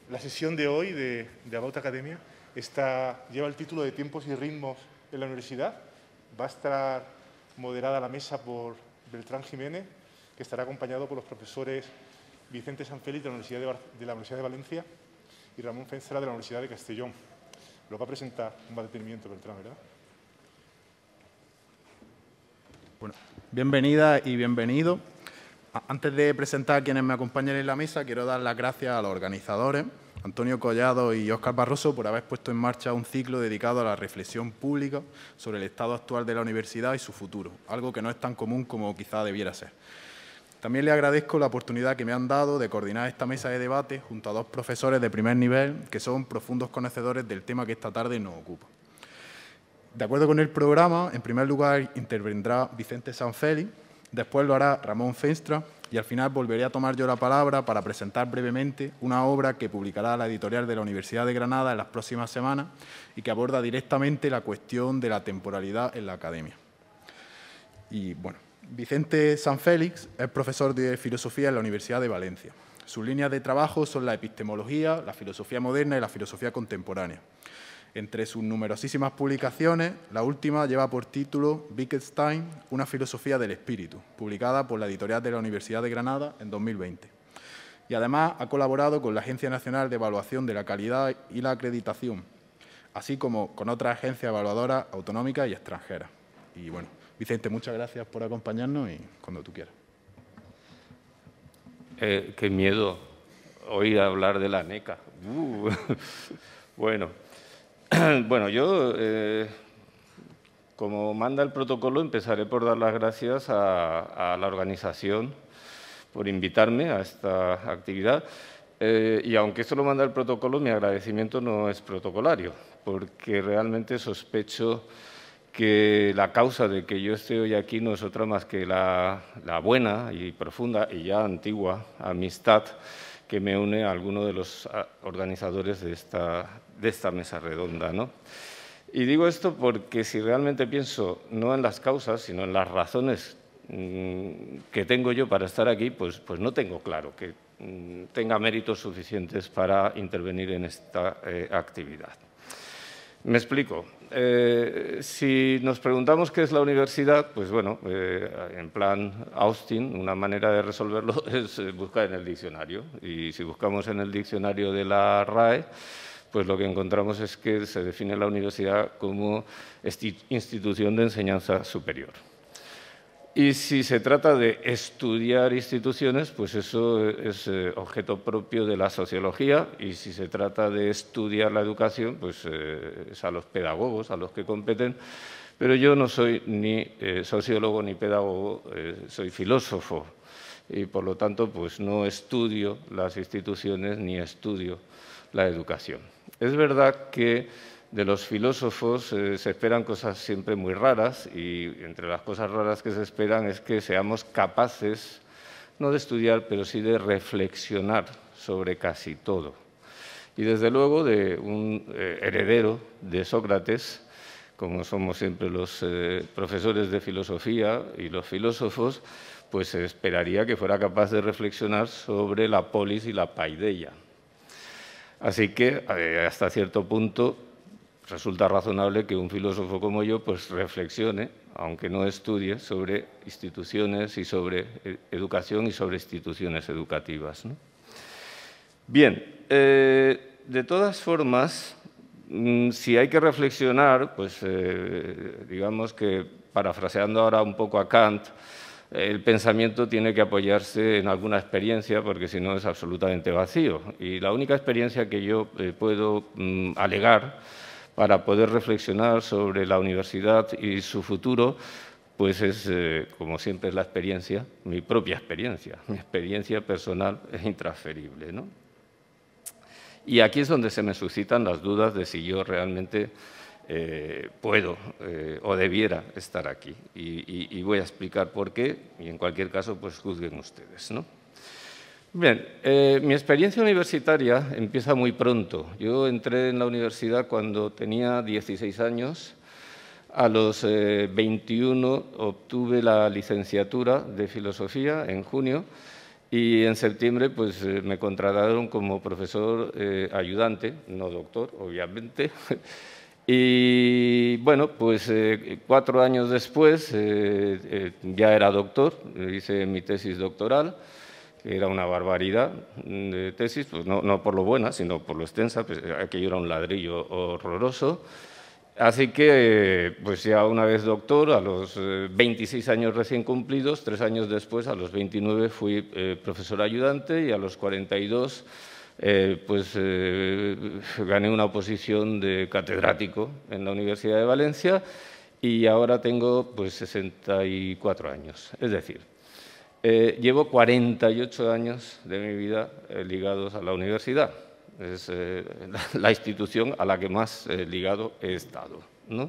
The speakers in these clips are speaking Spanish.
La sesión de hoy de About Academia lleva el título de Tiempos y ritmos en la universidad. Va a estar moderada la mesa por Beltrán Jiménez, que estará acompañado por los profesores Vicente Sanfélix de la Universidad de Valencia y Ramón Fenstra de la Universidad de Castellón. Lo va a presentar un detenimiento, Beltrán, ¿verdad? Bueno, bienvenida y bienvenido. Antes de presentar a quienes me acompañan en la mesa, quiero dar las gracias a los organizadores, Antonio Collado y Óscar Barroso, por haber puesto en marcha un ciclo dedicado a la reflexión pública sobre el estado actual de la universidad y su futuro, algo que no es tan común como quizá debiera ser. También le agradezco la oportunidad que me han dado de coordinar esta mesa de debate junto a dos profesores de primer nivel que son profundos conocedores del tema que esta tarde nos ocupa. De acuerdo con el programa, en primer lugar intervendrá Vicente Sanfélix, después lo hará Ramón Fenstra y al final volveré a tomar yo la palabra para presentar brevemente una obra que publicará la editorial de la Universidad de Granada en las próximas semanas y que aborda directamente la cuestión de la temporalidad en la academia. Y bueno, Vicente Sanfélix es profesor de filosofía en la Universidad de Valencia. Sus líneas de trabajo son la epistemología, la filosofía moderna y la filosofía contemporánea. Entre sus numerosísimas publicaciones, la última lleva por título Wittgenstein, una filosofía del espíritu, publicada por la editorial de la Universidad de Granada en 2020. Y además ha colaborado con la Agencia Nacional de Evaluación de la Calidad y la Acreditación, así como con otras agencias evaluadoras autonómicas y extranjeras. Y bueno, Vicente, muchas gracias por acompañarnos y cuando tú quieras. Qué miedo oír hablar de la NECA. Bueno, yo, como manda el protocolo, empezaré por dar las gracias a la organización por invitarme a esta actividad. Y aunque esto lo manda el protocolo, mi agradecimiento no es protocolario, porque realmente sospecho que la causa de que yo esté hoy aquí no es otra más que la buena y profunda y ya antigua amistad que me une a alguno de los organizadores de esta mesa redonda, ¿no? Y digo esto porque si realmente pienso no en las causas, sino en las razones que tengo yo para estar aquí, pues no tengo claro que tenga méritos suficientes para intervenir en esta actividad. Me explico. Si nos preguntamos qué es la universidad, pues bueno, en plan Austin, una manera de resolverlo es buscar en el diccionario. Y si buscamos en el diccionario de la RAE, pues lo que encontramos es que se define la universidad como institución de enseñanza superior. Y si se trata de estudiar instituciones, pues eso es objeto propio de la sociología, y si se trata de estudiar la educación, pues es a los pedagogos a los que competen. Pero yo no soy ni sociólogo ni pedagogo, soy filósofo, y por lo tanto pues no estudio las instituciones ni estudio la educación. Es verdad que de los filósofos se esperan cosas siempre muy raras, y entre las cosas raras que se esperan es que seamos capaces, no de estudiar, pero sí de reflexionar sobre casi todo. Y desde luego de un heredero de Sócrates, como somos siempre los profesores de filosofía y los filósofos, pues se esperaría que fuera capaz de reflexionar sobre la polis y la paideia. Así que, hasta cierto punto, resulta razonable que un filósofo como yo pues reflexione, aunque no estudie, sobre instituciones y sobre educación y sobre instituciones educativas, ¿no? Bien, de todas formas, si hay que reflexionar, pues digamos que, parafraseando ahora un poco a Kant, el pensamiento tiene que apoyarse en alguna experiencia, porque si no es absolutamente vacío. Y la única experiencia que yo puedo alegar para poder reflexionar sobre la universidad y su futuro, pues es, como siempre, es la experiencia, mi propia experiencia, mi experiencia personal es intransferible, ¿no? Y aquí es donde se me suscitan las dudas de si yo realmente puedo o debiera estar aquí. Y voy a explicar por qué, y en cualquier caso, pues juzguen ustedes, ¿no? Bien, mi experiencia universitaria empieza muy pronto. Yo entré en la universidad cuando tenía 16 años. A los 21 obtuve la licenciatura de Filosofía en junio y en septiembre pues, me contrataron como profesor ayudante, no doctor, obviamente. Y bueno, pues 4 años después ya era doctor, hice mi tesis doctoral, que era una barbaridad de tesis, pues no por lo buena, sino por lo extensa, pues aquello era un ladrillo horroroso. Así que, pues ya una vez doctor, a los 26 años recién cumplidos, 3 años después, a los 29 fui profesor ayudante y a los 42 gané una posición de catedrático en la Universidad de Valencia y ahora tengo pues 64 años. Es decir, llevo 48 años de mi vida ligados a la universidad. Es la institución a la que más ligado he estado, ¿no?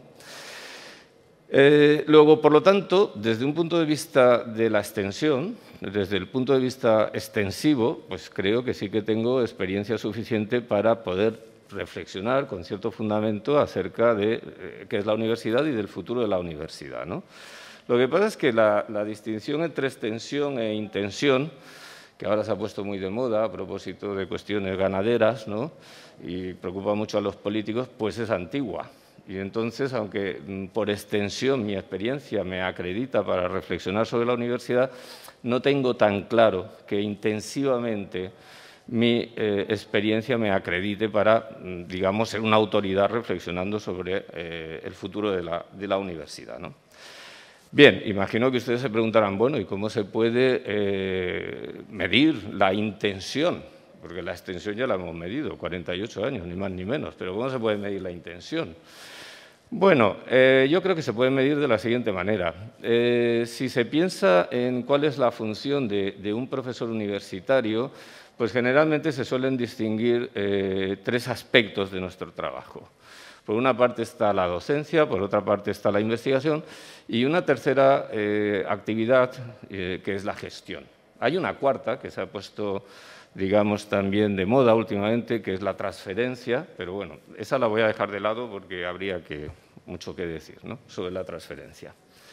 Luego, por lo tanto, desde un punto de vista de la extensión, desde el punto de vista extensivo, pues creo que sí que tengo experiencia suficiente para poder reflexionar con cierto fundamento acerca de qué es la universidad y del futuro de la universidad, ¿no? Lo que pasa es que la distinción entre extensión e intensión, que ahora se ha puesto muy de moda a propósito de cuestiones ganaderas, ¿no?, y preocupa mucho a los políticos, pues es antigua. Y entonces, aunque por extensión mi experiencia me acredita para reflexionar sobre la universidad, no tengo tan claro que intensivamente mi experiencia me acredite para, digamos, ser una autoridad reflexionando sobre el futuro de la universidad, ¿no? Bien, imagino que ustedes se preguntarán, bueno, ¿y cómo se puede medir la intención? Porque la extensión ya la hemos medido, 48 años, ni más ni menos, pero ¿cómo se puede medir la intención? Bueno, yo creo que se puede medir de la siguiente manera. Si se piensa en cuál es la función de un profesor universitario, pues generalmente se suelen distinguir 3 aspectos de nuestro trabajo. Por una parte está la docencia, por otra parte está la investigación y una tercera actividad que es la gestión. Hay una cuarta que se ha puesto, digamos, también de moda últimamente, que es la transferencia, pero bueno, esa la voy a dejar de lado porque habría mucho que decir, ¿no?, sobre la transferencia.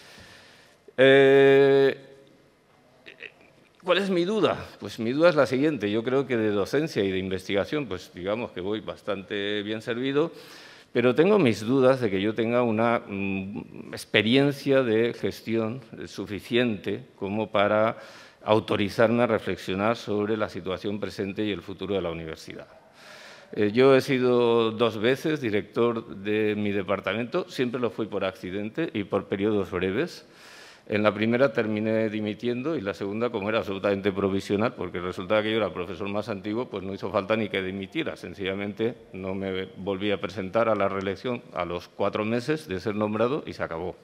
¿Cuál es mi duda? Pues mi duda es la siguiente. Yo creo que de docencia y de investigación, pues digamos que voy bastante bien servido, pero tengo mis dudas de que yo tenga una experiencia de gestión suficiente como para autorizarme a reflexionar sobre la situación presente y el futuro de la universidad. Yo he sido 2 veces director de mi departamento, siempre lo fui por accidente y por periodos breves. En la primera terminé dimitiendo y la segunda, como era absolutamente provisional, porque resultaba que yo era el profesor más antiguo, pues no hizo falta ni que dimitiera. Sencillamente no me volví a presentar a la reelección a los 4 meses de ser nombrado y se acabó.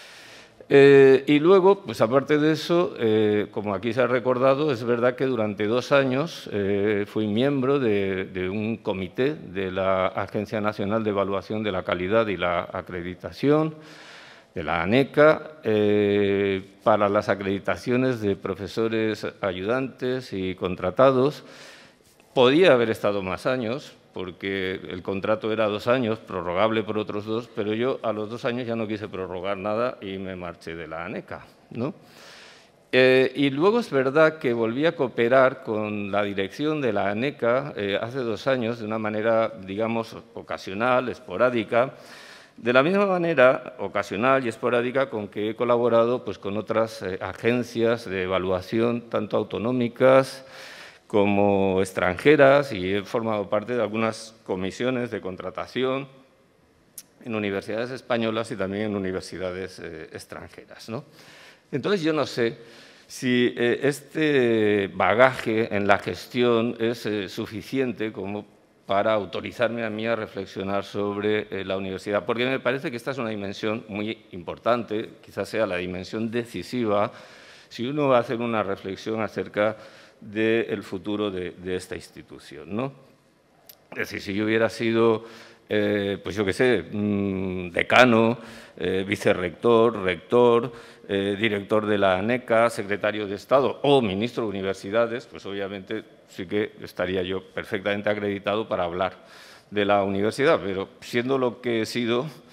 Y luego, pues aparte de eso, como aquí se ha recordado, es verdad que durante 2 años fui miembro de un comité de la Agencia Nacional de Evaluación de la Calidad y la Acreditación, de la ANECA, para las acreditaciones de profesores ayudantes y contratados. Podía haber estado más años, porque el contrato era 2 años, prorrogable por otros 2, pero yo a los 2 años ya no quise prorrogar nada y me marché de la ANECA, ¿no? Y luego es verdad que volví a cooperar con la dirección de la ANECA hace 2 años de una manera, digamos, ocasional, esporádica, de la misma manera ocasional y esporádica con que he colaborado pues, con otras agencias de evaluación, tanto autonómicas como extranjeras, y he formado parte de algunas comisiones de contratación en universidades españolas y también en universidades extranjeras, ¿no? Entonces, yo no sé si este bagaje en la gestión es suficiente como para autorizarme a mí a reflexionar sobre la universidad, porque me parece que esta es una dimensión muy importante, quizás sea la dimensión decisiva, si uno va a hacer una reflexión acerca del futuro de esta institución, ¿no? Es decir, si yo hubiera sido, pues yo qué sé, decano, vicerrector, rector, director de la ANECA, secretario de Estado o ministro de Universidades, pues obviamente sí que estaría yo perfectamente acreditado para hablar de la universidad, pero siendo lo que he sido,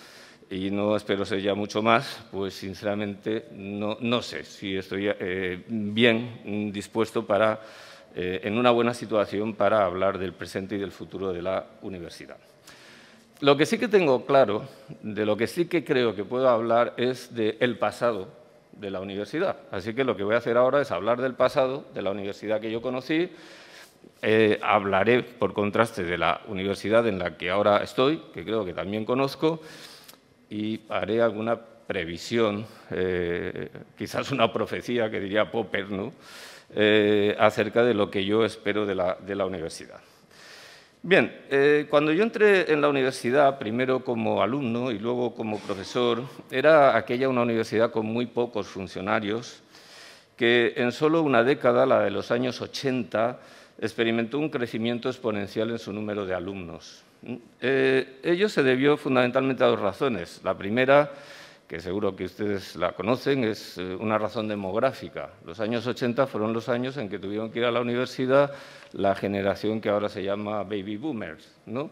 y no espero ser ya mucho más, pues sinceramente no sé si estoy bien dispuesto para, en una buena situación para hablar del presente y del futuro de la universidad. Lo que sí que tengo claro, de lo que sí que creo que puedo hablar, es del pasado de la universidad. Así que lo que voy a hacer ahora es hablar del pasado de la universidad que yo conocí. Hablaré, por contraste, de la universidad en la que ahora estoy, que creo que también conozco, y haré alguna previsión, quizás una profecía que diría Popper, ¿no? Acerca de lo que yo espero de la universidad. Bien, cuando yo entré en la universidad, primero como alumno y luego como profesor, era aquella una universidad con muy pocos funcionarios, que en solo una década, la de los años 80, experimentó un crecimiento exponencial en su número de alumnos. Ello se debió fundamentalmente a dos razones. La primera, que seguro que ustedes la conocen, es una razón demográfica. Los años 80 fueron los años en que tuvieron que ir a la universidad la generación que ahora se llama baby boomers, ¿no?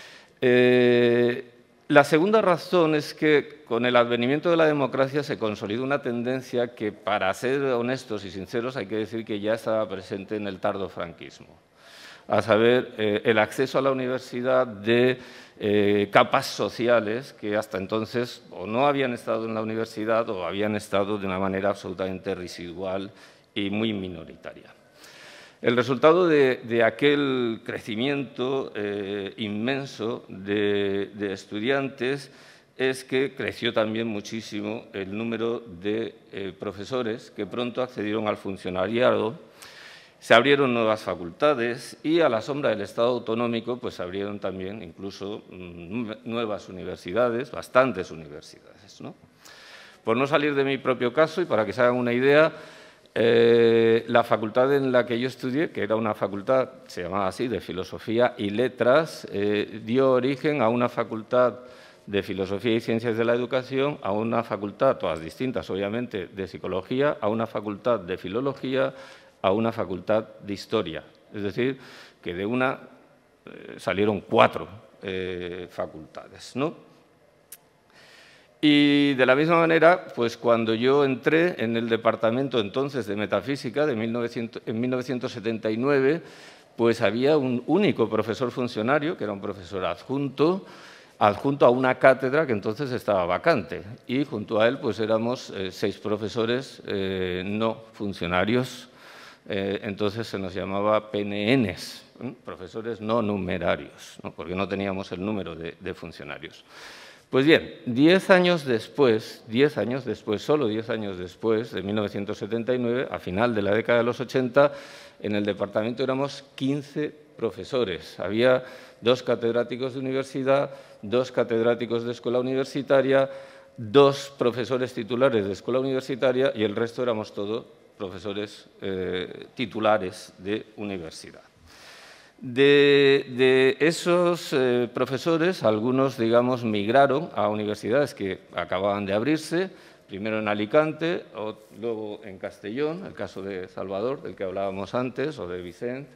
La segunda razón es que con el advenimiento de la democracia se consolidó una tendencia que, para ser honestos y sinceros, hay que decir que ya estaba presente en el tardofranquismo, a saber, el acceso a la universidad de capas sociales que hasta entonces o no habían estado en la universidad o habían estado de una manera absolutamente residual y muy minoritaria. El resultado de aquel crecimiento inmenso de estudiantes es que creció también muchísimo el número de profesores que pronto accedieron al funcionariado. Se abrieron nuevas facultades y, a la sombra del Estado autonómico, pues se abrieron también incluso nuevas universidades, bastantes universidades, ¿no? Por no salir de mi propio caso y para que se hagan una idea, la facultad en la que yo estudié, que era una facultad, se llamaba así, de Filosofía y Letras, dio origen a una facultad de Filosofía y Ciencias de la Educación, a una facultad, todas distintas obviamente, de Psicología, a una facultad de Filología, a una facultad de Historia. Es decir, que de una salieron 4 facultades, ¿no? Y de la misma manera, pues cuando yo entré en el departamento entonces de Metafísica en 1979, pues había un único profesor funcionario, que era un profesor adjunto a una cátedra que entonces estaba vacante. Y junto a él pues éramos 6 profesores no funcionarios. Entonces se nos llamaba PNNs, profesores no numerarios, ¿no? Porque no teníamos el número de funcionarios. Pues bien, 10 años después, solo 10 años después, de 1979, a final de la década de los 80, en el departamento éramos 15 profesores. Había 2 catedráticos de universidad, 2 catedráticos de escuela universitaria, 2 profesores titulares de escuela universitaria y el resto éramos todos profesores titulares de universidad. De esos profesores, algunos, digamos, migraron a universidades que acababan de abrirse, primero en Alicante, luego en Castellón, el caso de Salvador, del que hablábamos antes, o de Vicente,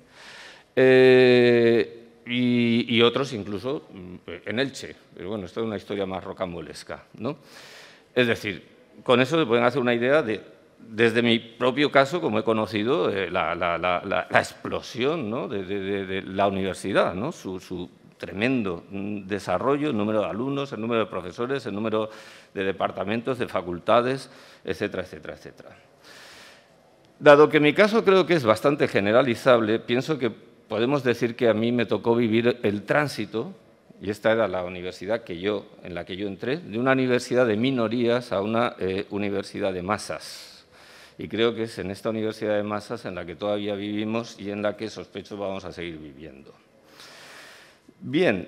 y otros incluso en Elche. Pero bueno, esto es una historia más rocambolesca, ¿no? Es decir, con eso se pueden hacer una idea de, desde mi propio caso, como he conocido, la explosión, ¿no?, de la universidad, ¿no?, su tremendo desarrollo, el número de alumnos, el número de profesores, el número de departamentos, de facultades, etcétera, etcétera, etcétera. Dado que mi caso creo que es bastante generalizable, pienso que podemos decir que a mí me tocó vivir el tránsito, y esta era la universidad en la que yo entré, de una universidad de minorías a una universidad de masas. Y creo que es en esta universidad de masas en la que todavía vivimos y en la que sospecho vamos a seguir viviendo. Bien,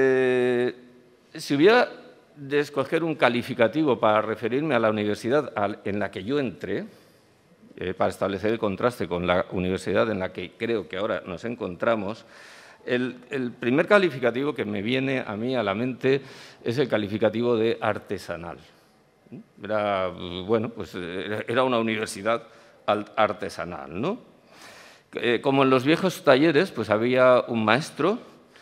si hubiera de escoger un calificativo para referirme a la universidad en la que yo entré, para establecer el contraste con la universidad en la que creo que ahora nos encontramos, el primer calificativo que me viene a mí a la mente es el calificativo de artesanal. Era, bueno, pues era una universidad artesanal, ¿no? Como en los viejos talleres, pues había un maestro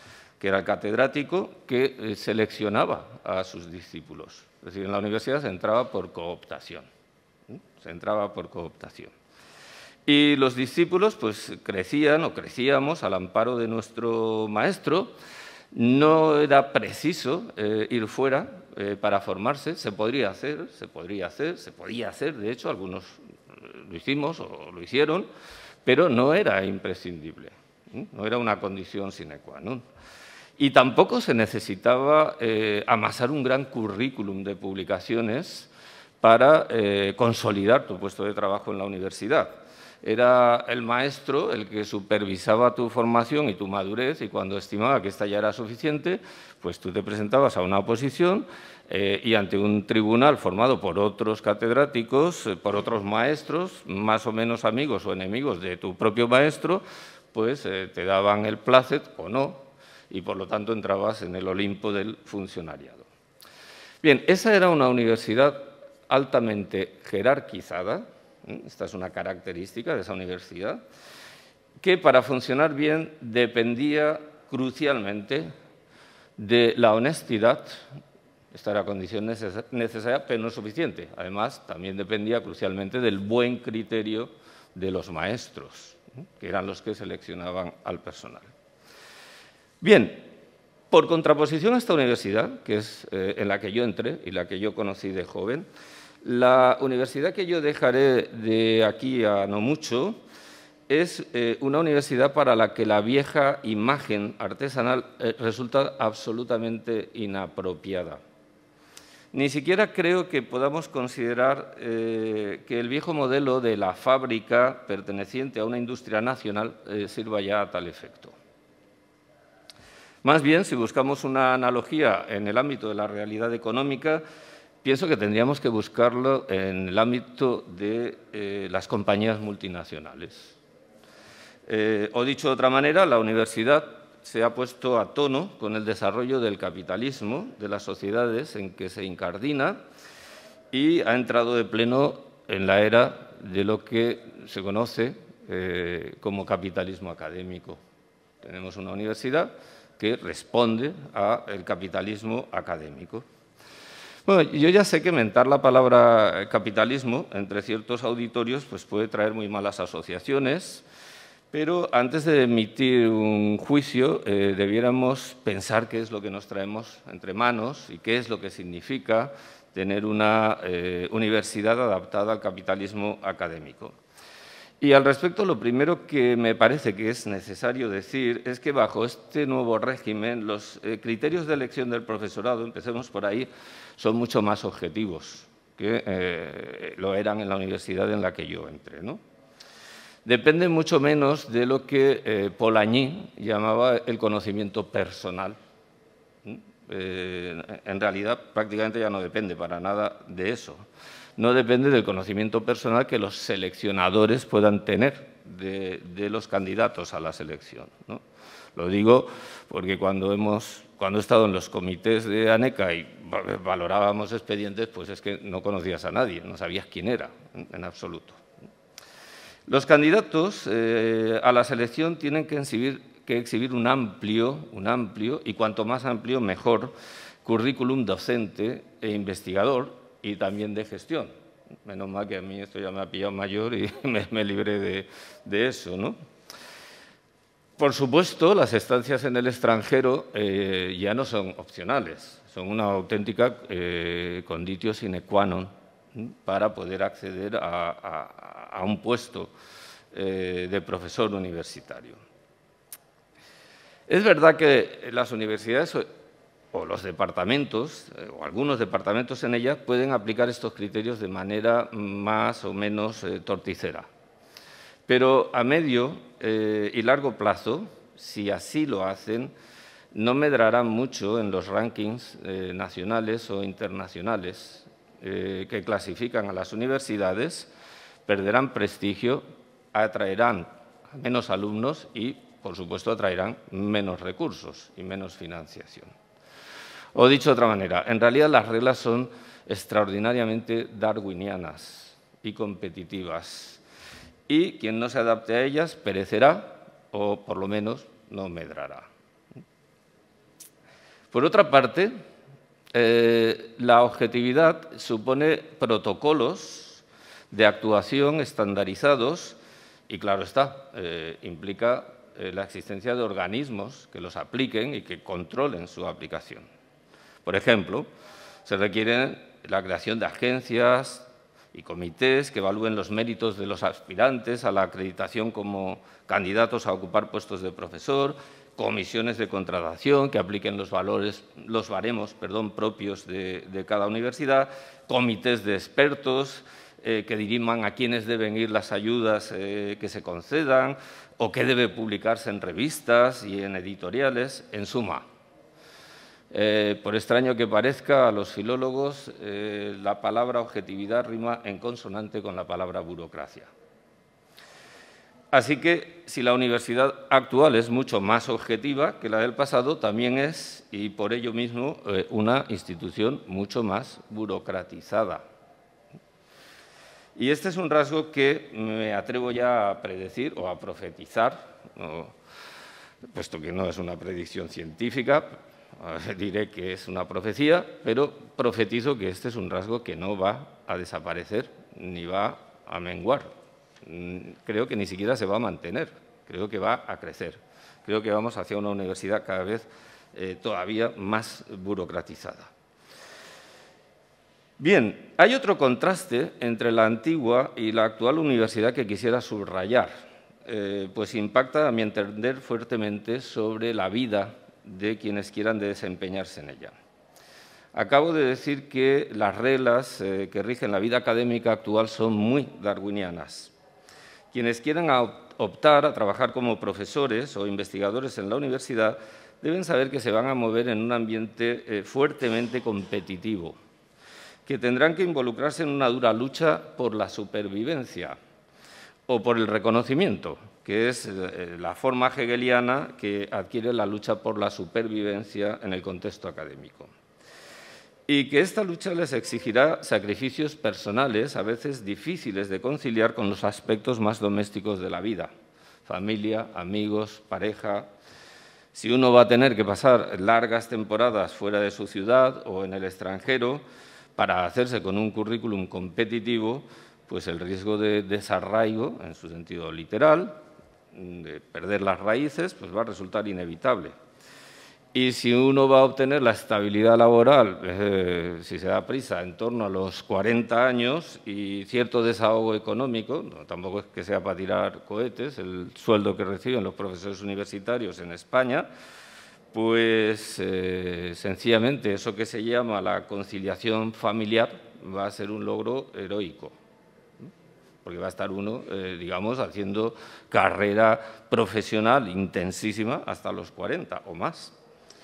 que era el catedrático, que seleccionaba a sus discípulos. Es decir, en la universidad se entraba por cooptación. Se entraba por cooptación. Y los discípulos pues crecían o crecíamos al amparo de nuestro maestro. No era preciso ir fuera para formarse, se podía hacer, de hecho, algunos lo hicimos o lo hicieron, pero no era imprescindible, no era una condición sine qua non. Y tampoco se necesitaba amasar un gran currículum de publicaciones para consolidar tu puesto de trabajo en la universidad. Era el maestro el que supervisaba tu formación y tu madurez, y cuando estimaba que esta ya era suficiente, pues tú te presentabas a una oposición y ante un tribunal formado por otros catedráticos, por otros maestros, más o menos amigos o enemigos de tu propio maestro, pues te daban el plácet o no, y por lo tanto entrabas en el Olimpo del funcionariado. Bien, esa era una universidad altamente jerarquizada. Esta es una característica de esa universidad, que para funcionar bien dependía crucialmente de la honestidad. Esta era condición necesaria, pero no suficiente. Además, también dependía crucialmente del buen criterio de los maestros, que eran los que seleccionaban al personal. Bien, por contraposición a esta universidad, que es en la que yo entré y la que yo conocí de joven, la universidad que yo dejaré de aquí a no mucho es una universidad para la que la vieja imagen artesanal resulta absolutamente inapropiada. Ni siquiera creo que podamos considerar que el viejo modelo de la fábrica perteneciente a una industria nacional sirva ya a tal efecto. Más bien, si buscamos una analogía en el ámbito de la realidad económica, pienso que tendríamos que buscarlo en el ámbito de las compañías multinacionales. O dicho de otra manera, la universidad se ha puesto a tono con el desarrollo del capitalismo, de las sociedades en que se incardina, y ha entrado de pleno en la era de lo que se conoce como capitalismo académico. Tenemos una universidad que responde al capitalismo académico. Bueno, yo ya sé que mentar la palabra capitalismo entre ciertos auditorios pues puede traer muy malas asociaciones, pero antes de emitir un juicio debiéramos pensar qué es lo que nos traemos entre manos y qué es lo que significa tener una universidad adaptada al capitalismo académico. Y al respecto, lo primero que me parece que es necesario decir es que bajo este nuevo régimen los criterios de elección del profesorado, empecemos por ahí, son mucho más objetivos que lo eran en la universidad en la que yo entré, ¿no? Dependen mucho menos de lo que Polanyi llamaba el conocimiento personal. En realidad, prácticamente ya no depende para nada de eso. No depende del conocimiento personal que los seleccionadores puedan tener de los candidatos a la selección, ¿no? Lo digo porque cuando he estado en los comités de ANECA y valorábamos expedientes, pues es que no conocías a nadie, no sabías quién era en absoluto. Los candidatos a la selección tienen que exhibir un amplio, y cuanto más amplio mejor, currículum docente e investigador y también de gestión. Menos mal que a mí esto ya me ha pillado mayor y me libré de eso, ¿no? Por supuesto, las estancias en el extranjero ya no son opcionales, son una auténtica conditio sine qua non para poder acceder a un puesto de profesor universitario. Es verdad que las universidades o los departamentos, o algunos departamentos en ellas, pueden aplicar estos criterios de manera más o menos torticera. Pero a medio y largo plazo, si así lo hacen, no medrarán mucho en los rankings nacionales o internacionales que clasifican a las universidades, perderán prestigio, atraerán a menos alumnos y, por supuesto, atraerán menos recursos y menos financiación. O dicho de otra manera, en realidad las reglas son extraordinariamente darwinianas y competitivas, y quien no se adapte a ellas perecerá o, por lo menos, no medrará. Por otra parte, la objetividad supone protocolos de actuación estandarizados y, claro está, implica la existencia de organismos que los apliquen y que controlen su aplicación. Por ejemplo, se requiere la creación de agencias y comités que evalúen los méritos de los aspirantes a la acreditación como candidatos a ocupar puestos de profesor, comisiones de contratación que apliquen los baremos propios de cada universidad, comités de expertos que diriman a quiénes deben ir las ayudas que se concedan o qué debe publicarse en revistas y en editoriales, en suma. Por extraño que parezca, a los filólogos la palabra objetividad rima en consonante con la palabra burocracia. Así que, si la universidad actual es mucho más objetiva que la del pasado, también es, y por ello mismo, una institución mucho más burocratizada. Y este es un rasgo que me atrevo ya a predecir o a profetizar, puesto que no es una predicción científica, diré que es una profecía, pero profetizo que este es un rasgo que no va a desaparecer ni va a menguar. Creo que ni siquiera se va a mantener, creo que va a crecer. Creo que vamos hacia una universidad cada vez todavía más burocratizada. Bien, hay otro contraste entre la antigua y la actual universidad que quisiera subrayar, pues impacta, a mi entender, fuertemente sobre la vida de quienes quieran desempeñarse en ella. Acabo de decir que las reglas que rigen la vida académica actual son muy darwinianas. Quienes quieran optar a trabajar como profesores o investigadores en la universidad deben saber que se van a mover en un ambiente fuertemente competitivo, que tendrán que involucrarse en una dura lucha por la supervivencia o por el reconocimiento, que es la forma hegeliana que adquiere la lucha por la supervivencia en el contexto académico. Y que esta lucha les exigirá sacrificios personales, a veces difíciles de conciliar con los aspectos más domésticos de la vida, familia, amigos, pareja. Si uno va a tener que pasar largas temporadas fuera de su ciudad o en el extranjero para hacerse con un currículum competitivo, pues el riesgo de desarraigo, en su sentido literal, de perder las raíces, pues va a resultar inevitable. Y si uno va a obtener la estabilidad laboral, si se da prisa, en torno a los 40 años y cierto desahogo económico, tampoco es que sea para tirar cohetes, el sueldo que reciben los profesores universitarios en España, pues sencillamente eso que se llama la conciliación familiar va a ser un logro heroico, porque va a estar uno, digamos, haciendo carrera profesional intensísima hasta los 40 o más.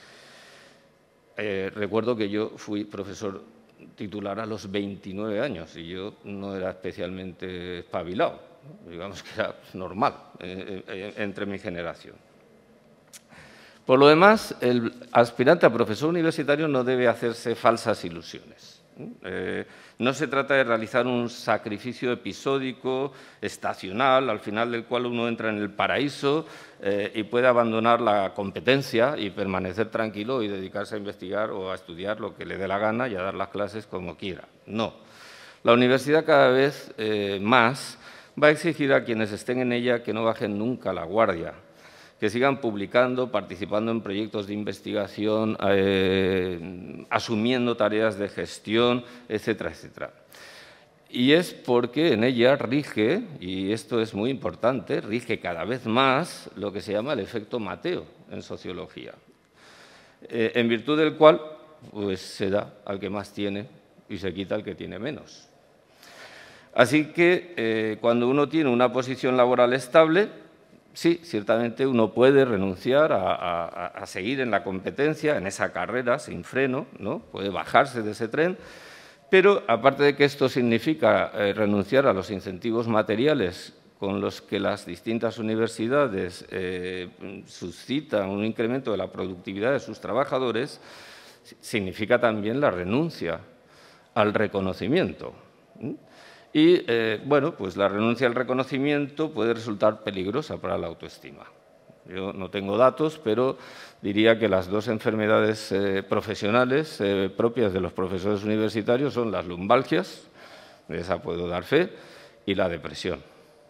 Recuerdo que yo fui profesor titular a los 29 años y yo no era especialmente espabilado, digamos que era normal entre mi generación. Por lo demás, el aspirante a profesor universitario no debe hacerse falsas ilusiones. No se trata de realizar un sacrificio episódico, estacional, al final del cual uno entra en el paraíso y puede abandonar la competencia y permanecer tranquilo y dedicarse a investigar o a estudiar lo que le dé la gana y a dar las clases como quiera. No. La universidad cada vez más va a exigir a quienes estén en ella que no bajen nunca la guardia, que sigan publicando, participando en proyectos de investigación, asumiendo tareas de gestión, etcétera, etcétera. Y es porque en ella rige, y esto es muy importante, rige cada vez más lo que se llama el efecto Mateo en sociología, en virtud del cual pues, se da al que más tiene y se quita al que tiene menos. Así que cuando uno tiene una posición laboral estable, sí, ciertamente uno puede renunciar a seguir en la competencia, en esa carrera sin freno, ¿no? Puede bajarse de ese tren, pero aparte de que esto significa renunciar a los incentivos materiales con los que las distintas universidades suscitan un incremento de la productividad de sus trabajadores, significa también la renuncia al reconocimiento. Y, bueno, pues la renuncia al reconocimiento puede resultar peligrosa para la autoestima. Yo no tengo datos, pero diría que las dos enfermedades profesionales propias de los profesores universitarios son las lumbalgias, de esa puedo dar fe, y la depresión.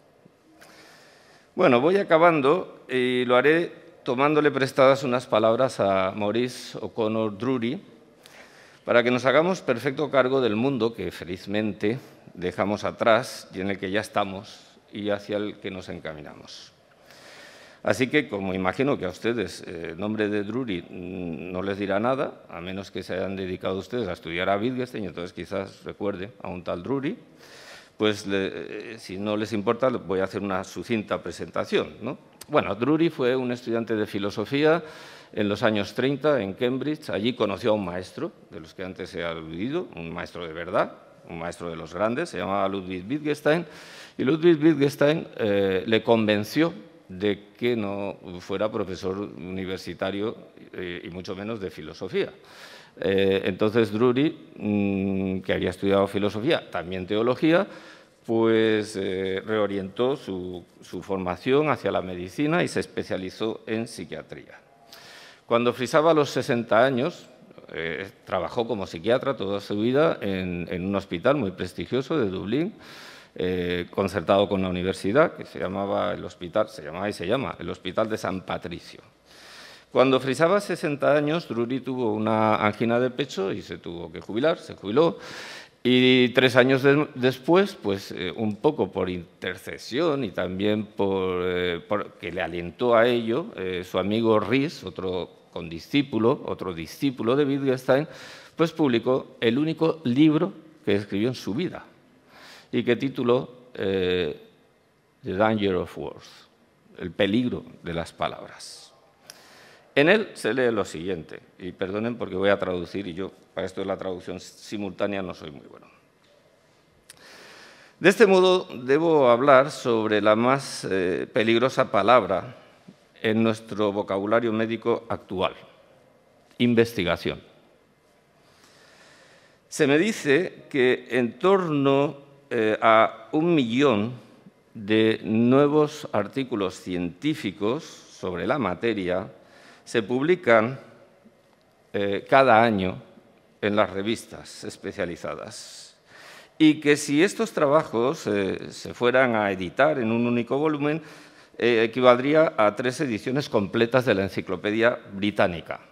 Bueno, voy acabando y lo haré tomándole prestadas unas palabras a Maurice O'Connor Drury para que nos hagamos perfecto cargo del mundo que felizmente dejamos atrás y en el que ya estamos y hacia el que nos encaminamos. Así que, como imagino que a ustedes el nombre de Drury no les dirá nada, a menos que se hayan dedicado ustedes a estudiar a Wittgenstein, entonces quizás recuerden a un tal Drury, pues si no les importa voy a hacer una sucinta presentación, ¿no? Bueno, Drury fue un estudiante de filosofía en los años 30 en Cambridge. Allí conoció a un maestro, de los que antes he aludido, un maestro de verdad, un maestro de los grandes, se llamaba Ludwig Wittgenstein, y Ludwig Wittgenstein le convenció de que no fuera profesor universitario y mucho menos de filosofía. Entonces Drury, que había estudiado filosofía, también teología, pues reorientó su formación hacia la medicina y se especializó en psiquiatría. Cuando frisaba los 60 años, trabajó como psiquiatra toda su vida en un hospital muy prestigioso de Dublín, concertado con la universidad, que se llamaba el hospital, se llamaba y se llama el Hospital de San Patricio. Cuando frisaba 60 años, Drury tuvo una angina de pecho y se tuvo que jubilar, se jubiló. Y 3 años después, pues un poco por intercesión y también porque le alentó a ello, su amigo Ries, otro discípulo de Wittgenstein, pues publicó el único libro que escribió en su vida y que tituló The Danger of Words, el peligro de las palabras. En él se lee lo siguiente, y perdonen porque voy a traducir, y yo para esto de la traducción simultánea no soy muy bueno. De este modo, debo hablar sobre la más peligrosa palabra en nuestro vocabulario médico actual: investigación. Se me dice que en torno a 1 millón de nuevos artículos científicos sobre la materia se publican cada año en las revistas especializadas, y que si estos trabajos se fueran a editar en un único volumen, equivaldría a 3 ediciones completas de la Enciclopedia Británica.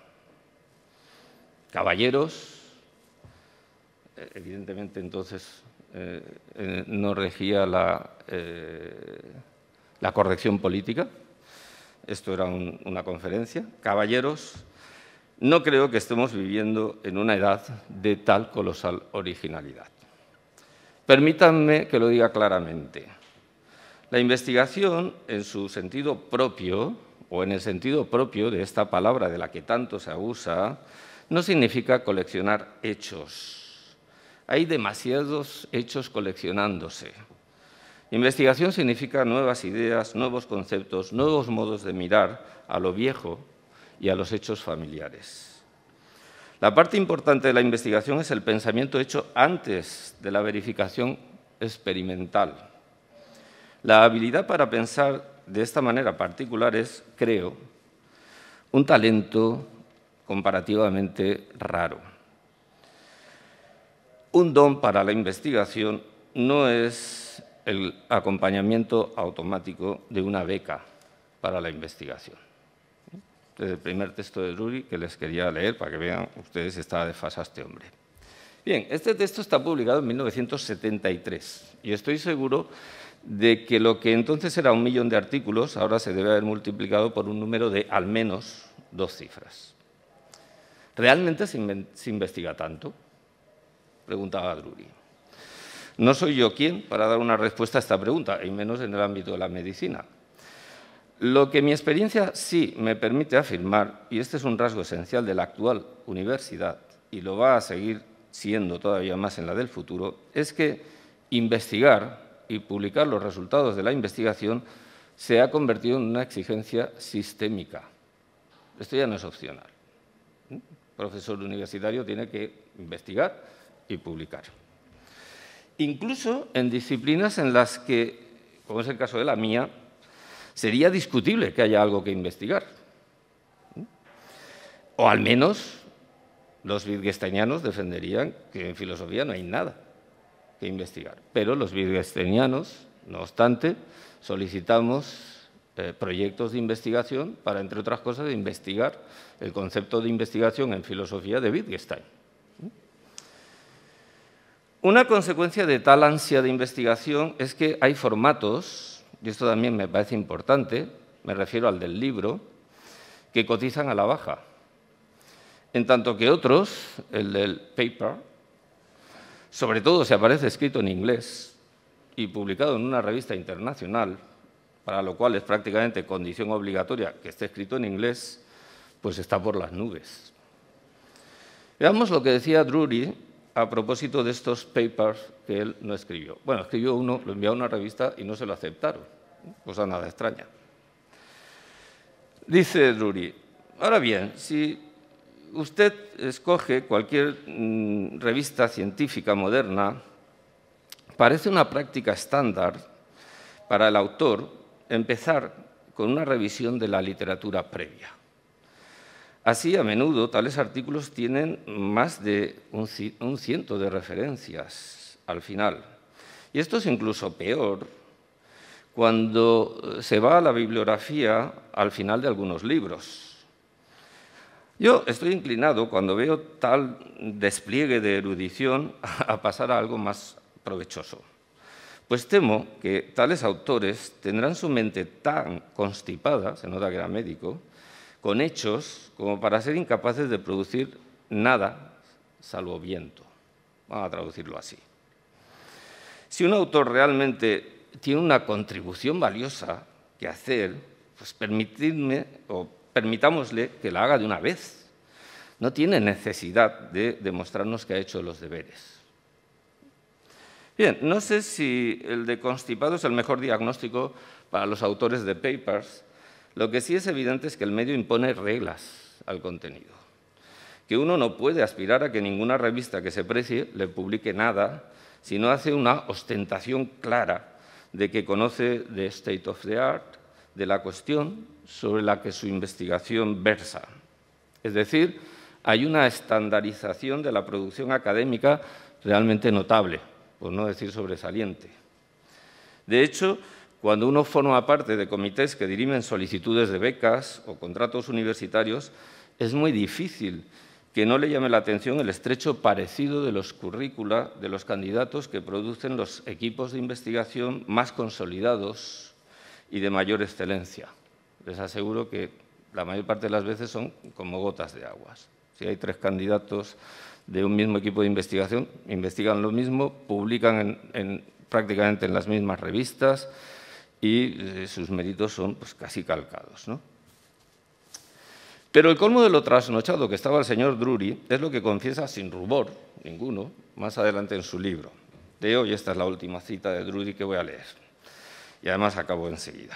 Caballeros, evidentemente entonces no regía la corrección política, esto era una conferencia. Caballeros, no creo que estemos viviendo en una edad de tal colosal originalidad. Permítanme que lo diga claramente. La investigación, en su sentido propio, o en el sentido propio de esta palabra de la que tanto se abusa, no significa coleccionar hechos. Hay demasiados hechos coleccionándose. Investigación significa nuevas ideas, nuevos conceptos, nuevos modos de mirar a lo viejo y a los hechos familiares. La parte importante de la investigación es el pensamiento hecho antes de la verificación experimental. La habilidad para pensar de esta manera particular es, creo, un talento comparativamente raro. Un don para la investigación no es el acompañamiento automático de una beca para la investigación. Desde el primer texto de Drury que les quería leer para que vean ustedes si estaba desfasado este hombre. Bien, este texto está publicado en 1973 y estoy seguro de que lo que entonces era 1 millón de artículos ahora se debe haber multiplicado por un número de al menos 2 cifras. ¿Realmente se investiga tanto?, preguntaba Drury. No soy yo quien para dar una respuesta a esta pregunta, y menos en el ámbito de la medicina. Lo que mi experiencia sí me permite afirmar, y este es un rasgo esencial de la actual universidad, y lo va a seguir siendo todavía más en la del futuro, es que investigar y publicar los resultados de la investigación se ha convertido en una exigencia sistémica. Esto ya no es opcional. El profesor universitario tiene que investigar y publicar. Incluso en disciplinas en las que, como es el caso de la mía, sería discutible que haya algo que investigar. O al menos los wittgensteinianos defenderían que en filosofía no hay nada que investigar. Pero los wittgensteinianos, no obstante, solicitamos proyectos de investigación para, entre otras cosas, investigar el concepto de investigación en filosofía de Wittgenstein. Una consecuencia de tal ansia de investigación es que hay formatos, y esto también me parece importante, me refiero al del libro, que cotizan a la baja. En tanto que otros, el del paper, sobre todo si aparece escrito en inglés y publicado en una revista internacional, para lo cual es prácticamente condición obligatoria que esté escrito en inglés, pues está por las nubes. Veamos lo que decía Drury a propósito de estos papers que él no escribió. Bueno, escribió uno, lo envió a una revista y no se lo aceptaron, cosa nada extraña. Dice Drury, ahora bien, si usted escoge cualquier revista científica moderna, parece una práctica estándar para el autor empezar con una revisión de la literatura previa. Así, a menudo, tales artículos tienen más de un ciento de referencias al final. Y esto es incluso peor cuando se va a la bibliografía al final de algunos libros. Yo estoy inclinado, cuando veo tal despliegue de erudición, a pasar a algo más provechoso. Pues temo que tales autores tendrán su mente tan constipada, se nota que era médico, con hechos como para ser incapaces de producir nada salvo viento. Vamos a traducirlo así. Si un autor realmente tiene una contribución valiosa que hacer, pues permitámosle que la haga de una vez. No tiene necesidad de demostrarnos que ha hecho los deberes. Bien, no sé si el de constipado es el mejor diagnóstico para los autores de papers. Lo que sí es evidente es que el medio impone reglas al contenido, que uno no puede aspirar a que ninguna revista que se precie le publique nada si no hace una ostentación clara de que conoce the state of the art, de la cuestión sobre la que su investigación versa. Es decir, hay una estandarización de la producción académica realmente notable, por no decir sobresaliente. De hecho, cuando uno forma parte de comités que dirimen solicitudes de becas o contratos universitarios, es muy difícil que no le llame la atención el estrecho parecido de los currícula de los candidatos que producen los equipos de investigación más consolidados y de mayor excelencia. Les aseguro que la mayor parte de las veces son como gotas de aguas. Si hay 3 candidatos de un mismo equipo de investigación, investigan lo mismo, publican prácticamente en las mismas revistas, y sus méritos son pues, casi calcados, ¿no? Pero el colmo de lo trasnochado que estaba el señor Drury es lo que confiesa sin rubor ninguno más adelante en su libro. Leo, y esta es la última cita de Drury que voy a leer, y además acabo enseguida.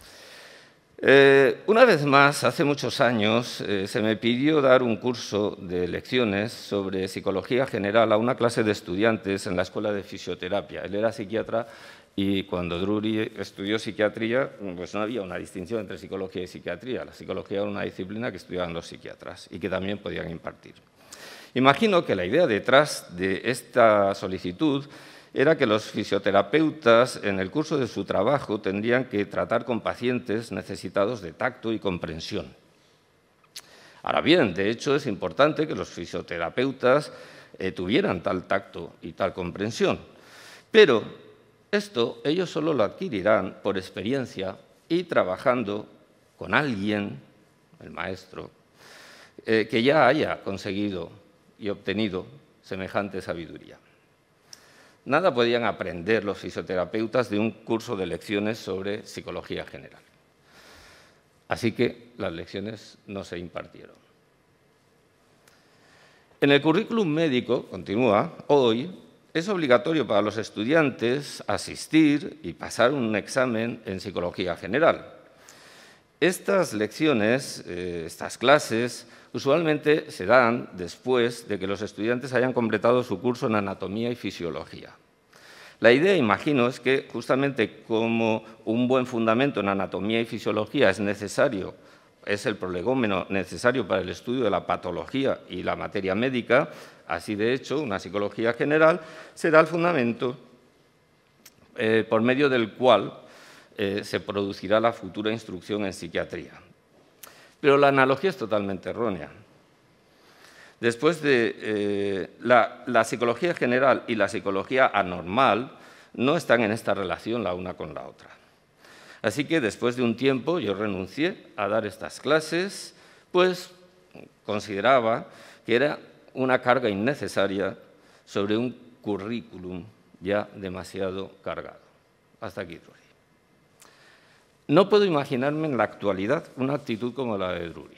Una vez más, hace muchos años, se me pidió dar un curso de lecciones sobre psicología general a una clase de estudiantes en la Escuela de Fisioterapia. Él era psiquiatra y cuando Drury estudió psiquiatría, pues no había una distinción entre psicología y psiquiatría. La psicología era una disciplina que estudiaban los psiquiatras y que también podían impartir. Imagino que la idea detrás de esta solicitud era que los fisioterapeutas en el curso de su trabajo tendrían que tratar con pacientes necesitados de tacto y comprensión. Ahora bien, de hecho, es importante que los fisioterapeutas tuvieran tal tacto y tal comprensión, pero esto ellos solo lo adquirirán por experiencia y trabajando con alguien, el maestro, que ya haya conseguido y obtenido semejante sabiduría. Nada podían aprender los fisioterapeutas de un curso de lecciones sobre psicología general. Así que las lecciones no se impartieron. En el currículum médico, continúa, hoy es obligatorio para los estudiantes asistir y pasar un examen en psicología general. Estas lecciones, estas clases, usualmente se dan después de que los estudiantes hayan completado su curso en anatomía y fisiología. La idea, imagino, es que justamente como un buen fundamento en anatomía y fisiología es el prolegómeno necesario para el estudio de la patología y la materia médica, así de hecho, una psicología general será el fundamento por medio del cual se producirá la futura instrucción en psiquiatría. Pero la analogía es totalmente errónea. Después de la psicología general y la psicología anormal no están en esta relación la una con la otra. Así que después de un tiempo yo renuncié a dar estas clases, pues consideraba que era una carga innecesaria sobre un currículum ya demasiado cargado. Hasta aquí, Drury. No puedo imaginarme en la actualidad una actitud como la de Drury.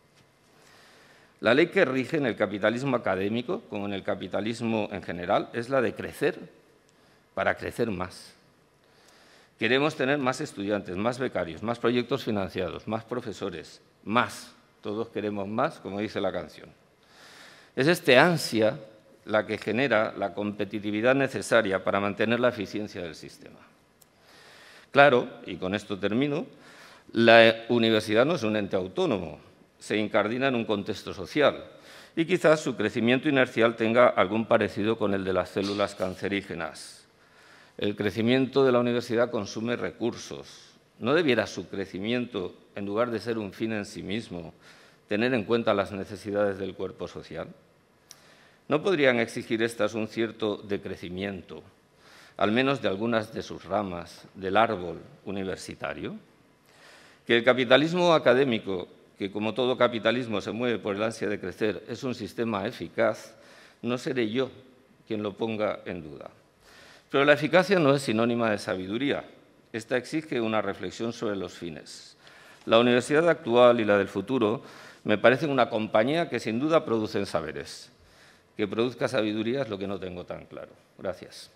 La ley que rige en el capitalismo académico, como en el capitalismo en general, es la de crecer para crecer más. Queremos tener más estudiantes, más becarios, más proyectos financiados, más profesores, más. Todos queremos más, como dice la canción. Es este ansia la que genera la competitividad necesaria para mantener la eficiencia del sistema. Claro, y con esto termino, la universidad no es un ente autónomo, se incardina en un contexto social y quizás su crecimiento inercial tenga algún parecido con el de las células cancerígenas. El crecimiento de la universidad consume recursos. ¿No debiera su crecimiento, en lugar de ser un fin en sí mismo, tener en cuenta las necesidades del cuerpo social? ¿No podrían exigir estas un cierto decrecimiento, al menos de algunas de sus ramas, del árbol universitario? Que el capitalismo académico, que como todo capitalismo se mueve por el ansia de crecer, es un sistema eficaz, no seré yo quien lo ponga en duda. Pero la eficacia no es sinónima de sabiduría. Esta exige una reflexión sobre los fines. La universidad actual y la del futuro me parecen una compañía que sin duda producen saberes. Que produzca sabiduría es lo que no tengo tan claro. Gracias.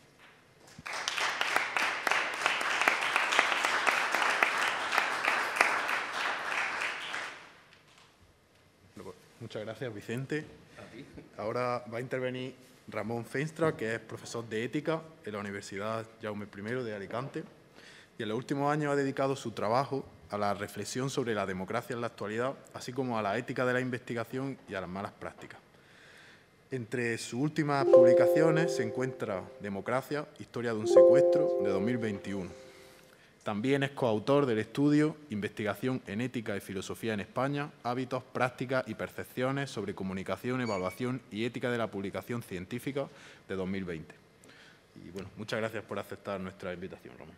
Muchas gracias, Vicente. Ahora va a intervenir Ramón Feenstra, que es profesor de Ética en la Universidad Jaume I de Alicante, y en los últimos años ha dedicado su trabajo a la reflexión sobre la democracia en la actualidad, así como a la ética de la investigación y a las malas prácticas. Entre sus últimas publicaciones se encuentra Democracia, Historia de un secuestro, de 2021. También es coautor del estudio Investigación en Ética y Filosofía en España, Hábitos, Prácticas y Percepciones sobre Comunicación, Evaluación y Ética de la Publicación Científica, de 2020. Y bueno, muchas gracias por aceptar nuestra invitación, Ramón.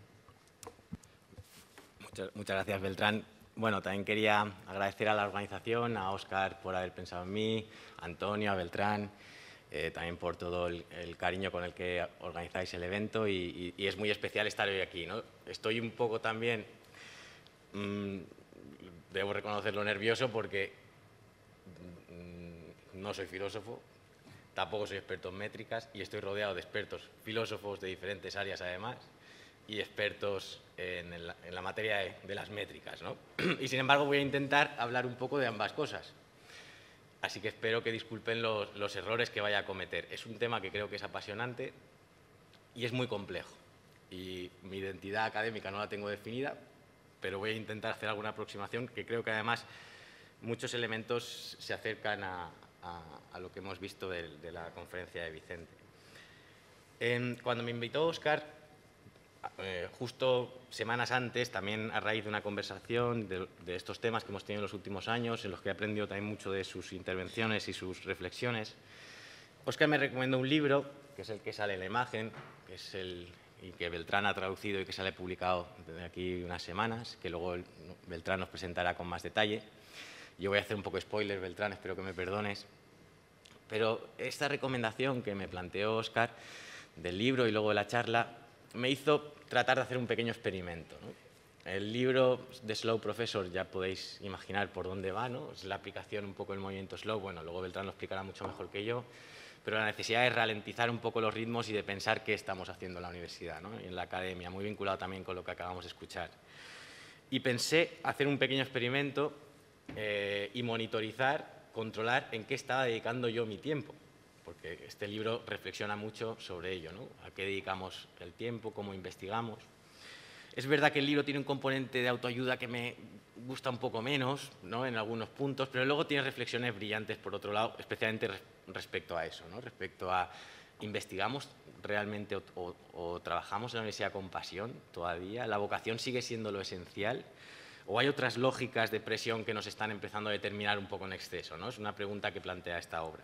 Muchas gracias, Beltrán. Bueno, también quería agradecer a la organización, a Óscar por haber pensado en mí, a Antonio, a Beltrán, también por todo el cariño con el que organizáis el evento y es muy especial estar hoy aquí, ¿no? Estoy un poco también, debo reconocerlo, nervioso porque no soy filósofo, tampoco soy experto en métricas y estoy rodeado de expertos filósofos de diferentes áreas además y expertos en la materia de las métricas, ¿no? Y sin embargo voy a intentar hablar un poco de ambas cosas. Así que espero que disculpen los errores que vaya a cometer. Es un tema que creo que es apasionante y es muy complejo. Y mi identidad académica no la tengo definida, pero voy a intentar hacer alguna aproximación que creo que además muchos elementos se acercan a lo que hemos visto de la conferencia de Vicente. Cuando me invitó Óscar, justo semanas antes, también a raíz de una conversación de estos temas que hemos tenido en los últimos años, en los que he aprendido también mucho de sus intervenciones y sus reflexiones, Óscar me recomendó un libro, que es el que sale en la imagen, y que Beltrán ha traducido y que sale publicado de aquí unas semanas, que luego Beltrán nos presentará con más detalle. Yo voy a hacer un poco de spoiler, Beltrán, espero que me perdones. Pero esta recomendación que me planteó Óscar del libro y luego de la charla me hizo tratar de hacer un pequeño experimento, ¿no? El libro de Slow Professor ya podéis imaginar por dónde va, ¿no? Es la aplicación un poco del movimiento slow, bueno, luego Beltrán lo explicará mucho mejor que yo, pero la necesidad de ralentizar un poco los ritmos y de pensar qué estamos haciendo en la universidad, ¿no? Y en la academia, muy vinculado también con lo que acabamos de escuchar. Y pensé hacer un pequeño experimento y monitorizar, controlar en qué estaba dedicando yo mi tiempo. porque este libro reflexiona mucho sobre ello, ¿no? A qué dedicamos el tiempo, cómo investigamos. Es verdad que el libro tiene un componente de autoayuda que me gusta un poco menos, ¿no?, en algunos puntos, pero luego tiene reflexiones brillantes por otro lado, especialmente respecto a eso, ¿no?, respecto a ¿investigamos realmente o trabajamos en la universidad con pasión todavía? ¿La vocación sigue siendo lo esencial? ¿O hay otras lógicas de presión que nos están empezando a determinar un poco en exceso, ¿no? Es una pregunta que plantea esta obra.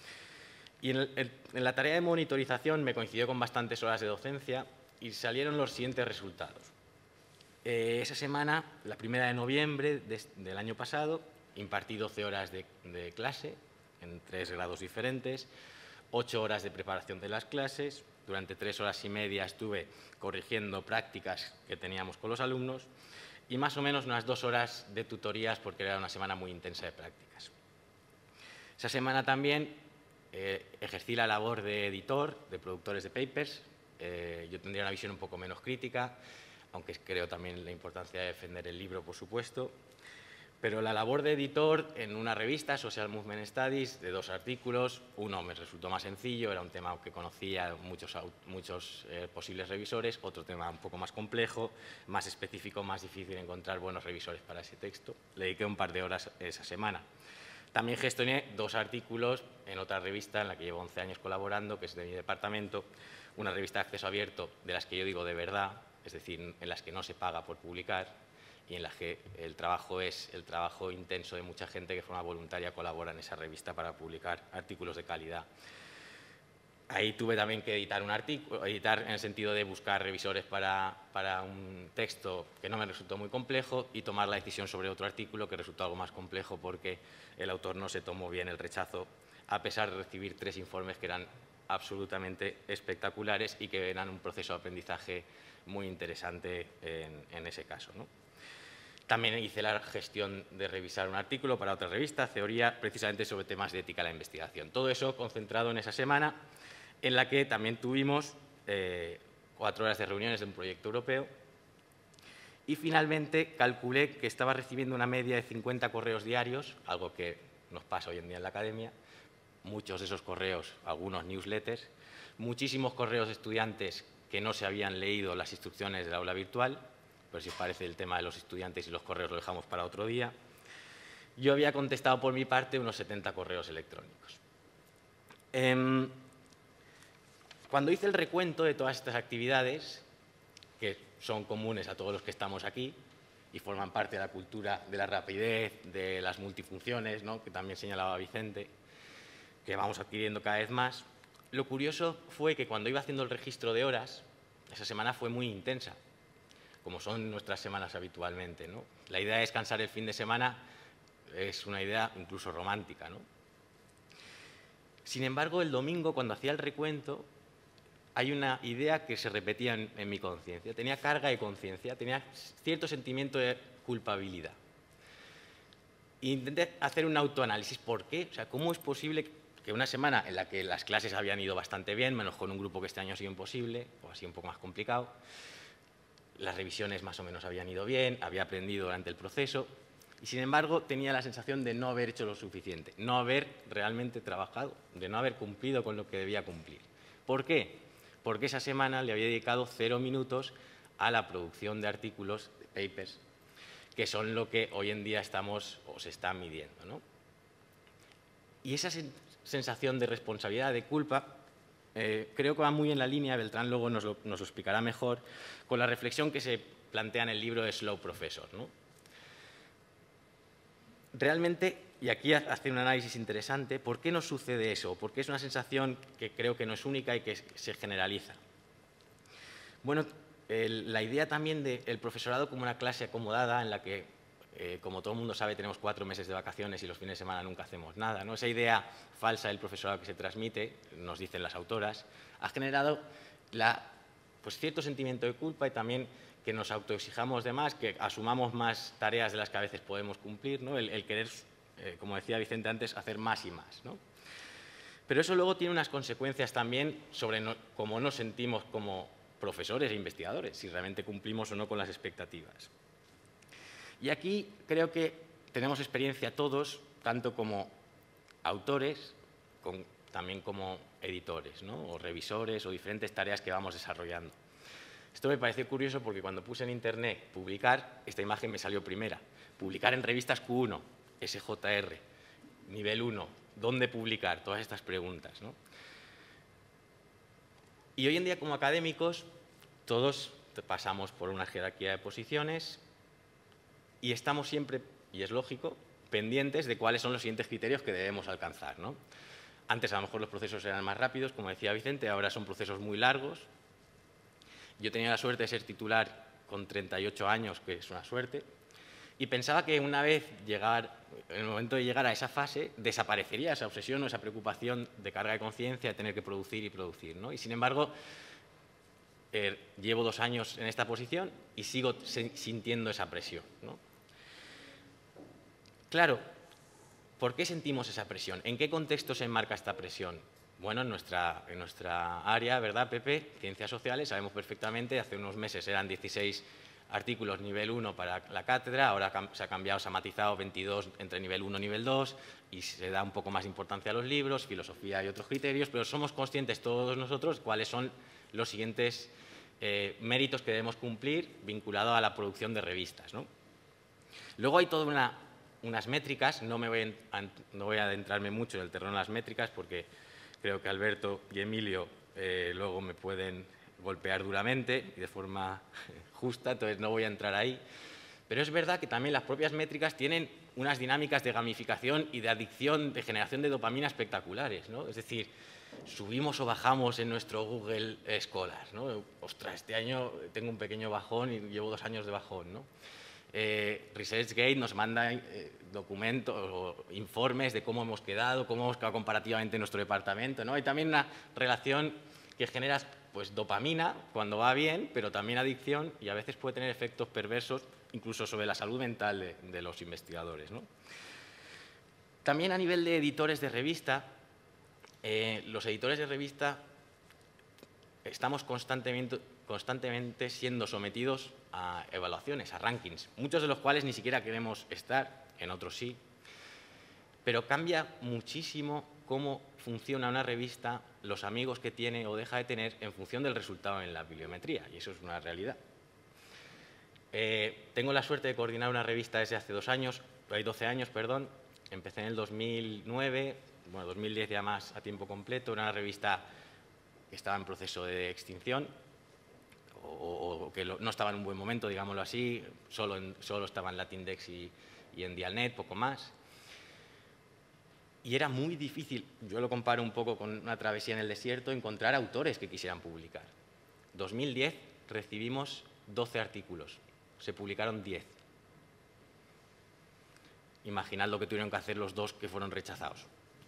Y en la tarea de monitorización me coincidió con bastantes horas de docencia y salieron los siguientes resultados. Esa semana, la 1 de noviembre del año pasado, impartí 12 horas de clase en 3 grados diferentes, 8 horas de preparación de las clases, durante 3 horas y media estuve corrigiendo prácticas que teníamos con los alumnos y más o menos unas 2 horas de tutorías porque era una semana muy intensa de prácticas. Esa semana también ejercí la labor de editor, de productores de papers. Yo tendría una visión un poco menos crítica, aunque creo también en la importancia de defender el libro, por supuesto. Pero la labor de editor en una revista, Social Movement Studies, de 2 artículos, uno me resultó más sencillo, era un tema que conocía muchos posibles revisores, otro tema un poco más complejo, más específico, más difícil encontrar buenos revisores para ese texto. Le dediqué un par de horas esa semana. También gestioné 2 artículos en otra revista en la que llevo 11 años colaborando, que es de mi departamento, una revista de acceso abierto de las que yo digo de verdad, es decir, en las que no se paga por publicar, y en las que el trabajo es el trabajo intenso de mucha gente que de forma voluntaria colabora en esa revista para publicar artículos de calidad. Ahí tuve también que editar un artículo, editar en el sentido de buscar revisores para un texto que no me resultó muy complejo y tomar la decisión sobre otro artículo que resultó algo más complejo porque el autor no se tomó bien el rechazo, a pesar de recibir 3 informes que eran absolutamente espectaculares y que eran un proceso de aprendizaje muy interesante en ese caso, ¿no? También hice la gestión de revisar un artículo para otra revista, Teoría, precisamente sobre temas de ética en la investigación. Todo eso concentrado en esa semana, en la que también tuvimos 4 horas de reuniones de un proyecto europeo y finalmente calculé que estaba recibiendo una media de 50 correos diarios, algo que nos pasa hoy en día en la academia, muchos de esos correos, algunos newsletters, muchísimos correos de estudiantes que no se habían leído las instrucciones del aula virtual, pero si os parece el tema de los estudiantes y los correos lo dejamos para otro día. Yo había contestado por mi parte unos 70 correos electrónicos. Cuando hice el recuento de todas estas actividades, que son comunes a todos los que estamos aquí y forman parte de la cultura de la rapidez, de las multifunciones, ¿no?, que también señalaba Vicente, que vamos adquiriendo cada vez más, lo curioso fue que cuando iba haciendo el registro de horas, esa semana fue muy intensa, como son nuestras semanas habitualmente, ¿no? La idea de descansar el fin de semana es una idea incluso romántica, ¿no? Sin embargo, el domingo, cuando hacía el recuento, hay una idea que se repetía en mi conciencia. Tenía carga de conciencia, tenía cierto sentimiento de culpabilidad. E intenté hacer un autoanálisis. ¿Por qué? O sea, ¿cómo es posible que una semana en la que las clases habían ido bastante bien, menos con un grupo que este año ha sido imposible, o ha sido un poco más complicado, las revisiones más o menos habían ido bien, había aprendido durante el proceso y, sin embargo, tenía la sensación de no haber hecho lo suficiente, no haber realmente trabajado, de no haber cumplido con lo que debía cumplir? ¿Por qué? Porque esa semana le había dedicado 0 minutos a la producción de artículos, de papers, que son lo que hoy en día estamos o se está midiendo, ¿no? Y esa sensación de responsabilidad, de culpa, creo que va muy en la línea, Beltrán luego nos lo explicará mejor, con la reflexión que se plantea en el libro de Slow Professor, ¿no? Realmente, y aquí hace un análisis interesante, ¿por qué nos sucede eso? Porque es una sensación que creo que no es única y que se generaliza. Bueno, la idea también del profesorado como una clase acomodada en la que, como todo el mundo sabe, tenemos 4 meses de vacaciones y los fines de semana nunca hacemos nada, ¿no? Esa idea falsa del profesorado que se transmite, nos dicen las autoras, ha generado pues, cierto sentimiento de culpa y también que nos autoexijamos de más, que asumamos más tareas de las que a veces podemos cumplir, ¿no? El querer, como decía Vicente antes, hacer más y más, ¿no? Pero eso luego tiene unas consecuencias también sobre cómo nos sentimos como profesores e investigadores, si realmente cumplimos o no con las expectativas. Y aquí creo que tenemos experiencia todos, tanto como autores, con también como editores, ¿no? O revisores o diferentes tareas que vamos desarrollando. Esto me pareció curioso porque cuando puse en internet publicar, esta imagen me salió primera. Publicar en revistas Q1, SJR, nivel 1, ¿dónde publicar? Todas estas preguntas, ¿no? Y hoy en día, como académicos, todos pasamos por una jerarquía de posiciones y estamos siempre, y es lógico, pendientes de cuáles son los siguientes criterios que debemos alcanzar, ¿no? Antes a lo mejor los procesos eran más rápidos, como decía Vicente, ahora son procesos muy largos. Yo tenía la suerte de ser titular con 38 años, que es una suerte, y pensaba que una vez en el momento de llegar a esa fase, desaparecería esa obsesión o esa preocupación de carga de conciencia, de tener que producir y producir, ¿no? Y sin embargo, llevo 2 años en esta posición y sigo sintiendo esa presión, ¿no? Claro, ¿por qué sentimos esa presión? ¿En qué contexto se enmarca esta presión? Bueno, en nuestra área, ¿verdad, Pepe? Ciencias sociales, sabemos perfectamente, hace unos meses eran 16 artículos nivel 1 para la cátedra, ahora se ha cambiado, se ha matizado 22 entre nivel 1 y nivel 2 y se da un poco más importancia a los libros, filosofía y otros criterios, pero somos conscientes todos nosotros cuáles son los siguientes méritos que debemos cumplir vinculados a la producción de revistas, ¿no? Luego hay toda unas métricas, no voy a adentrarme mucho en el terreno de las métricas porque creo que Alberto y Emilio luego me pueden golpear duramente y de forma justa, entonces no voy a entrar ahí. Pero es verdad que también las propias métricas tienen unas dinámicas de gamificación y de adicción, de generación de dopamina espectaculares, ¿no? Es decir, subimos o bajamos en nuestro Google Scholar, ¿no? Ostras, este año tengo un pequeño bajón y llevo 2 años de bajón, ¿no? ResearchGate nos manda documentos o informes de cómo hemos quedado comparativamente en nuestro departamento, ¿no? Hay también una relación que genera pues, dopamina cuando va bien, pero también adicción y a veces puede tener efectos perversos incluso sobre la salud mental de los investigadores, ¿no? También a nivel de editores de revista, los editores de revista estamos constantemente siendo sometidos a evaluaciones, a rankings, muchos de los cuales ni siquiera queremos estar, en otros sí, pero cambia muchísimo cómo funciona una revista, los amigos que tiene o deja de tener en función del resultado en la bibliometría, y eso es una realidad. Tengo la suerte de coordinar una revista desde hace 12 años, perdón. Empecé en el 2009, bueno, 2010 ya más a tiempo completo, era una revista que estaba en proceso de extinción o que no estaba en un buen momento, digámoslo así, solo estaba en Latindex y en Dialnet, poco más. Y era muy difícil, yo lo comparo un poco con una travesía en el desierto, encontrar autores que quisieran publicar. 2010 recibimos 12 artículos, se publicaron 10. Imaginad lo que tuvieron que hacer los 2 que fueron rechazados.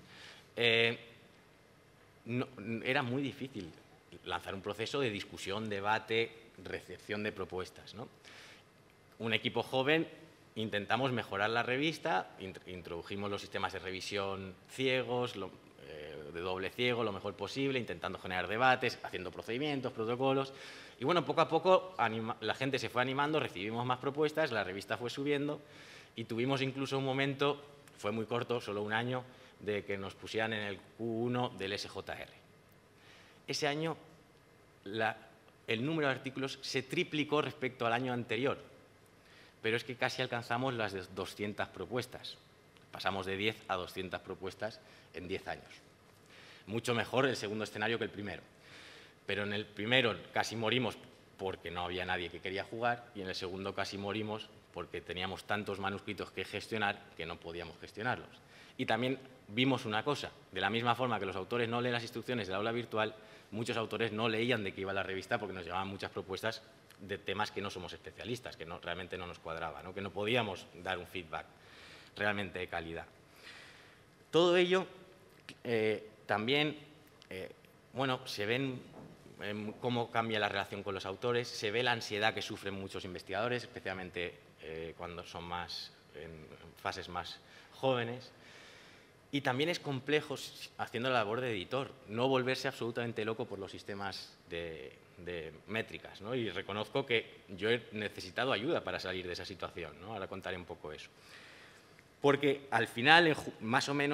Era muy difícil lanzar un proceso de discusión, debate, recepción de propuestas, ¿no? Un equipo joven, intentamos mejorar la revista, introdujimos los sistemas de revisión ciegos, de doble ciego, lo mejor posible, intentando generar debates, haciendo procedimientos, protocolos. Y bueno, poco a poco la gente se fue animando, recibimos más propuestas, la revista fue subiendo y tuvimos incluso un momento, fue muy corto, solo un año, de que nos pusieran en el Q1 del SJR. Ese año el número de artículos se triplicó respecto al año anterior, pero es que casi alcanzamos las de 200 propuestas. Pasamos de 10 a 200 propuestas en 10 años. Mucho mejor el segundo escenario que el primero. Pero en el primero casi morimos porque no había nadie que quería jugar y en el segundo casi morimos porque teníamos tantos manuscritos que gestionar que no podíamos gestionarlos. Y también vimos una cosa, de la misma forma que los autores no leen las instrucciones del aula virtual, muchos autores no leían de qué iba la revista porque nos llevaban muchas propuestas de temas que no somos especialistas, que realmente no nos cuadraba, ¿no? Que no podíamos dar un feedback realmente de calidad. Todo ello también, bueno, se ven cómo cambia la relación con los autores, se ve la ansiedad que sufren muchos investigadores, especialmente cuando son en fases más jóvenes. Y también es complejo, haciendo la labor de editor, no volverse absolutamente loco por los sistemas de métricas, ¿no? Y reconozco que yo he necesitado ayuda para salir de esa situación, ¿no? Ahora contaré un poco eso. Porque al final, más o menos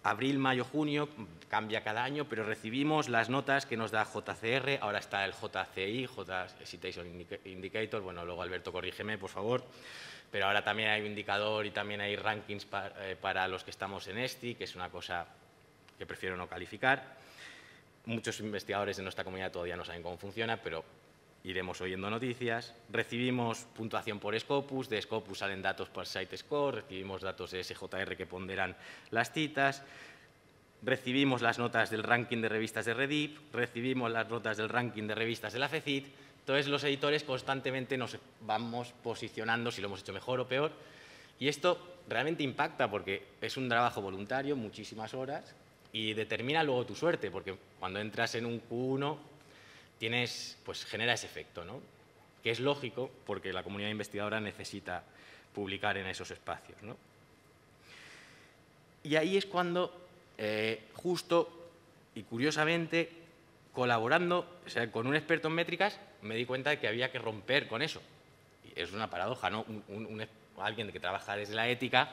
abril, mayo, junio, cambia cada año, pero recibimos las notas que nos da JCR, ahora está el JCI, J Citation Indicator, bueno, luego Alberto corrígeme, por favor, pero ahora también hay un indicador y también hay rankings para los que estamos en ESTI, que es una cosa que prefiero no calificar. Muchos investigadores de nuestra comunidad todavía no saben cómo funciona, pero iremos oyendo noticias. Recibimos puntuación por Scopus, de Scopus salen datos por SiteScore, recibimos datos de SJR que ponderan las citas, recibimos las notas del ranking de revistas de Redip, recibimos las notas del ranking de revistas de la FECIT. Entonces, los editores constantemente nos vamos posicionando si lo hemos hecho mejor o peor. Y esto realmente impacta porque es un trabajo voluntario, muchísimas horas, y determina luego tu suerte, porque cuando entras en un Q1 pues genera ese efecto, ¿no? Que es lógico porque la comunidad investigadora necesita publicar en esos espacios, ¿no? Y ahí es cuando, justo y curiosamente, colaborando, o sea, con un experto en métricas, me di cuenta de que había que romper con eso. Y es una paradoja, ¿no? Alguien que trabaja desde la ética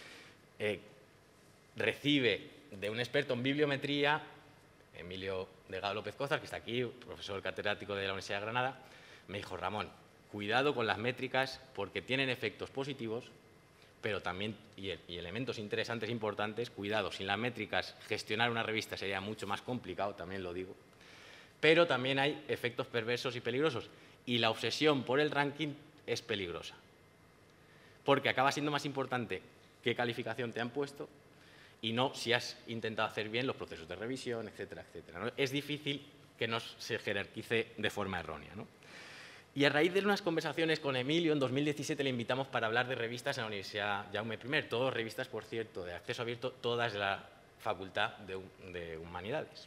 recibe de un experto en bibliometría, Emilio Delgado López Cózar, que está aquí, profesor catedrático de la Universidad de Granada, me dijo: Ramón, cuidado con las métricas porque tienen efectos positivos, pero también, y elementos interesantes, importantes, cuidado, sin las métricas gestionar una revista sería mucho más complicado, también lo digo, pero también hay efectos perversos y peligrosos, y la obsesión por el ranking es peligrosa, porque acaba siendo más importante qué calificación te han puesto y no si has intentado hacer bien los procesos de revisión, etcétera, etcétera, ¿no? Es difícil que se jerarquice de forma errónea, ¿no? Y a raíz de unas conversaciones con Emilio, en 2017 le invitamos para hablar de revistas en la Universidad Jaume I, todas revistas, por cierto, de acceso abierto, todas de la Facultad de Humanidades.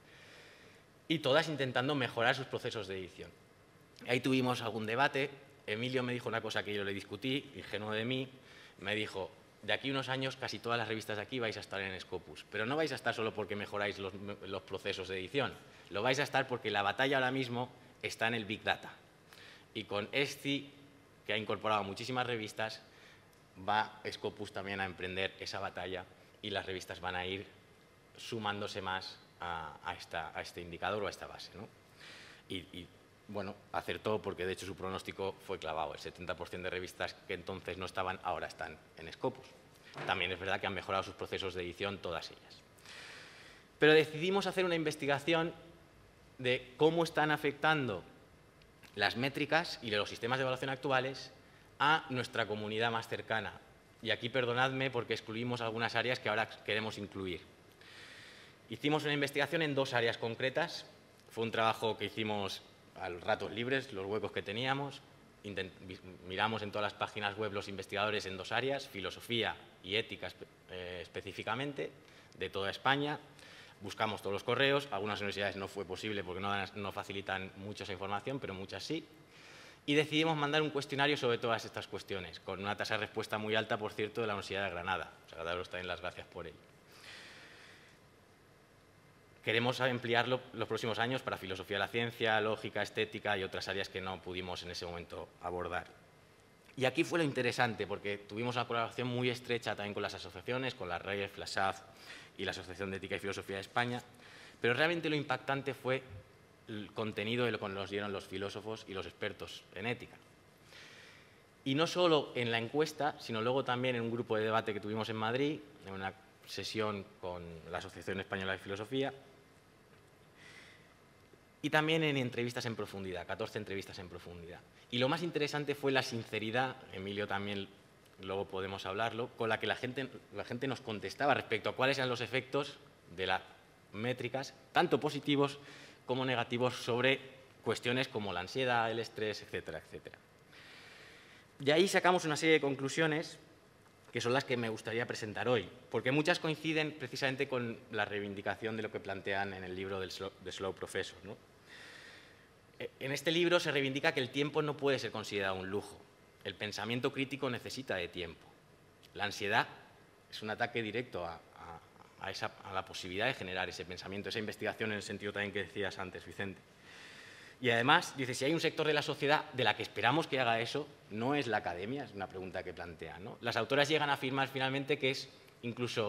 Y todas intentando mejorar sus procesos de edición. Ahí tuvimos algún debate. Emilio me dijo una cosa que yo le discutí, ingenuo de mí, me dijo: de aquí a unos años casi todas las revistas de aquí vais a estar en Scopus, pero no vais a estar solo porque mejoráis los procesos de edición, lo vais a estar porque la batalla ahora mismo está en el Big Data. Y con ESTI, que ha incorporado muchísimas revistas, va Scopus también a emprender esa batalla y las revistas van a ir sumándose más a este indicador o a esta base, ¿no? Y bueno, acertó porque de hecho su pronóstico fue clavado. El 70% de revistas que entonces no estaban, ahora están en Scopus. También es verdad que han mejorado sus procesos de edición, todas ellas. Pero decidimos hacer una investigación de cómo están afectando las métricas y los sistemas de evaluación actuales a nuestra comunidad más cercana. Y aquí perdonadme porque excluimos algunas áreas que ahora queremos incluir. Hicimos una investigación en dos áreas concretas. Fue un trabajo que hicimos a los ratos libres, los huecos que teníamos. Miramos en todas las páginas web los investigadores en dos áreas, filosofía y ética específicamente, de toda España. Buscamos todos los correos, algunas universidades no fue posible porque no facilitan mucho esa información, pero muchas sí. Y decidimos mandar un cuestionario sobre todas estas cuestiones, con una tasa de respuesta muy alta, por cierto, de la Universidad de Granada. Os daros también las gracias por ello. Queremos ampliarlo los próximos años para filosofía de la ciencia, lógica, estética y otras áreas que no pudimos en ese momento abordar. Y aquí fue lo interesante, porque tuvimos una colaboración muy estrecha también con las asociaciones, con la REF, la SAF y la Asociación de Ética y Filosofía de España, pero realmente lo impactante fue el contenido de lo que nos dieron los filósofos y los expertos en ética. Y no solo en la encuesta, sino luego también en un grupo de debate que tuvimos en Madrid, en una sesión con la Asociación Española de Filosofía, y también en entrevistas en profundidad, 14 entrevistas en profundidad. Y lo más interesante fue la sinceridad, Emilio también luego podemos hablarlo, con la que la gente nos contestaba respecto a cuáles eran los efectos de las métricas, tanto positivos como negativos, sobre cuestiones como la ansiedad, el estrés, etcétera, etcétera. Y ahí sacamos una serie de conclusiones que son las que me gustaría presentar hoy, porque muchas coinciden precisamente con la reivindicación de lo que plantean en el libro de Slow Professor, ¿no? En este libro se reivindica que el tiempo no puede ser considerado un lujo. El pensamiento crítico necesita de tiempo. La ansiedad es un ataque directo a la posibilidad de generar ese pensamiento, esa investigación en el sentido también que decías antes, Vicente. Y además, dice, si hay un sector de la sociedad de la que esperamos que haga eso, no es la academia, es una pregunta que plantea, ¿no? Las autoras llegan a afirmar finalmente que es incluso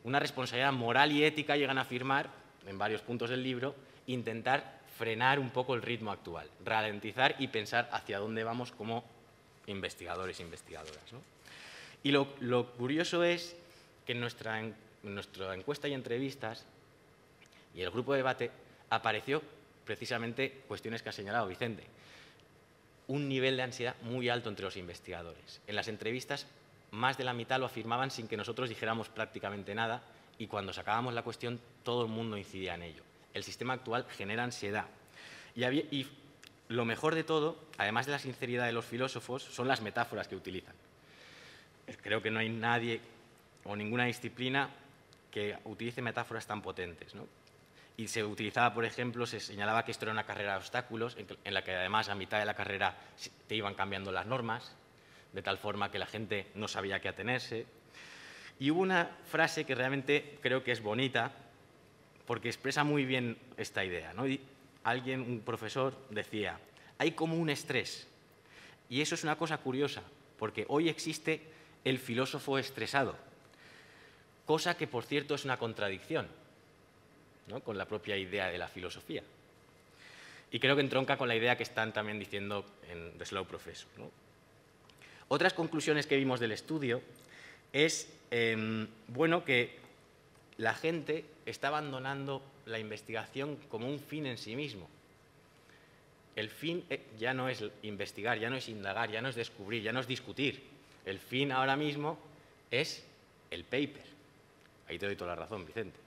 una responsabilidad moral y ética, llegan a afirmar, en varios puntos del libro, intentar frenar un poco el ritmo actual, ralentizar y pensar hacia dónde vamos como investigadores e investigadoras, ¿no? Y lo curioso es que en nuestra encuesta y entrevistas y el grupo de debate apareció precisamente cuestiones que ha señalado Vicente. Un nivel de ansiedad muy alto entre los investigadores. En las entrevistas, más de la mitad lo afirmaban sin que nosotros dijéramos prácticamente nada, y cuando sacábamos la cuestión, todo el mundo incidía en ello. El sistema actual genera ansiedad. Y lo mejor de todo, además de la sinceridad de los filósofos, son las metáforas que utilizan. Creo que no hay nadie o ninguna disciplina que utilice metáforas tan potentes, ¿no? Y se utilizaba, por ejemplo, se señalaba que esto era una carrera de obstáculos, en la que además a mitad de la carrera te iban cambiando las normas, de tal forma que la gente no sabía a qué atenerse. Y hubo una frase que realmente creo que es bonita, porque expresa muy bien esta idea, ¿no? Y un profesor, decía, hay como un estrés. Y eso es una cosa curiosa, porque hoy existe el filósofo estresado, cosa que, por cierto, es una contradicción, ¿no?, con la propia idea de la filosofía. Y creo que entronca con la idea que están también diciendo en The Slow Professor, ¿no? Otras conclusiones que vimos del estudio es, bueno, que la gente está abandonando la investigación como un fin en sí mismo. El fin ya no es investigar, ya no es indagar, ya no es descubrir, ya no es discutir. El fin ahora mismo es el paper. Ahí te doy toda la razón, Vicente.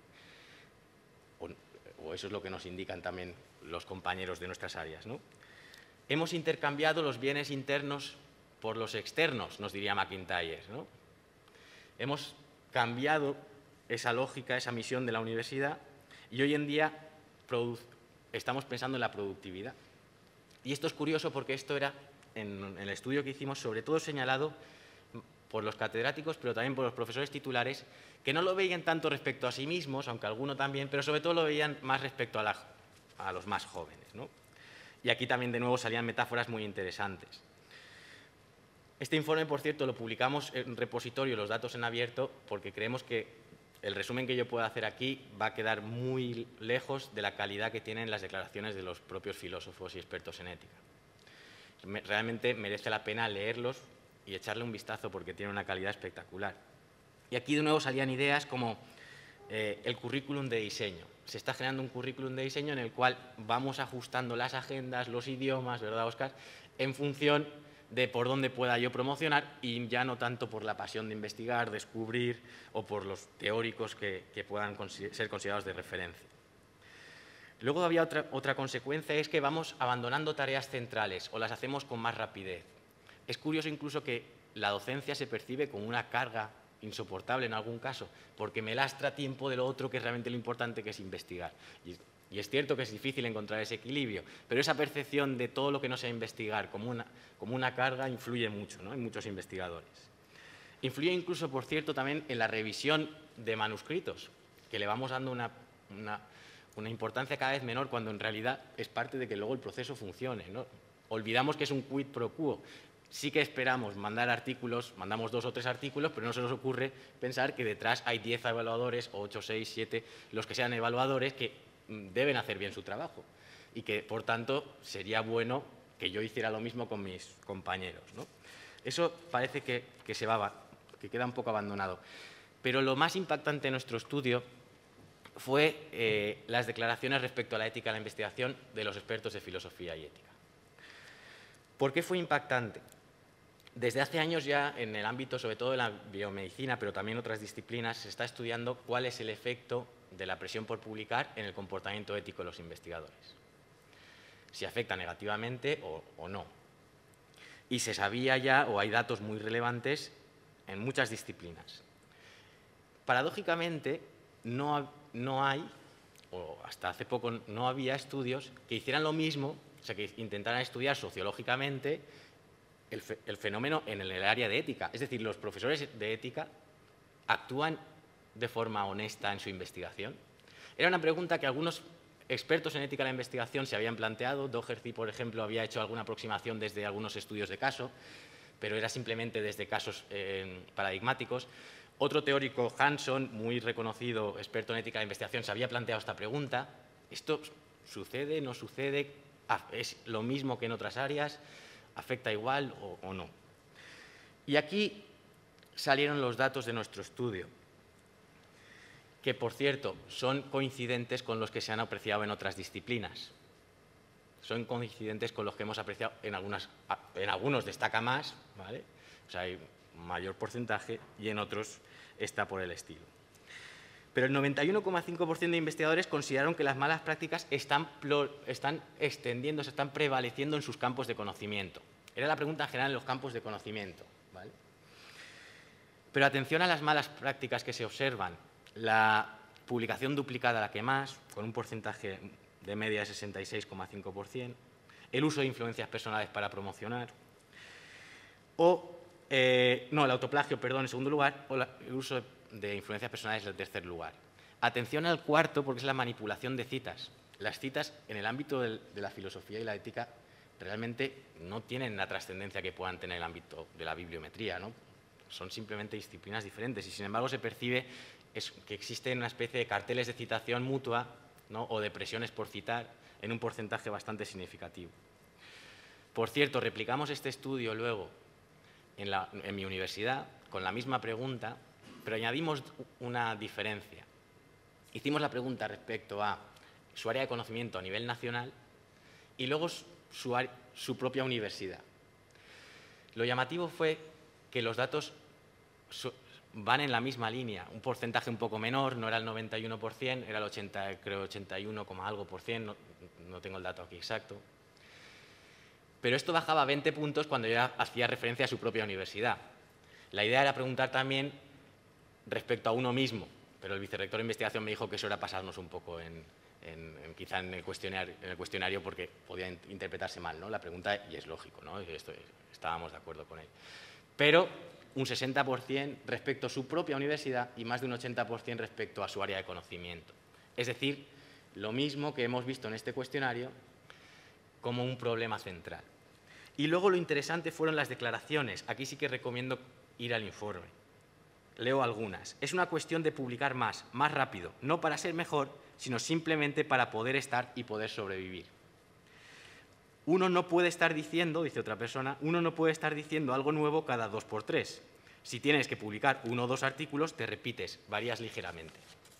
O eso es lo que nos indican también los compañeros de nuestras áreas, ¿no? Hemos intercambiado los bienes internos por los externos, nos diría McIntyre, ¿no? Hemos cambiado esa lógica, esa misión de la universidad, y hoy en día estamos pensando en la productividad. Y esto es curioso porque esto era, en el estudio que hicimos, sobre todo señalado por los catedráticos, pero también por los profesores titulares, que no lo veían tanto respecto a sí mismos, aunque alguno también, pero sobre todo lo veían más respecto a los más jóvenes, ¿no? Y aquí también de nuevo salían metáforas muy interesantes. Este informe, por cierto, lo publicamos en repositorio, los datos en abierto, porque creemos que el resumen que yo pueda hacer aquí va a quedar muy lejos de la calidad que tienen las declaraciones de los propios filósofos y expertos en ética. Realmente merece la pena leerlos y echarle un vistazo porque tiene una calidad espectacular. Y aquí de nuevo salían ideas como el currículum de diseño. Se está generando un currículum de diseño en el cual vamos ajustando las agendas, los idiomas, ¿verdad, Óscar?, en función de por dónde pueda yo promocionar y ya no tanto por la pasión de investigar, descubrir o por los teóricos que puedan ser considerados de referencia. Luego había otra consecuencia, es que vamos abandonando tareas centrales o las hacemos con más rapidez. Es curioso incluso que la docencia se percibe como una carga insoportable en algún caso, porque me lastra tiempo de lo otro que es realmente lo importante, que es investigar. Y es cierto que es difícil encontrar ese equilibrio, pero esa percepción de todo lo que no sea investigar como una carga influye mucho, ¿no?, en muchos investigadores. Influye incluso, por cierto, también en la revisión de manuscritos, que le vamos dando una importancia cada vez menor cuando en realidad es parte de que luego el proceso funcione, ¿no? Olvidamos que es un quid pro quo. Sí que esperamos mandar artículos, mandamos 2 o 3 artículos, pero no se nos ocurre pensar que detrás hay 10 evaluadores, 8, 6, 7, los que sean evaluadores, que deben hacer bien su trabajo y que, por tanto, sería bueno que yo hiciera lo mismo con mis compañeros, ¿no? Eso parece que queda un poco abandonado. Pero lo más impactante de nuestro estudio fue las declaraciones respecto a la ética de la investigación de los expertos de filosofía y ética. ¿Por qué fue impactante? Desde hace años ya, en el ámbito sobre todo de la biomedicina, pero también otras disciplinas, se está estudiando cuál es el efecto de la presión por publicar en el comportamiento ético de los investigadores. Si afecta negativamente o no. Y se sabía ya, o hay datos muy relevantes en muchas disciplinas. Paradójicamente, no hay, o hasta hace poco no había estudios que hicieran lo mismo, o sea, que intentaran estudiar sociológicamente el fenómeno en el área de ética. Es decir, los profesores de ética actúan de forma honesta en su investigación. Era una pregunta que algunos expertos en ética de la investigación se habían planteado. Doherty, por ejemplo, había hecho alguna aproximación desde algunos estudios de caso, pero era simplemente desde casos paradigmáticos. Otro teórico, Hanson, muy reconocido, experto en ética de investigación, se había planteado esta pregunta. ¿Esto sucede, no sucede? ¿Es lo mismo que en otras áreas? ¿Afecta igual o no? Y aquí salieron los datos de nuestro estudio, que, por cierto, son coincidentes con los que se han apreciado en otras disciplinas. Son coincidentes con los que hemos apreciado en algunos destaca más, ¿vale? O sea, hay mayor porcentaje y en otros está por el estilo. Pero el 91,5% de investigadores consideraron que las malas prácticas están extendiéndose, están prevaleciendo en sus campos de conocimiento. Era la pregunta en general en los campos de conocimiento, ¿vale? Pero atención a las malas prácticas que se observan. La publicación duplicada la que más, con un porcentaje de media de 66,5%, el uso de influencias personales para promocionar, el autoplagio, perdón, en segundo lugar, o el uso de influencias personales en tercer lugar. Atención al cuarto, porque es la manipulación de citas. Las citas en el ámbito de la filosofía y la ética realmente no tienen la trascendencia que puedan tener en el ámbito de la bibliometría, ¿no? Son simplemente disciplinas diferentes y, sin embargo, se percibe que existen una especie de carteles de citación mutua, ¿no? O de presiones por citar en un porcentaje bastante significativo. Por cierto, replicamos este estudio luego en mi universidad con la misma pregunta, pero añadimos una diferencia. Hicimos la pregunta respecto a su área de conocimiento a nivel nacional y luego su propia universidad. Lo llamativo fue que los datos van en la misma línea, un porcentaje un poco menor, no era el 91%, era el 81, algo por ciento, no tengo el dato aquí exacto. Pero esto bajaba 20 puntos cuando ya hacía referencia a su propia universidad. La idea era preguntar también respecto a uno mismo, pero el vicerrector de investigación me dijo que eso era pasarnos un poco quizá en el cuestionario porque podía interpretarse mal, ¿no? La pregunta, y es lógico, ¿no? Estábamos de acuerdo con él. Pero un 60% respecto a su propia universidad y más de un 80% respecto a su área de conocimiento. Es decir, lo mismo que hemos visto en este cuestionario como un problema central. Y luego lo interesante fueron las declaraciones. Aquí sí que recomiendo ir al informe. Leo algunas. Es una cuestión de publicar más rápido, no para ser mejor, sino simplemente para poder estar y poder sobrevivir. Uno no puede estar diciendo, dice otra persona, uno no puede estar diciendo algo nuevo cada 2 por 3. Si tienes que publicar 1 o 2 artículos, te repites, varías ligeramente.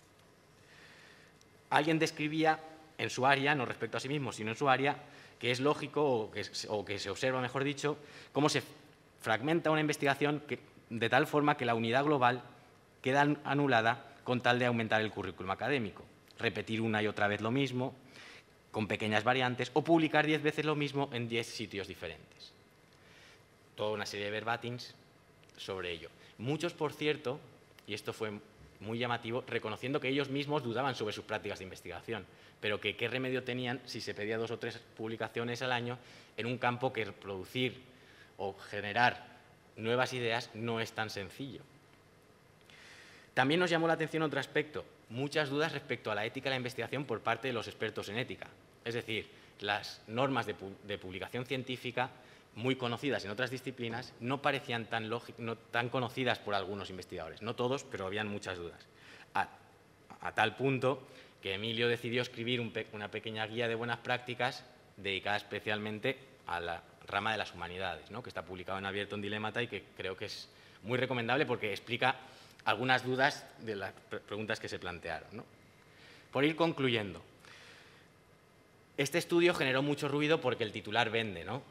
Alguien describía en su área, no respecto a sí mismo, sino en su área, que es lógico o que se observa, mejor dicho, cómo se fragmenta una investigación de tal forma que la unidad global queda anulada con tal de aumentar el currículum académico. Repetir una y otra vez lo mismo, con pequeñas variantes, o publicar 10 veces lo mismo en 10 sitios diferentes. Toda una serie de verbatims sobre ello. Muchos, por cierto, y esto fue muy llamativo, reconociendo que ellos mismos dudaban sobre sus prácticas de investigación, pero que qué remedio tenían si se pedía 2 o 3 publicaciones al año en un campo que producir o generar nuevas ideas no es tan sencillo. También nos llamó la atención otro aspecto, muchas dudas respecto a la ética de la investigación por parte de los expertos en ética. Es decir, las normas de publicación científica, muy conocidas en otras disciplinas, no parecían tan conocidas por algunos investigadores. No todos, pero habían muchas dudas. A tal punto que Emilio decidió escribir una pequeña guía de buenas prácticas dedicada especialmente a la rama de las humanidades, ¿no? Que está publicado en abierto en Dilemata y que creo que es muy recomendable porque explica algunas dudas de las preguntas que se plantearon, ¿no? Por ir concluyendo, este estudio generó mucho ruido porque el titular vende, ¿no?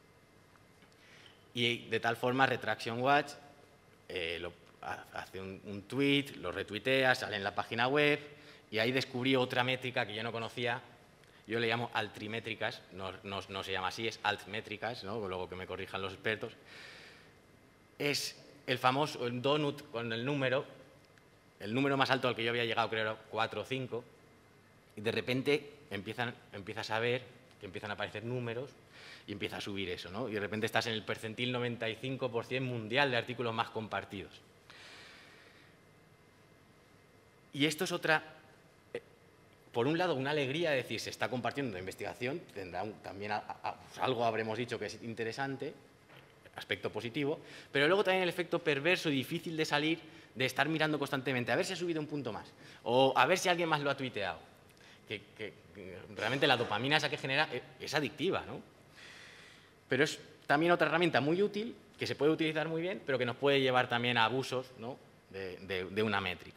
Y de tal forma Retraction Watch hace un tweet, lo retuitea, sale en la página web y ahí descubrí otra métrica que yo no conocía. Yo le llamo altrimétricas, no se llama así, es altmétricas, ¿no? Luego que me corrijan los expertos. Es el famoso donut con el número más alto al que yo había llegado creo era 4 o 5, y de repente empiezas a ver que empiezan a aparecer números y empieza a subir eso, ¿no? Y de repente estás en el percentil 95% mundial de artículos más compartidos. Y esto es otra, por un lado, una alegría de decir se está compartiendo la investigación, tendrá también algo habremos dicho que es interesante, aspecto positivo, pero luego también el efecto perverso y difícil de salir de estar mirando constantemente a ver si ha subido un punto más o a ver si alguien más lo ha tuiteado. Que realmente la dopamina esa que genera es adictiva, ¿no? Pero es también otra herramienta muy útil que se puede utilizar muy bien, pero que nos puede llevar también a abusos, ¿no?, de una métrica.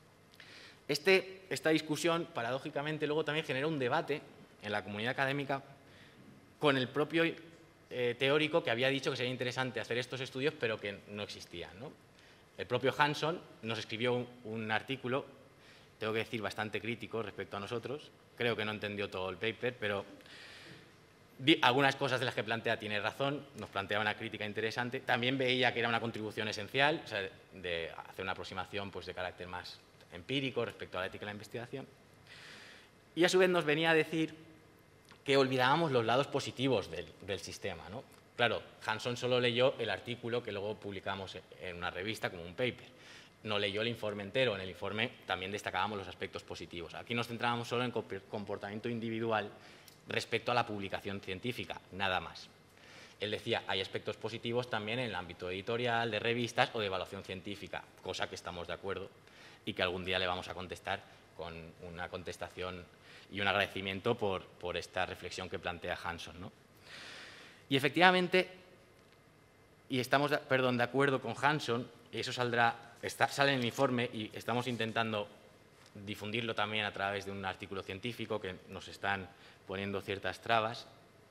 Esta discusión, paradójicamente, luego también genera un debate en la comunidad académica con el propio teórico que había dicho que sería interesante hacer estos estudios, pero que no existían, ¿no? El propio Hanson nos escribió un artículo, tengo que decir, bastante crítico respecto a nosotros. Creo que no entendió todo el paper, pero algunas cosas de las que plantea tiene razón, nos plantea una crítica interesante. También veía que era una contribución esencial, o sea, de hacer una aproximación pues, de carácter más empírico respecto a la ética de la investigación. Y a su vez nos venía a decir que olvidábamos los lados positivos del sistema, ¿no? Claro, Hanson solo leyó el artículo que luego publicamos en una revista como un paper. No leyó el informe entero. En el informe también destacábamos los aspectos positivos. Aquí nos centrábamos solo en comportamiento individual respecto a la publicación científica, nada más. Él decía, hay aspectos positivos también en el ámbito editorial, de revistas o de evaluación científica, cosa que estamos de acuerdo y que algún día le vamos a contestar con una contestación y un agradecimiento por esta reflexión que plantea Hanson, ¿no? Y efectivamente, y estamos de acuerdo con Hanson, y eso sale en el informe y estamos intentando difundirlo también a través de un artículo científico que nos están poniendo ciertas trabas.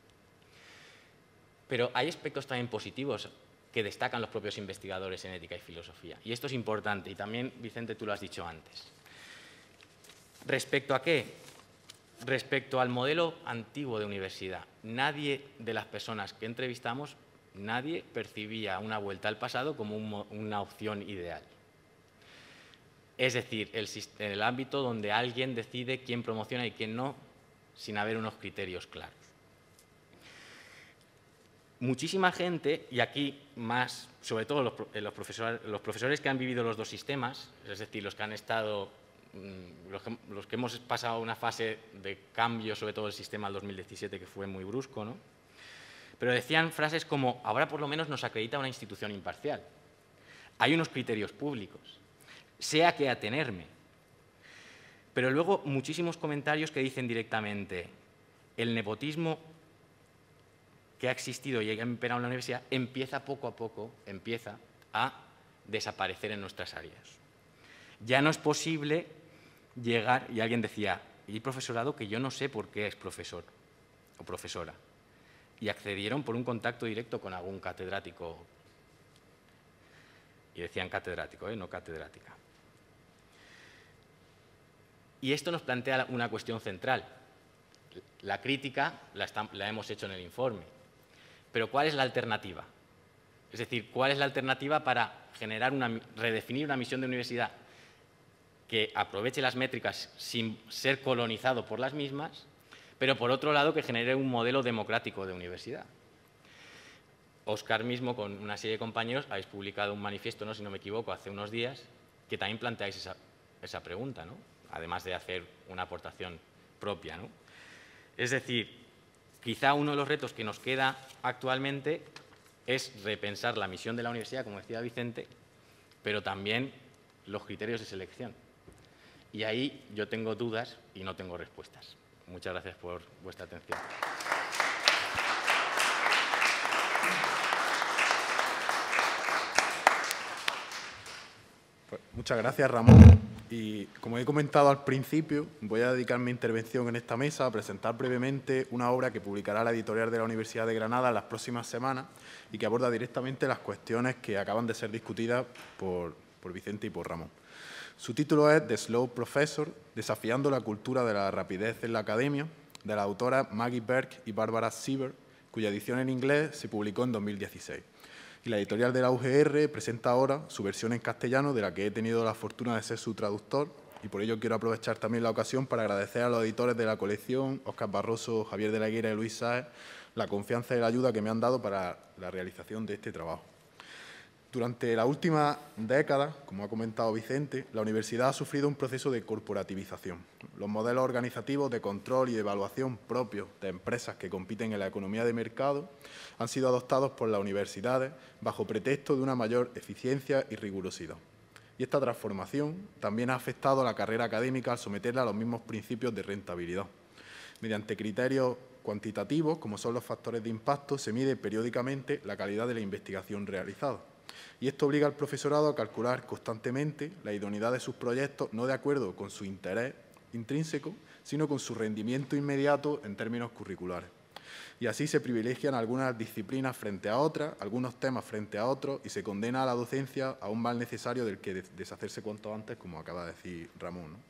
Pero hay aspectos también positivos que destacan los propios investigadores en ética y filosofía. Y esto es importante, y también, Vicente, tú lo has dicho antes. ¿Respecto a qué? Respecto al modelo antiguo de universidad, nadie de las personas que entrevistamos, nadie percibía una vuelta al pasado como una opción ideal. Es decir, en el ámbito donde alguien decide quién promociona y quién no, sin haber unos criterios claros. Muchísima gente, y aquí más, sobre todo los profesores que han vivido los dos sistemas, es decir, los que han estado, los que hemos pasado una fase de cambio, sobre todo el sistema del 2017, que fue muy brusco, ¿no? Pero decían frases como, ahora por lo menos nos acredita una institución imparcial. Hay unos criterios públicos, sé a qué atenerme. Pero luego muchísimos comentarios que dicen directamente, el nepotismo que ha existido y ha imperado en la universidad empieza poco a poco, a desaparecer en nuestras áreas. Ya no es posible llegar, y alguien decía, y hay profesorado que yo no sé por qué es profesor o profesora, y accedieron por un contacto directo con algún catedrático, y decían catedrático, no catedrática. Y esto nos plantea una cuestión central. La crítica la hemos hecho en el informe, pero ¿cuál es la alternativa? Es decir, ¿cuál es la alternativa para redefinir una misión de universidad que aproveche las métricas sin ser colonizado por las mismas, pero por otro lado que genere un modelo democrático de universidad? Óscar mismo, con una serie de compañeros, habéis publicado un manifiesto, ¿no?, si no me equivoco, hace unos días, que también planteáis esa pregunta, ¿no?, además de hacer una aportación propia, ¿no? Es decir, quizá uno de los retos que nos queda actualmente es repensar la misión de la universidad, como decía Vicente, pero también los criterios de selección. Y ahí yo tengo dudas y no tengo respuestas. Muchas gracias por vuestra atención. Pues muchas gracias, Ramón. Y como he comentado al principio, voy a dedicar mi intervención en esta mesa a presentar brevemente una obra que publicará la editorial de la Universidad de Granada en las próximas semanas y que aborda directamente las cuestiones que acaban de ser discutidas por Vicente y por Ramón. Su título es The Slow Professor, desafiando la cultura de la rapidez en la academia, de las autoras Maggie Berg y Barbara Sieber, cuya edición en inglés se publicó en 2016. Y la editorial de la UGR presenta ahora su versión en castellano, de la que he tenido la fortuna de ser su traductor, y por ello quiero aprovechar también la ocasión para agradecer a los editores de la colección, Óscar Barroso, Javier de la Higuera y Luis Sáez, la confianza y la ayuda que me han dado para la realización de este trabajo. Durante la última década, como ha comentado Vicente, la universidad ha sufrido un proceso de corporativización. Los modelos organizativos de control y de evaluación propios de empresas que compiten en la economía de mercado han sido adoptados por las universidades bajo pretexto de una mayor eficiencia y rigurosidad. Y esta transformación también ha afectado a la carrera académica al someterla a los mismos principios de rentabilidad. Mediante criterios cuantitativos, como son los factores de impacto, se mide periódicamente la calidad de la investigación realizada. Y esto obliga al profesorado a calcular constantemente la idoneidad de sus proyectos, no de acuerdo con su interés intrínseco, sino con su rendimiento inmediato en términos curriculares. Y así se privilegian algunas disciplinas frente a otras, algunos temas frente a otros, y se condena a la docencia a un mal necesario del que deshacerse cuanto antes, como acaba de decir Ramón, ¿no?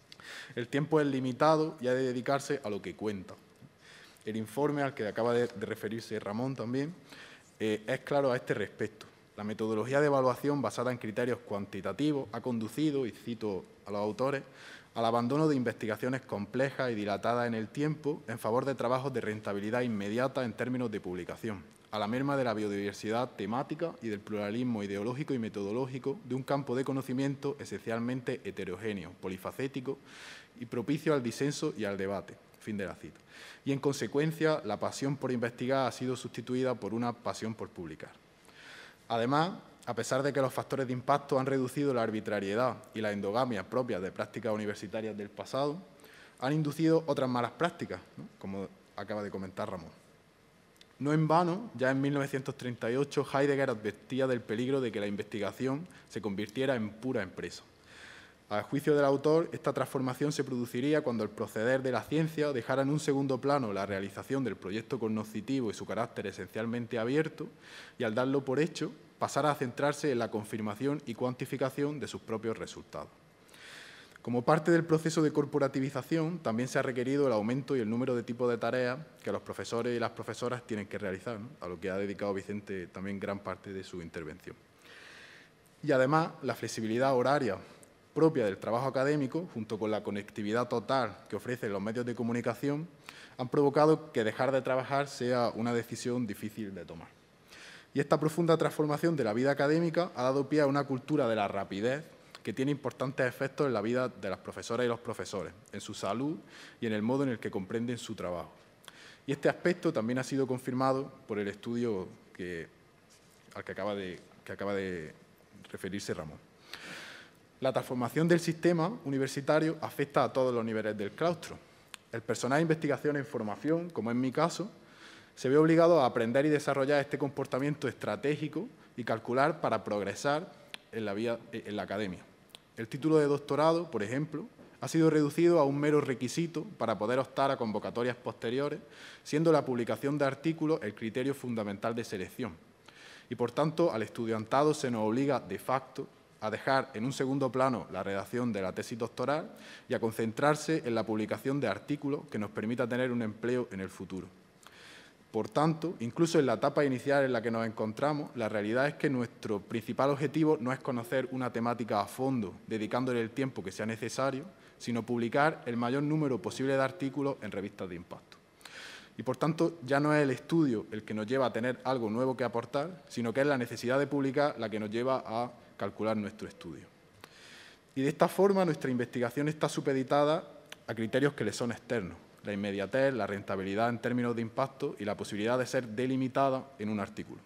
El tiempo es limitado y ha de dedicarse a lo que cuenta. El informe al que acaba de referirse Ramón también es claro a este respecto. La metodología de evaluación basada en criterios cuantitativos ha conducido, y cito a los autores, al abandono de investigaciones complejas y dilatadas en el tiempo en favor de trabajos de rentabilidad inmediata en términos de publicación, a la merma de la biodiversidad temática y del pluralismo ideológico y metodológico de un campo de conocimiento esencialmente heterogéneo, polifacético y propicio al disenso y al debate. Fin de la cita. Y, en consecuencia, la pasión por investigar ha sido sustituida por una pasión por publicar. Además, a pesar de que los factores de impacto han reducido la arbitrariedad y la endogamia propias de prácticas universitarias del pasado, han inducido otras malas prácticas, ¿no?, como acaba de comentar Ramón. No en vano, ya en 1938 Heidegger advertía del peligro de que la investigación se convirtiera en pura empresa. A juicio del autor, esta transformación se produciría cuando el proceder de la ciencia dejara en un segundo plano la realización del proyecto cognoscitivo y su carácter esencialmente abierto, y al darlo por hecho, pasara a centrarse en la confirmación y cuantificación de sus propios resultados. Como parte del proceso de corporativización, también se ha requerido el aumento y el número de tipos de tareas que los profesores y las profesoras tienen que realizar, ¿no?, a lo que ha dedicado Vicente también gran parte de su intervención. Y además, la flexibilidad horaria propia del trabajo académico, junto con la conectividad total que ofrecen los medios de comunicación, han provocado que dejar de trabajar sea una decisión difícil de tomar. Y esta profunda transformación de la vida académica ha dado pie a una cultura de la rapidez que tiene importantes efectos en la vida de las profesoras y los profesores, en su salud y en el modo en el que comprenden su trabajo. Y este aspecto también ha sido confirmado por el estudio al que acaba de referirse Ramón. La transformación del sistema universitario afecta a todos los niveles del claustro. El personal de investigación en formación, como en mi caso, se ve obligado a aprender y desarrollar este comportamiento estratégico y calcular para progresar en la academia. El título de doctorado, por ejemplo, ha sido reducido a un mero requisito para poder optar a convocatorias posteriores, siendo la publicación de artículos el criterio fundamental de selección. Y, por tanto, al estudiantado se nos obliga, de facto, a dejar en un segundo plano la redacción de la tesis doctoral y a concentrarse en la publicación de artículos que nos permita tener un empleo en el futuro. Por tanto, incluso en la etapa inicial en la que nos encontramos, la realidad es que nuestro principal objetivo no es conocer una temática a fondo, dedicándole el tiempo que sea necesario, sino publicar el mayor número posible de artículos en revistas de impacto. Y, por tanto, ya no es el estudio el que nos lleva a tener algo nuevo que aportar, sino que es la necesidad de publicar la que nos lleva a calcular nuestro estudio. Y de esta forma nuestra investigación está supeditada a criterios que le son externos: la inmediatez, la rentabilidad en términos de impacto y la posibilidad de ser delimitada en un artículo.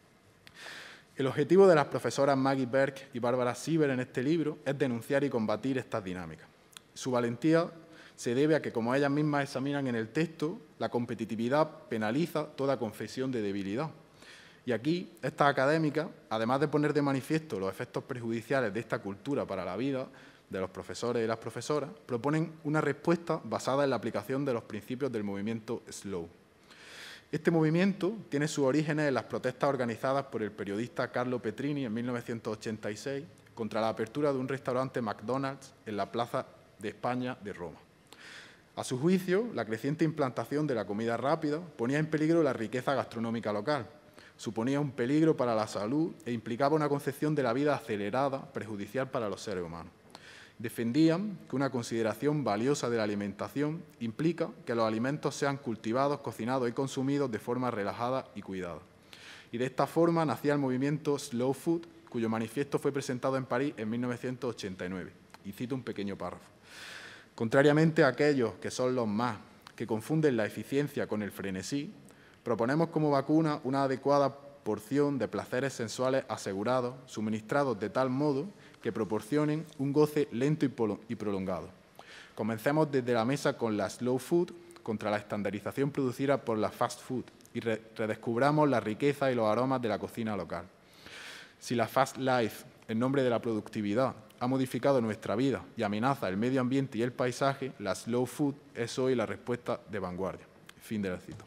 El objetivo de las profesoras Maggie Berg y Bárbara Sieber en este libro es denunciar y combatir estas dinámicas. Su valentía se debe a que, como ellas mismas examinan en el texto, la competitividad penaliza toda confesión de debilidad. Y aquí, estas académicas, además de poner de manifiesto los efectos perjudiciales de esta cultura para la vida de los profesores y las profesoras, proponen una respuesta basada en la aplicación de los principios del movimiento SLOW. Este movimiento tiene sus orígenes en las protestas organizadas por el periodista Carlo Petrini en 1986 contra la apertura de un restaurante McDonald's en la Plaza de España de Roma. A su juicio, la creciente implantación de la comida rápida ponía en peligro la riqueza gastronómica local, suponía un peligro para la salud e implicaba una concepción de la vida acelerada, perjudicial para los seres humanos. Defendían que una consideración valiosa de la alimentación implica que los alimentos sean cultivados, cocinados y consumidos de forma relajada y cuidada. Y de esta forma nacía el movimiento Slow Food, cuyo manifiesto fue presentado en París en 1989. Y cito un pequeño párrafo. Contrariamente a aquellos que son los más, que confunden la eficiencia con el frenesí, proponemos como vacuna una adecuada porción de placeres sensuales asegurados, suministrados de tal modo que proporcionen un goce lento y prolongado. Comencemos desde la mesa con la slow food contra la estandarización producida por la fast food y redescubramos la riqueza y los aromas de la cocina local. Si la fast life, en nombre de la productividad, ha modificado nuestra vida y amenaza el medio ambiente y el paisaje, la slow food es hoy la respuesta de vanguardia. Fin de la cita.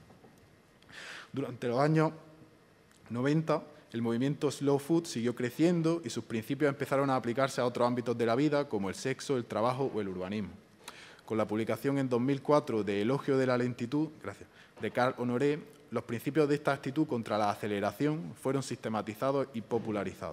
Durante los años 90, el movimiento Slow Food siguió creciendo y sus principios empezaron a aplicarse a otros ámbitos de la vida, como el sexo, el trabajo o el urbanismo. Con la publicación en 2004 de Elogio de la lentitud, de Carl Honoré, los principios de esta actitud contra la aceleración fueron sistematizados y popularizados.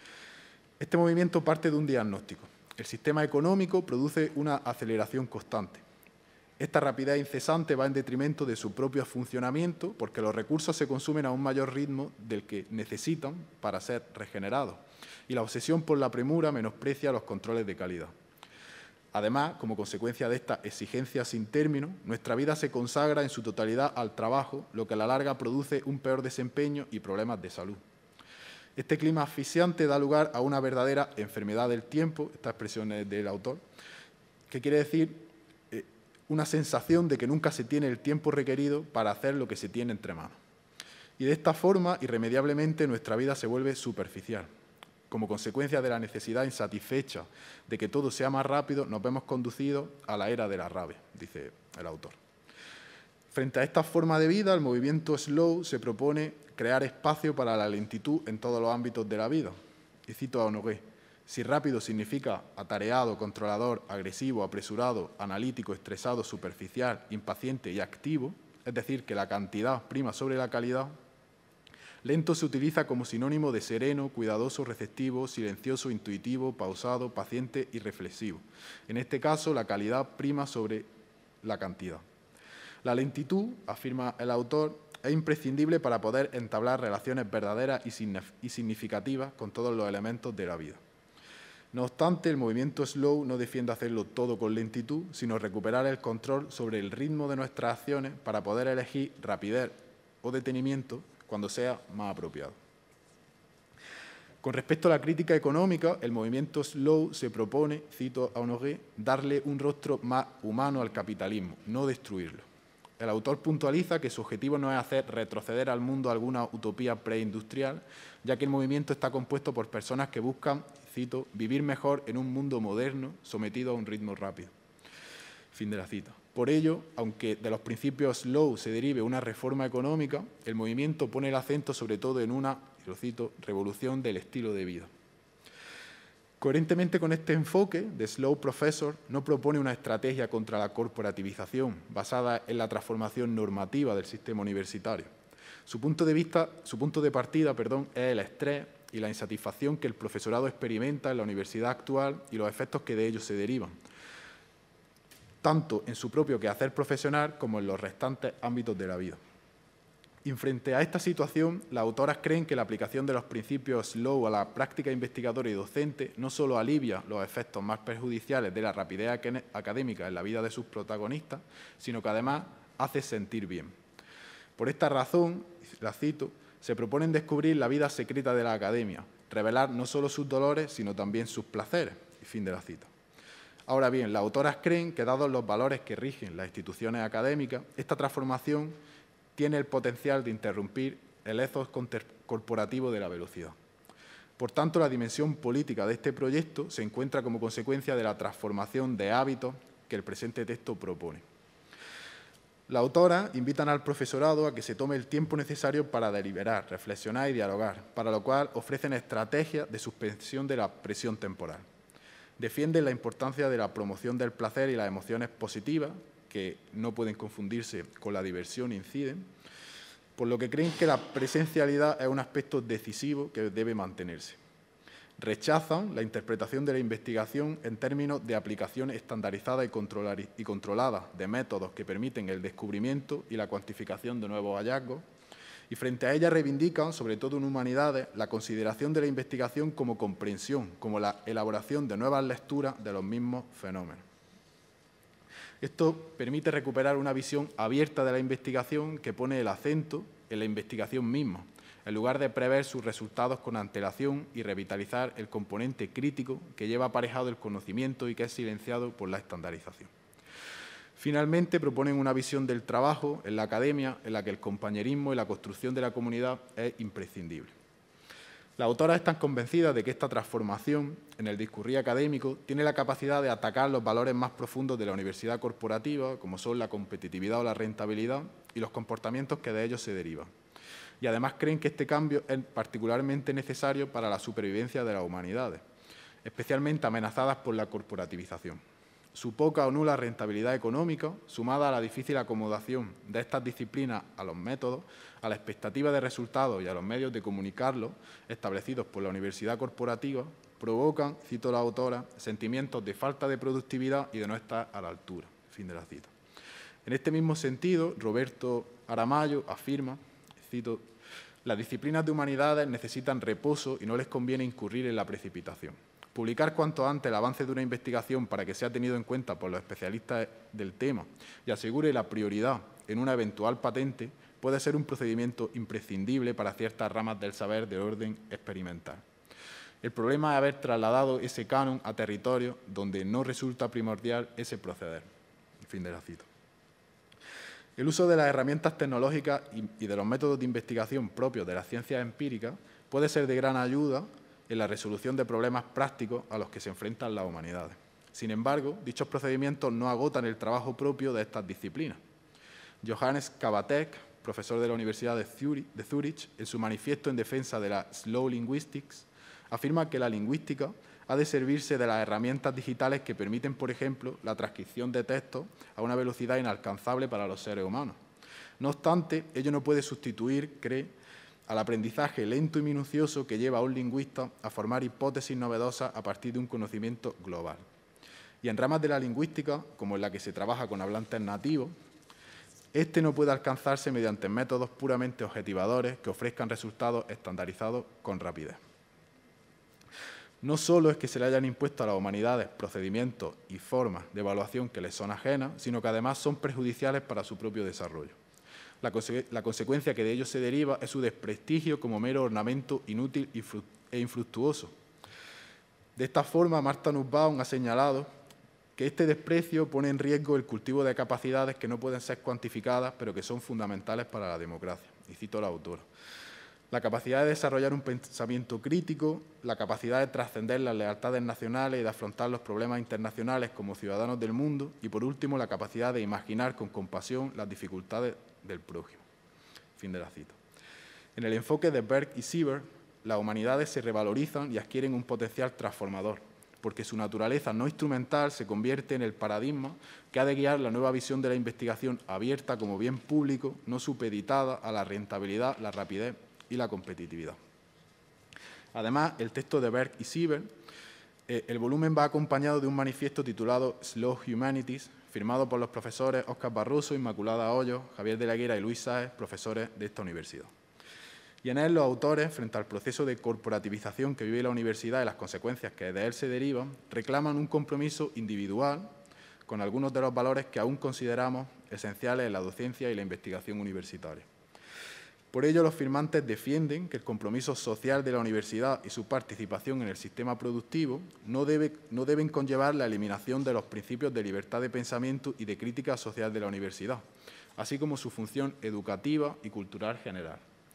Este movimiento parte de un diagnóstico. El sistema económico produce una aceleración constante. Esta rapidez incesante va en detrimento de su propio funcionamiento porque los recursos se consumen a un mayor ritmo del que necesitan para ser regenerados y la obsesión por la premura menosprecia los controles de calidad. Además, como consecuencia de esta exigencia sin término, nuestra vida se consagra en su totalidad al trabajo, lo que a la larga produce un peor desempeño y problemas de salud. Este clima asfixiante da lugar a una verdadera enfermedad del tiempo, esta expresión es del autor, que quiere decir una sensación de que nunca se tiene el tiempo requerido para hacer lo que se tiene entre manos. Y de esta forma, irremediablemente, nuestra vida se vuelve superficial. Como consecuencia de la necesidad insatisfecha de que todo sea más rápido, nos vemos conducidos a la era de la rabia, dice el autor. Frente a esta forma de vida, el movimiento Slow se propone crear espacio para la lentitud en todos los ámbitos de la vida. Y cito a Honoré. Si rápido significa atareado, controlador, agresivo, apresurado, analítico, estresado, superficial, impaciente y activo, es decir, que la cantidad prima sobre la calidad, lento se utiliza como sinónimo de sereno, cuidadoso, receptivo, silencioso, intuitivo, pausado, paciente y reflexivo. En este caso, la calidad prima sobre la cantidad. La lentitud, afirma el autor, es imprescindible para poder entablar relaciones verdaderas y significativas con todos los elementos de la vida. No obstante, el movimiento Slow no defiende hacerlo todo con lentitud, sino recuperar el control sobre el ritmo de nuestras acciones para poder elegir rapidez o detenimiento cuando sea más apropiado. Con respecto a la crítica económica, el movimiento Slow se propone, cito a Honoré, darle un rostro más humano al capitalismo, no destruirlo. El autor puntualiza que su objetivo no es hacer retroceder al mundo a alguna utopía preindustrial, ya que el movimiento está compuesto por personas que buscan, cito, vivir mejor en un mundo moderno sometido a un ritmo rápido. Fin de la cita. Por ello, aunque de los principios Slow se derive una reforma económica, el movimiento pone el acento sobre todo en una, y lo cito, revolución del estilo de vida. Coherentemente con este enfoque, The Slow Professor no propone una estrategia contra la corporativización basada en la transformación normativa del sistema universitario. Su punto de partida es el estrés y la insatisfacción que el profesorado experimenta en la universidad actual y los efectos que de ello se derivan, tanto en su propio quehacer profesional como en los restantes ámbitos de la vida. Y frente a esta situación, las autoras creen que la aplicación de los principios Slow a la práctica investigadora y docente no solo alivia los efectos más perjudiciales de la rapidez académica en la vida de sus protagonistas, sino que además hace sentir bien. Por esta razón, la cito, se proponen descubrir la vida secreta de la academia, revelar no solo sus dolores, sino también sus placeres. Y fin de la cita. Ahora bien, las autoras creen que, dados los valores que rigen las instituciones académicas, esta transformación tiene el potencial de interrumpir el ethos corporativo de la velocidad. Por tanto, la dimensión política de este proyecto se encuentra como consecuencia de la transformación de hábitos que el presente texto propone. Las autoras invitan al profesorado a que se tome el tiempo necesario para deliberar, reflexionar y dialogar, para lo cual ofrecen estrategias de suspensión de la presión temporal. Defienden la importancia de la promoción del placer y las emociones positivas, que no pueden confundirse con la diversión, inciden, por lo que creen que la presencialidad es un aspecto decisivo que debe mantenerse. Rechazan la interpretación de la investigación en términos de aplicación estandarizada y controlada de métodos que permiten el descubrimiento y la cuantificación de nuevos hallazgos y frente a ella reivindican, sobre todo en humanidades, la consideración de la investigación como comprensión, como la elaboración de nuevas lecturas de los mismos fenómenos. Esto permite recuperar una visión abierta de la investigación que pone el acento en la investigación misma, en lugar de prever sus resultados con antelación y revitalizar el componente crítico que lleva aparejado el conocimiento y que es silenciado por la estandarización. Finalmente, proponen una visión del trabajo en la academia en la que el compañerismo y la construcción de la comunidad es imprescindible. Las autoras están convencidas de que esta transformación en el discurrir académico tiene la capacidad de atacar los valores más profundos de la universidad corporativa, como son la competitividad o la rentabilidad, y los comportamientos que de ellos se derivan. Y además creen que este cambio es particularmente necesario para la supervivencia de las humanidades, especialmente amenazadas por la corporativización. Su poca o nula rentabilidad económica, sumada a la difícil acomodación de estas disciplinas a los métodos, a la expectativa de resultados y a los medios de comunicarlos establecidos por la universidad corporativa, provocan, cito la autora, sentimientos de falta de productividad y de no estar a la altura. Fin de la cita. En este mismo sentido, Roberto Aramayo afirma, cito, las disciplinas de humanidades necesitan reposo y no les conviene incurrir en la precipitación. Publicar cuanto antes el avance de una investigación para que sea tenido en cuenta por los especialistas del tema y asegure la prioridad en una eventual patente puede ser un procedimiento imprescindible para ciertas ramas del saber de orden experimental. El problema es haber trasladado ese canon a territorios donde no resulta primordial ese proceder. Fin de la cita. El uso de las herramientas tecnológicas y de los métodos de investigación propios de las ciencias empíricas puede ser de gran ayuda en la resolución de problemas prácticos a los que se enfrentan las humanidades. Sin embargo, dichos procedimientos no agotan el trabajo propio de estas disciplinas. Johannes Kabatek, profesor de la Universidad de Zúrich, en su manifiesto en defensa de la Slow Linguistics, afirma que la lingüística ha de servirse de las herramientas digitales que permiten, por ejemplo, la transcripción de textos a una velocidad inalcanzable para los seres humanos. No obstante, ello no puede sustituir, cree, al aprendizaje lento y minucioso que lleva a un lingüista a formar hipótesis novedosas a partir de un conocimiento global. Y en ramas de la lingüística, como en la que se trabaja con hablantes nativos, este no puede alcanzarse mediante métodos puramente objetivadores que ofrezcan resultados estandarizados con rapidez. No solo es que se le hayan impuesto a las humanidades procedimientos y formas de evaluación que les son ajenas, sino que además son perjudiciales para su propio desarrollo. La consecuencia que de ello se deriva es su desprestigio como mero ornamento inútil e infructuoso. De esta forma, Martha Nussbaum ha señalado que este desprecio pone en riesgo el cultivo de capacidades que no pueden ser cuantificadas, pero que son fundamentales para la democracia. Y cito a la autora. La capacidad de desarrollar un pensamiento crítico, la capacidad de trascender las lealtades nacionales y de afrontar los problemas internacionales como ciudadanos del mundo y, por último, la capacidad de imaginar con compasión las dificultades del prójimo. Fin de la cita. En el enfoque de Berg y Sieber, las humanidades se revalorizan y adquieren un potencial transformador, porque su naturaleza no instrumental se convierte en el paradigma que ha de guiar la nueva visión de la investigación abierta como bien público, no supeditada a la rentabilidad, la rapidez y la competitividad. Además, el texto de Berg y Sieber, el volumen va acompañado de un manifiesto titulado Slow Humanities, firmado por los profesores Óscar Barroso, Inmaculada Hoyos, Javier de la Higuera y Luis Sáez, profesores de esta universidad. Y en él los autores, frente al proceso de corporativización que vive la universidad y las consecuencias que de él se derivan, reclaman un compromiso individual con algunos de los valores que aún consideramos esenciales en la docencia y la investigación universitaria. Por ello, los firmantes defienden que el compromiso social de la universidad y su participación en el sistema productivo no deben conllevar la eliminación de los principios de libertad de pensamiento y de crítica social de la universidad, así como su función educativa y cultural general.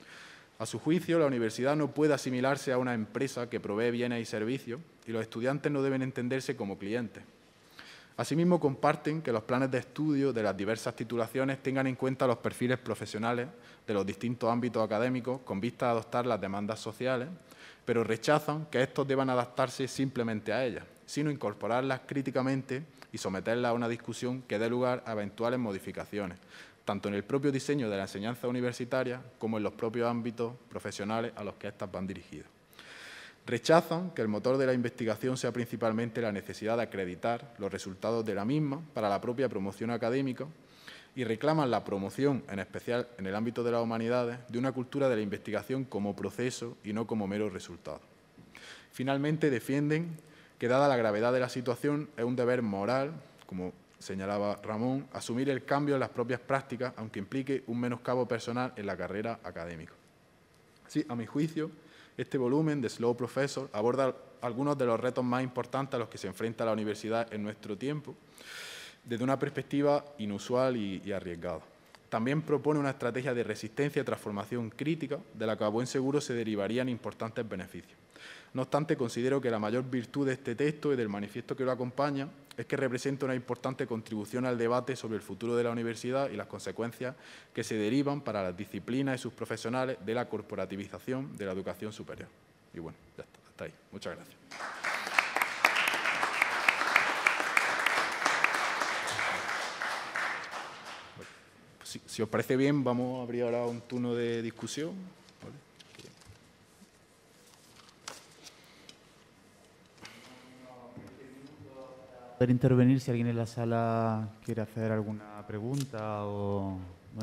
A su juicio, la universidad no puede asimilarse a una empresa que provee bienes y servicios y los estudiantes no deben entenderse como clientes. Asimismo, comparten que los planes de estudio de las diversas titulaciones tengan en cuenta los perfiles profesionales de los distintos ámbitos académicos con vista a adoptar las demandas sociales, pero rechazan que estos deban adaptarse simplemente a ellas, sino incorporarlas críticamente y someterlas a una discusión que dé lugar a eventuales modificaciones, tanto en el propio diseño de la enseñanza universitaria como en los propios ámbitos profesionales a los que éstas van dirigidas. Rechazan que el motor de la investigación sea principalmente la necesidad de acreditar los resultados de la misma para la propia promoción académica y reclaman la promoción, en especial en el ámbito de las humanidades, de una cultura de la investigación como proceso y no como mero resultado. Finalmente, defienden que, dada la gravedad de la situación, es un deber moral, como señalaba Ramón, asumir el cambio en las propias prácticas, aunque implique un menoscabo personal en la carrera académica. Sí, a mi juicio, este volumen de Slow Professor aborda algunos de los retos más importantes a los que se enfrenta la universidad en nuestro tiempo, desde una perspectiva inusual y arriesgada. También propone una estrategia de resistencia y transformación crítica, de la que a buen seguro se derivarían importantes beneficios. No obstante, considero que la mayor virtud de este texto y del manifiesto que lo acompaña es que representa una importante contribución al debate sobre el futuro de la universidad y las consecuencias que se derivan para las disciplinas y sus profesionales de la corporativización de la educación superior. Y bueno, ya está, hasta ahí. Muchas gracias. Si os parece bien, vamos a abrir ahora un turno de discusión. ¿Vale? Poder intervenir si alguien en la sala quiere hacer alguna pregunta o...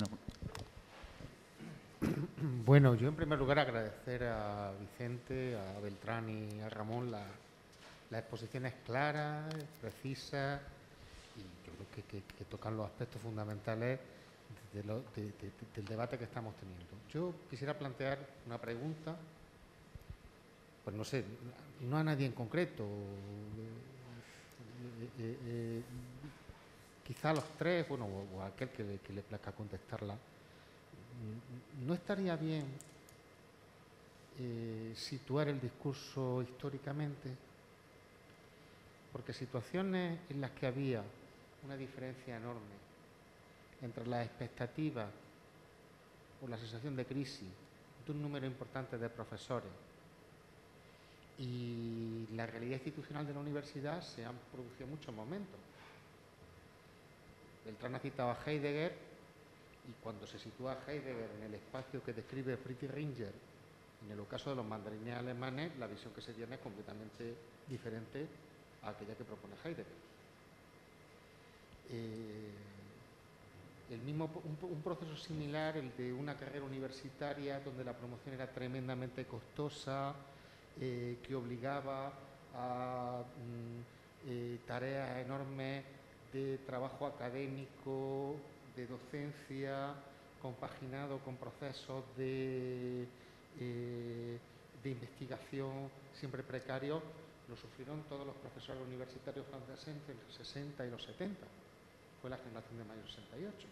Bueno, yo en primer lugar agradecer a Vicente, a Beltrán y a Ramón la exposición es clara, precisa y yo creo que tocan los aspectos fundamentales del debate que estamos teniendo. Yo quisiera plantear una pregunta, pues no sé, no a nadie en concreto, quizá a los tres, bueno, o a aquel que le plazca contestarla. ¿No estaría bien situar el discurso históricamente? Porque situaciones en las que había una diferencia enorme entre las expectativas o la sensación de crisis de un número importante de profesores y la realidad institucional de la universidad, se han producido muchos momentos. Beltrán ha citado a Heidegger, y cuando se sitúa Heidegger en el espacio que describe Friedrich Ringer, en el ocaso de los mandarines alemanes, la visión que se tiene es completamente diferente a aquella que propone Heidegger. Un proceso similar, el de una carrera universitaria donde la promoción era tremendamente costosa, que obligaba a tareas enormes de trabajo académico, de docencia, compaginado con procesos de investigación siempre precarios, lo sufrieron todos los profesores universitarios franceses entre los 60 y los 70. Fue la generación de mayo 68.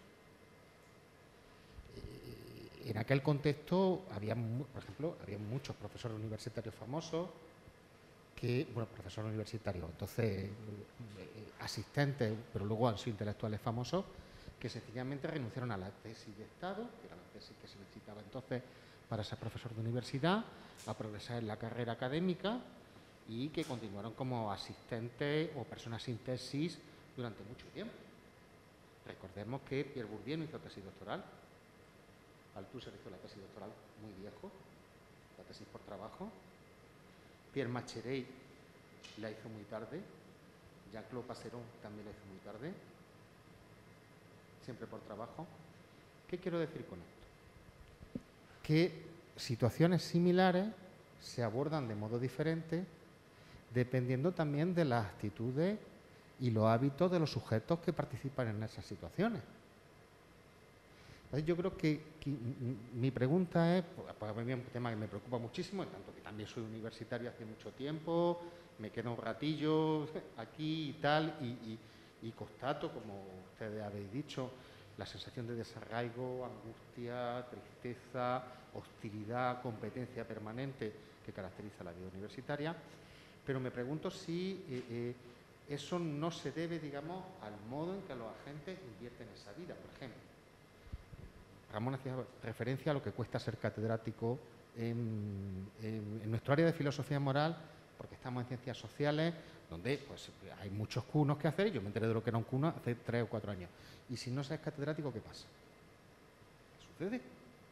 En aquel contexto había, por ejemplo, había muchos profesores universitarios famosos que, bueno, profesores universitarios, entonces asistentes, pero luego han sido intelectuales famosos, que sencillamente renunciaron a la tesis de Estado, que era la tesis que se necesitaba entonces para ser profesor de universidad, a progresar en la carrera académica y que continuaron como asistentes o personas sin tesis durante mucho tiempo. Recordemos que Pierre Bourdieu no hizo tesis doctoral, Althusser hizo la tesis doctoral muy viejo, la tesis por trabajo, Pierre Macherey la hizo muy tarde, Jean-Claude Passeron también la hizo muy tarde, siempre por trabajo. ¿Qué quiero decir con esto? Que situaciones similares se abordan de modo diferente dependiendo también de las actitudes y los hábitos de los sujetos que participan en esas situaciones. Entonces, yo creo que mi pregunta es, pues a mí es un tema que me preocupa muchísimo, en tanto que también soy universitario hace mucho tiempo, me queda un ratillo aquí y tal, y constato, como ustedes habéis dicho, la sensación de desarraigo, angustia, tristeza, hostilidad, competencia permanente que caracteriza la vida universitaria. Pero me pregunto si eso no se debe, digamos, al modo en que los agentes invierten esa vida. Por ejemplo, Ramón hacía referencia a lo que cuesta ser catedrático en nuestro área de filosofía moral, porque estamos en ciencias sociales, donde pues, hay muchos cunos que hacer. Yo me enteré de lo que era un cuno hace 3 o 4 años. Y si no se es catedrático, ¿qué pasa? ¿Qué sucede?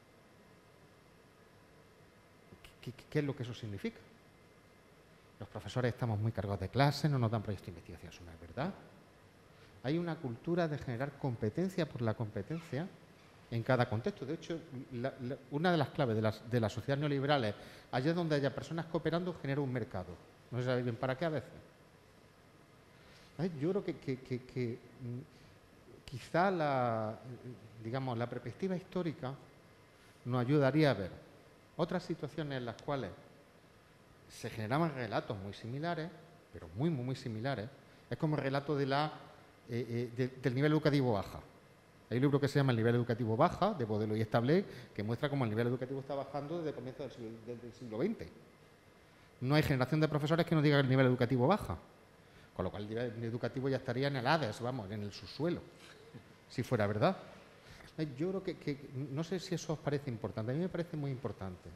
¿Qué es lo que eso significa? Los profesores estamos muy cargados de clase, no nos dan proyectos de investigación, eso no es verdad. hay una cultura de generar competencia por la competencia en cada contexto. De hecho, una de las claves de las sociedades neoliberales, allá donde haya personas cooperando, genera un mercado. No se sabe bien para qué a veces. Yo creo que quizá la perspectiva histórica nos ayudaría a ver otras situaciones en las cuales se generaban relatos muy similares, pero muy similares. Es como el relato del nivel educativo baja. Hay un libro que se llama El nivel educativo baja, de Bodello y Establé, que muestra cómo el nivel educativo está bajando desde el comienzo del siglo XX. No hay generación de profesores que nos diga que el nivel educativo baja. Con lo cual el nivel educativo ya estaría en el Hades, vamos, en el subsuelo, si fuera verdad. Yo creo que no sé si eso os parece importante. A mí me parece muy importante.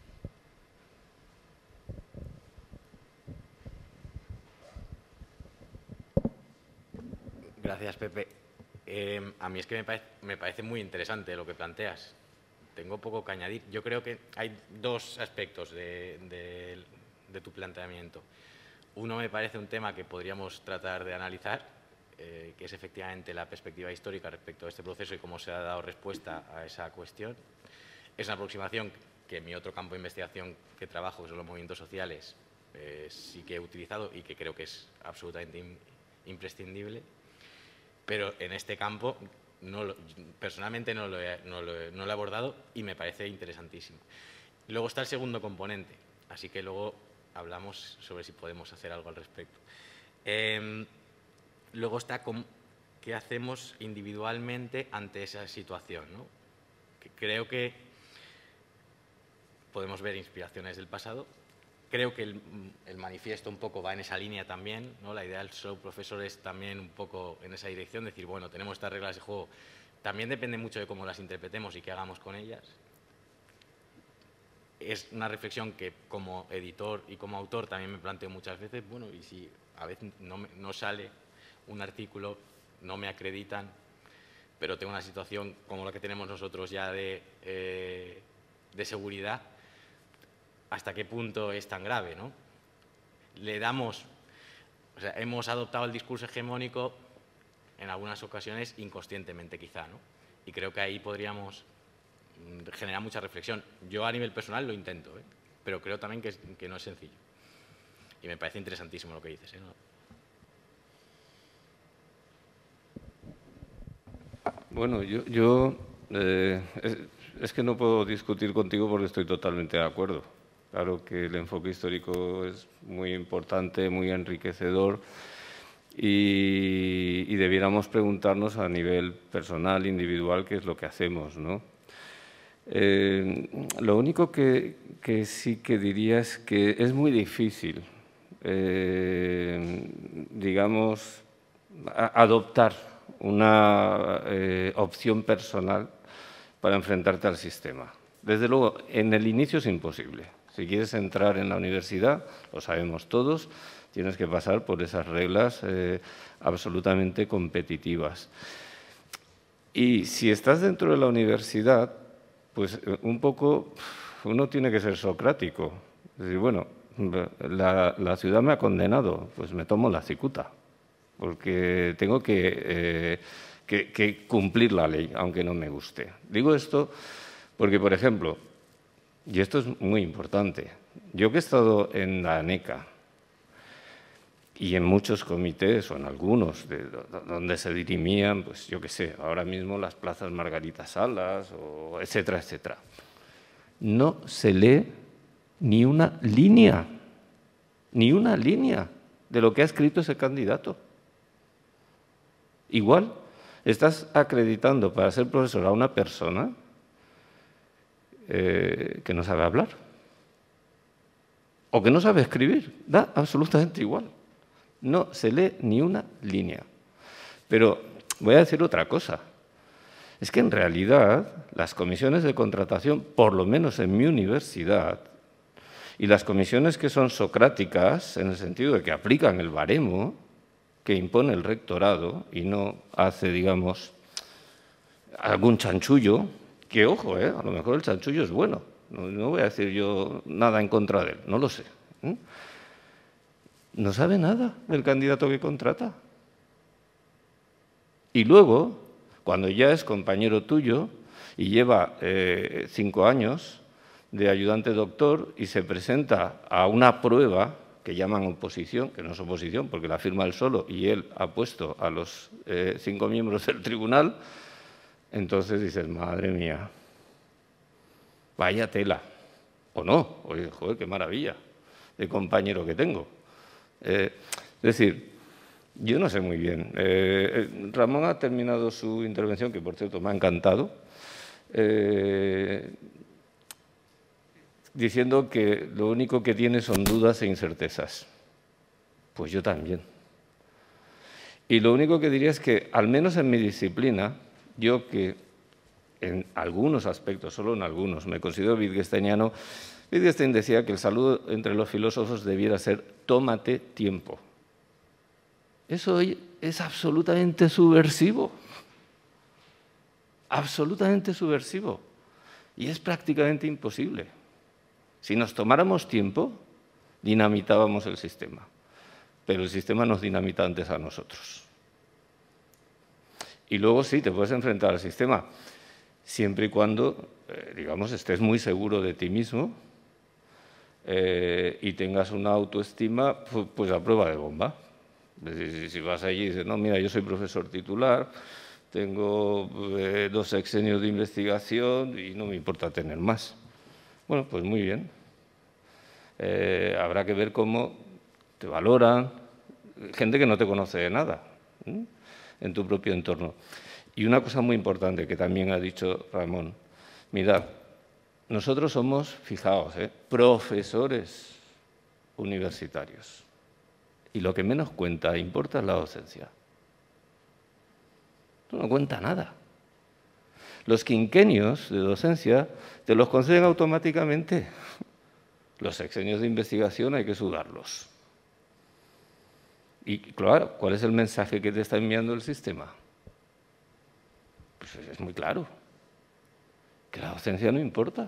Gracias, Pepe. A mí es que me parece muy interesante lo que planteas. Tengo poco que añadir. Yo creo que hay dos aspectos de tu planteamiento. Uno me parece un tema que podríamos tratar de analizar, que es efectivamente la perspectiva histórica respecto a este proceso y cómo se ha dado respuesta a esa cuestión. Es una aproximación que en mi otro campo de investigación que trabajo, que son los movimientos sociales, sí que he utilizado y que creo que es absolutamente imprescindible. Pero en este campo, personalmente no lo he abordado y me parece interesantísimo. Luego está el segundo componente, así que luego hablamos sobre si podemos hacer algo al respecto. Luego está qué hacemos individualmente ante esa situación, ¿no? Creo que podemos ver inspiraciones del pasado. Creo que el manifiesto un poco va en esa línea también, ¿no? La idea del Slow Professor es también un poco en esa dirección, decir, bueno, tenemos estas reglas de juego. También depende mucho de cómo las interpretemos y qué hagamos con ellas. Es una reflexión que como editor y como autor también me planteo muchas veces, bueno, y si a veces no sale un artículo, no me acreditan, pero tengo una situación como la que tenemos nosotros ya de seguridad, ¿hasta qué punto es tan grave, ¿no? Hemos adoptado el discurso hegemónico en algunas ocasiones inconscientemente quizá, ¿no? Y creo que ahí podríamos generar mucha reflexión. Yo a nivel personal lo intento, pero creo también que no es sencillo. Y me parece interesantísimo lo que dices, ¿no? Bueno, es que no puedo discutir contigo porque estoy totalmente de acuerdo. Claro que el enfoque histórico es muy importante, muy enriquecedor y debiéramos preguntarnos a nivel personal, individual, qué es lo que hacemos, ¿no? Lo único que sí que diría es que es muy difícil, digamos, adoptar una opción personal para enfrentarte al sistema. Desde luego, en el inicio es imposible. Si quieres entrar en la universidad, lo sabemos todos, tienes que pasar por esas reglas absolutamente competitivas. Y si estás dentro de la universidad, pues un poco uno tiene que ser socrático. Es decir, bueno, la ciudad me ha condenado, pues me tomo la cicuta, porque tengo que cumplir la ley, aunque no me guste. Digo esto porque, por ejemplo, y esto es muy importante, yo que he estado en la ANECA y en muchos comités, o en algunos, donde se dirimían, pues yo qué sé, ahora mismo las plazas Margarita Salas, o etcétera, etcétera, no se lee ni una línea de lo que ha escrito ese candidato. Igual, estás acreditando para ser profesor a una persona que no sabe hablar o que no sabe escribir, da absolutamente igual. No se lee ni una línea. Pero voy a decir otra cosa. Es que en realidad las comisiones de contratación, por lo menos en mi universidad, y las comisiones que son socráticas, en el sentido de que aplican el baremo que impone el rectorado y no hace, digamos, algún chanchullo, que ojo, a lo mejor el chanchullo es bueno, no voy a decir yo nada en contra de él, no lo sé. No sabe nada del candidato que contrata. Y luego, cuando ya es compañero tuyo y lleva 5 años de ayudante doctor y se presenta a una prueba que llaman oposición, que no es oposición porque la firma él solo y él ha puesto a los 5 miembros del tribunal, entonces dices, madre mía, vaya tela. O no, oye, joder, qué maravilla de compañero que tengo. Es decir, yo no sé muy bien. Ramón ha terminado su intervención, que por cierto me ha encantado, diciendo que lo único que tiene son dudas e incertezas. Pues yo también. Y lo único que diría es que, al menos en mi disciplina, yo que en algunos aspectos, solo en algunos, me considero wittgensteiniano. Wittgenstein decía que el saludo entre los filósofos debiera ser tómate tiempo. Eso es absolutamente subversivo. Absolutamente subversivo. Y es prácticamente imposible. Si nos tomáramos tiempo, dinamitábamos el sistema. Pero el sistema nos dinamita antes a nosotros. Y luego sí, te puedes enfrentar al sistema, siempre y cuando, digamos, estés muy seguro de ti mismo y tengas una autoestima, pues a prueba de bomba. Es decir, si vas allí y dices, no, mira, yo soy profesor titular, tengo 2 sexenios de investigación y no me importa tener más. Bueno, pues muy bien. Habrá que ver cómo te valoran gente que no te conoce de nada, ¿eh? En tu propio entorno. Y una cosa muy importante que también ha dicho Ramón, mirad, nosotros somos, fijaos, profesores universitarios. Y lo que menos cuenta, importa, es la docencia. Esto no cuenta nada. Los quinquenios de docencia te los conceden automáticamente. Los sexenios de investigación hay que sudarlos. Y claro, ¿cuál es el mensaje que te está enviando el sistema? Pues es muy claro, que la docencia no importa.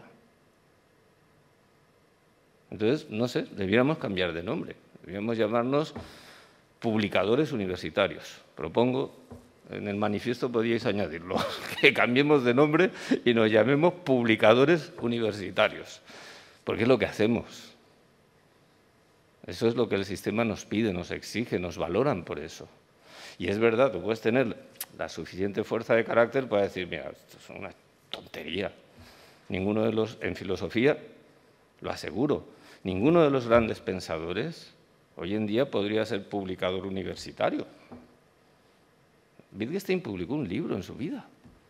Entonces, no sé, debiéramos cambiar de nombre, debiéramos llamarnos publicadores universitarios. Propongo, en el manifiesto podríais añadirlo, que cambiemos de nombre y nos llamemos publicadores universitarios, porque es lo que hacemos. Eso es lo que el sistema nos pide, nos exige, nos valoran por eso. Y es verdad, tú puedes tener la suficiente fuerza de carácter para decir, mira, esto es una tontería. Ninguno de los, en filosofía, lo aseguro, ninguno de los grandes pensadores hoy en día podría ser publicador universitario. Wittgenstein publicó un libro en su vida.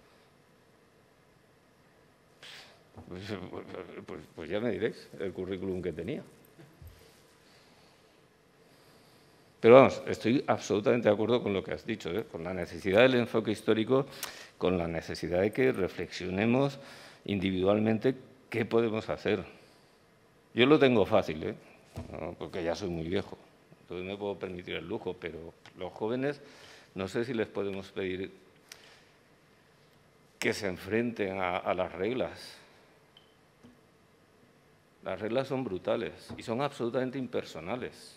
Pues ya me diréis el currículum que tenía. Pero vamos, estoy absolutamente de acuerdo con lo que has dicho, con la necesidad del enfoque histórico, con la necesidad de que reflexionemos individualmente qué podemos hacer. Yo lo tengo fácil, ¿no? Porque ya soy muy viejo, entonces me puedo permitir el lujo, pero los jóvenes no sé si les podemos pedir que se enfrenten a las reglas. Las reglas son brutales y son absolutamente impersonales.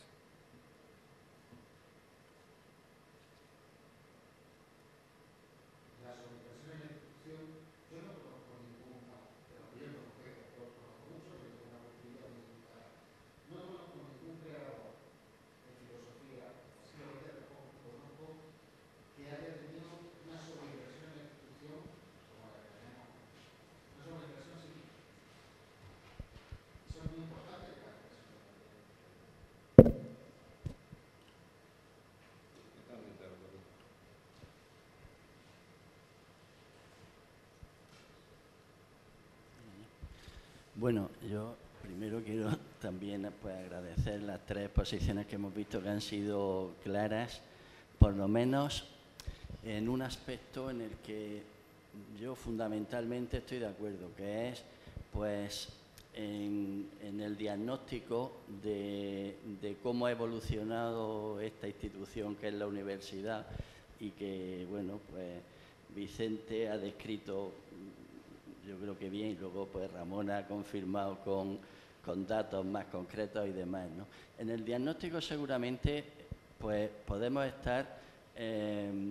Bueno, yo primero quiero también pues, agradecer las 3 exposiciones que hemos visto que han sido claras, por lo menos en un aspecto en el que yo fundamentalmente estoy de acuerdo, que es pues en el diagnóstico de cómo ha evolucionado esta institución que es la universidad y que, bueno, pues Vicente ha descrito, yo creo que bien, y luego pues Ramón ha confirmado con datos más concretos y demás, ¿no? En el diagnóstico seguramente pues podemos estar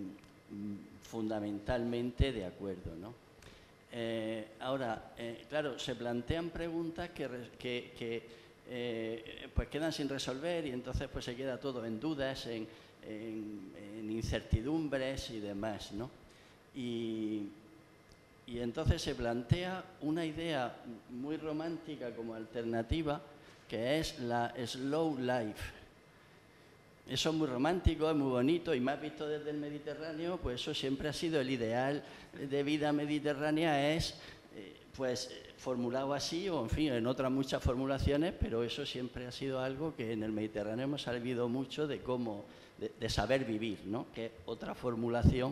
fundamentalmente de acuerdo, ¿no? Ahora, claro, se plantean preguntas que pues quedan sin resolver y entonces pues se queda todo en dudas, en incertidumbres y demás, ¿no? Y entonces se plantea una idea muy romántica como alternativa, que es la slow life. Eso es muy romántico, es muy bonito, y más visto desde el Mediterráneo, pues eso siempre ha sido el ideal de vida mediterránea, es pues formulado así, o en fin, en otras muchas formulaciones, pero eso siempre ha sido algo que en el Mediterráneo hemos sabido mucho de cómo, de saber vivir, ¿no? Que es otra formulación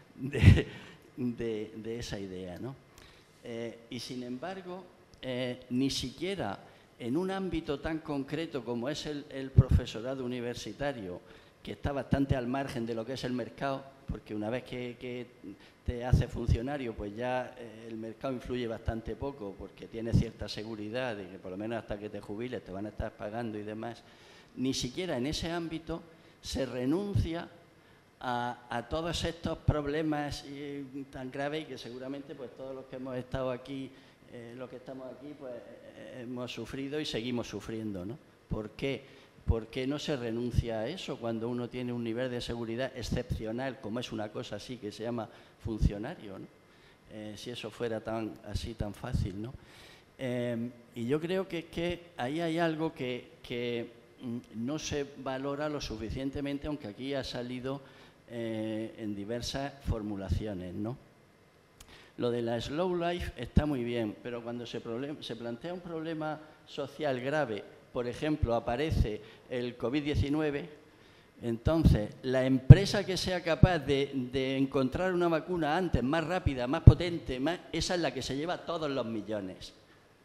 de esa idea, ¿no? Y sin embargo, ni siquiera en un ámbito tan concreto como es el profesorado universitario, que está bastante al margen de lo que es el mercado, porque una vez que te hace funcionario, pues ya el mercado influye bastante poco, porque tiene cierta seguridad de que por lo menos hasta que te jubiles te van a estar pagando y demás. Ni siquiera en ese ámbito se renuncia a todos estos problemas tan graves y que seguramente pues todos los que hemos estado aquí, los que estamos aquí, pues hemos sufrido y seguimos sufriendo, ¿no? ¿Por qué? ¿Por qué no se renuncia a eso cuando uno tiene un nivel de seguridad excepcional, como es una cosa así que se llama funcionario, ¿no? Si eso fuera tan fácil, ¿no? Y yo creo que ahí hay algo que no se valora lo suficientemente, aunque aquí ha salido en diversas formulaciones, ¿no? Lo de la slow life está muy bien, pero cuando se plantea un problema social grave, por ejemplo, aparece el COVID-19, entonces la empresa que sea capaz de encontrar una vacuna antes, más rápida, más potente, esa es la que se lleva todos los millones.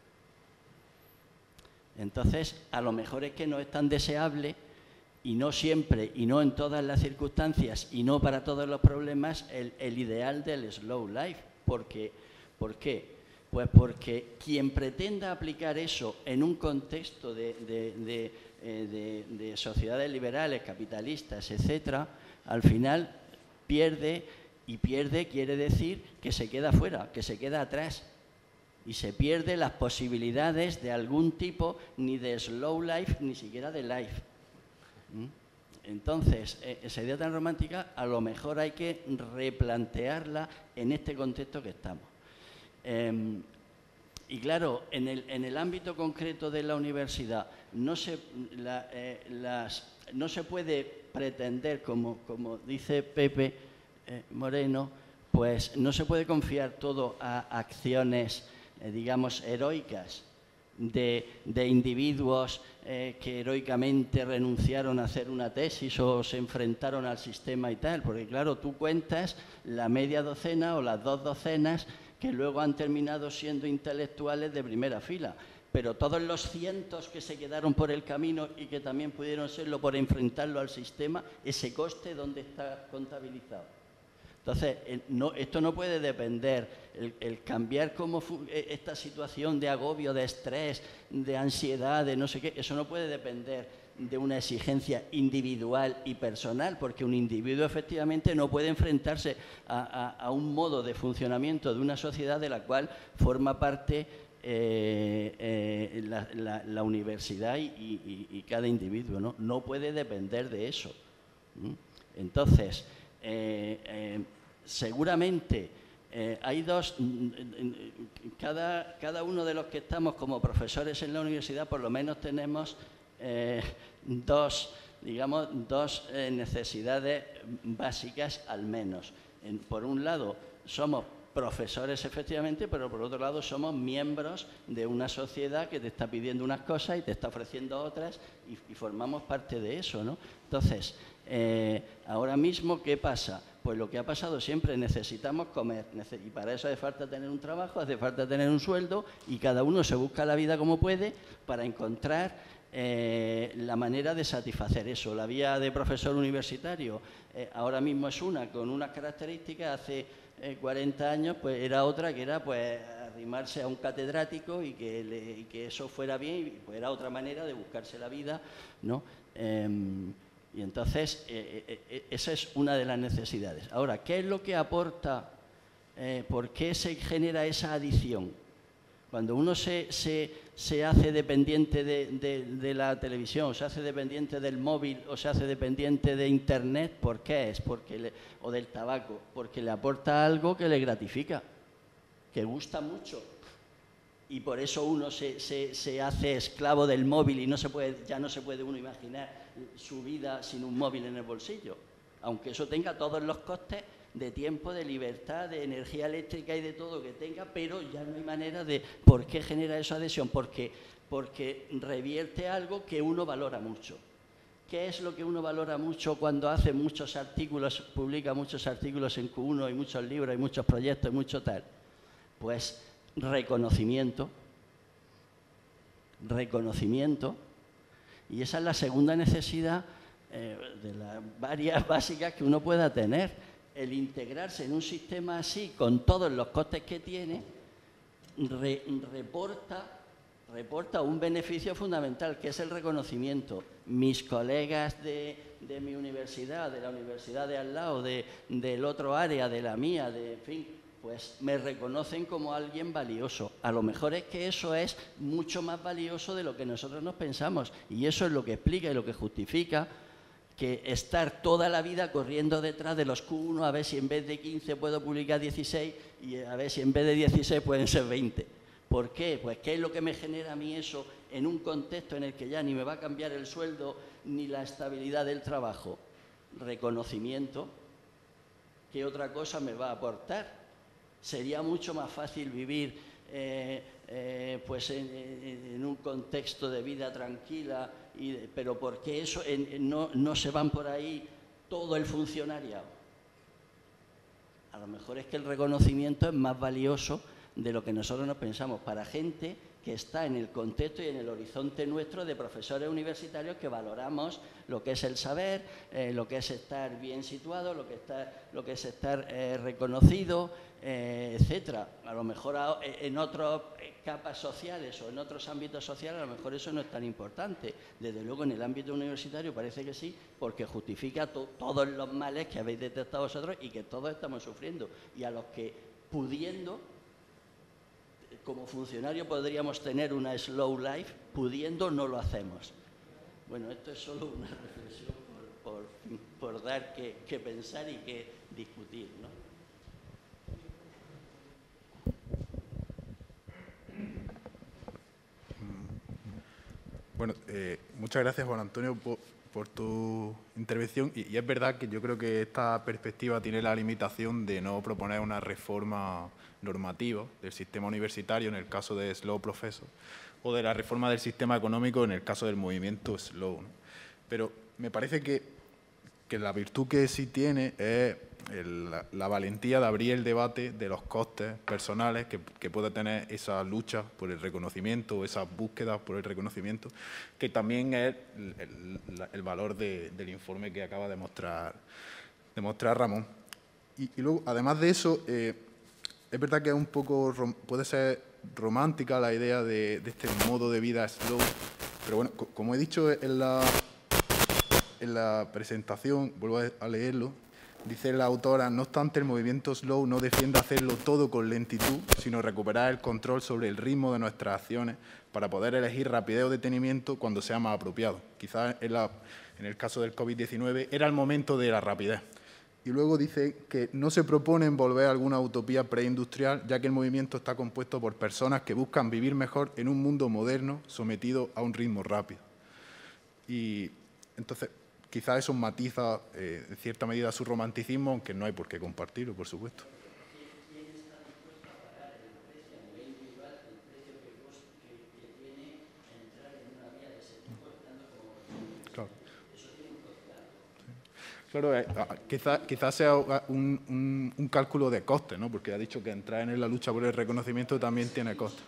Entonces, a lo mejor es que no es tan deseable, y no siempre, y no en todas las circunstancias, y no para todos los problemas, el ideal del slow life. ¿Por qué? Pues porque quien pretenda aplicar eso en un contexto de sociedades liberales, capitalistas, etcétera, al final pierde, y pierde quiere decir que se queda fuera, que se queda atrás, y se pierde las posibilidades de algún tipo, ni de slow life, ni siquiera de life. Entonces, esa idea tan romántica a lo mejor hay que replantearla en este contexto que estamos. Y claro, en el ámbito concreto de la universidad no se puede pretender, como dice Pepe Moreno, pues no se puede confiar todo a acciones, digamos, heroicas de individuos que heroicamente renunciaron a hacer una tesis o se enfrentaron al sistema y tal, porque claro, tú cuentas la media docena o las 2 docenas que luego han terminado siendo intelectuales de primera fila, pero todos los cientos que se quedaron por el camino y que también pudieron serlo por enfrentarlo al sistema, ese coste, ¿dónde está contabilizado? Entonces, esto no puede depender, el cambiar esta situación de agobio, de estrés, de ansiedad, de no sé qué, eso no puede depender de una exigencia individual y personal, porque un individuo efectivamente no puede enfrentarse a un modo de funcionamiento de una sociedad de la cual forma parte la universidad y cada individuo, ¿no? No puede depender de eso. Entonces, seguramente hay cada uno de los que estamos como profesores en la universidad, por lo menos tenemos dos necesidades básicas al menos. Por un lado, somos profesores efectivamente, pero por otro lado somos miembros de una sociedad que te está pidiendo unas cosas y te está ofreciendo otras y formamos parte de eso, ¿no? Entonces, ahora mismo, ¿qué pasa? Pues lo que ha pasado siempre, necesitamos comer, y para eso hace falta tener un trabajo, hace falta tener un sueldo, y cada uno se busca la vida como puede para encontrar la manera de satisfacer eso. La vía de profesor universitario ahora mismo es una, con unas características. Hace 40 años pues era otra, que era pues arrimarse a un catedrático y que eso fuera bien, y pues era otra manera de buscarse la vida, ¿no? Y entonces, esa es una de las necesidades. Ahora, ¿qué es lo que aporta? ¿Por qué se genera esa adicción? Cuando uno se hace dependiente de la televisión, o se hace dependiente del móvil, o se hace dependiente de Internet, ¿por qué es? O del tabaco, porque le aporta algo que le gratifica, que gusta mucho. Y por eso uno se hace esclavo del móvil y ya no se puede uno imaginar su vida sin un móvil en el bolsillo. Aunque eso tenga todos los costes de tiempo, de libertad, de energía eléctrica y de todo que tenga, pero ya no hay manera de... ¿Por qué genera esa adhesión? Porque revierte algo que uno valora mucho. ¿Qué es lo que uno valora mucho cuando hace muchos artículos, publica muchos artículos en Q1 y muchos libros y muchos proyectos y mucho tal? Pues reconocimiento. Reconocimiento. Y esa es la segunda necesidad de las varias básicas que uno pueda tener. El integrarse en un sistema así, con todos los costes que tiene, reporta un beneficio fundamental, que es el reconocimiento. Mis colegas de mi universidad, de la universidad de al lado, del otro área, de la mía, en fin, pues me reconocen como alguien valioso. A lo mejor es que eso es mucho más valioso de lo que nosotros nos pensamos. Y eso es lo que explica y lo que justifica que estar toda la vida corriendo detrás de los Q1 a ver si en vez de 15 puedo publicar 16 y a ver si en vez de 16 pueden ser 20. ¿Por qué? Pues ¿qué es lo que me genera a mí eso en un contexto en el que ya ni me va a cambiar el sueldo ni la estabilidad del trabajo? Reconocimiento. ¿Qué otra cosa me va a aportar? Sería mucho más fácil vivir pues en un contexto de vida tranquila, pero ¿por qué eso no se van por ahí todo el funcionariado? A lo mejor es que el reconocimiento es más valioso de lo que nosotros nos pensamos para gente que está en el contexto y en el horizonte nuestro de profesores universitarios que valoramos lo que es el saber, lo que es estar bien situado, lo que es estar reconocido, etcétera. A lo mejor en otras capas sociales o en otros ámbitos sociales a lo mejor eso no es tan importante. Desde luego en el ámbito universitario parece que sí, porque justifica todos los males que habéis detectado vosotros y que todos estamos sufriendo, y a los que pudiendo, como funcionario podríamos tener una slow life, pudiendo no lo hacemos. Bueno, esto es solo una reflexión por dar que pensar y que discutir, ¿no? Bueno, muchas gracias, Juan Antonio, por tu intervención. Y es verdad que yo creo que esta perspectiva tiene la limitación de no proponer una reforma normativa del sistema universitario en el caso de Slow Professor o de la reforma del sistema económico en el caso del movimiento Slow, ¿no? Pero me parece que la virtud que sí tiene es la valentía de abrir el debate de los costes personales que pueda tener esa lucha por el reconocimiento o esas búsquedas por el reconocimiento, que también es el valor del informe que acaba de mostrar Ramón. Y luego, además de eso, es verdad que es un poco, puede ser romántica la idea de este modo de vida slow, pero bueno, como he dicho en la presentación, vuelvo a leerlo, dice la autora: no obstante, el movimiento slow no defiende hacerlo todo con lentitud, sino recuperar el control sobre el ritmo de nuestras acciones para poder elegir rapidez o detenimiento cuando sea más apropiado. Quizás en el caso del COVID-19 era el momento de la rapidez. Y luego dice que no se proponen volver a alguna utopía preindustrial, ya que el movimiento está compuesto por personas que buscan vivir mejor en un mundo moderno sometido a un ritmo rápido. Y entonces, quizás eso matiza en cierta medida su romanticismo, aunque no hay por qué compartirlo, por supuesto. ¿Quién está dispuesto a pagar el precio a nivel individual, el precio que tiene entrar en una vía de ese tipo, estando como... Claro. Eso tiene un coste alto. Claro, quizás sea un cálculo de costes, ¿no? Porque ha dicho que entrar en la lucha por el reconocimiento también tiene costes.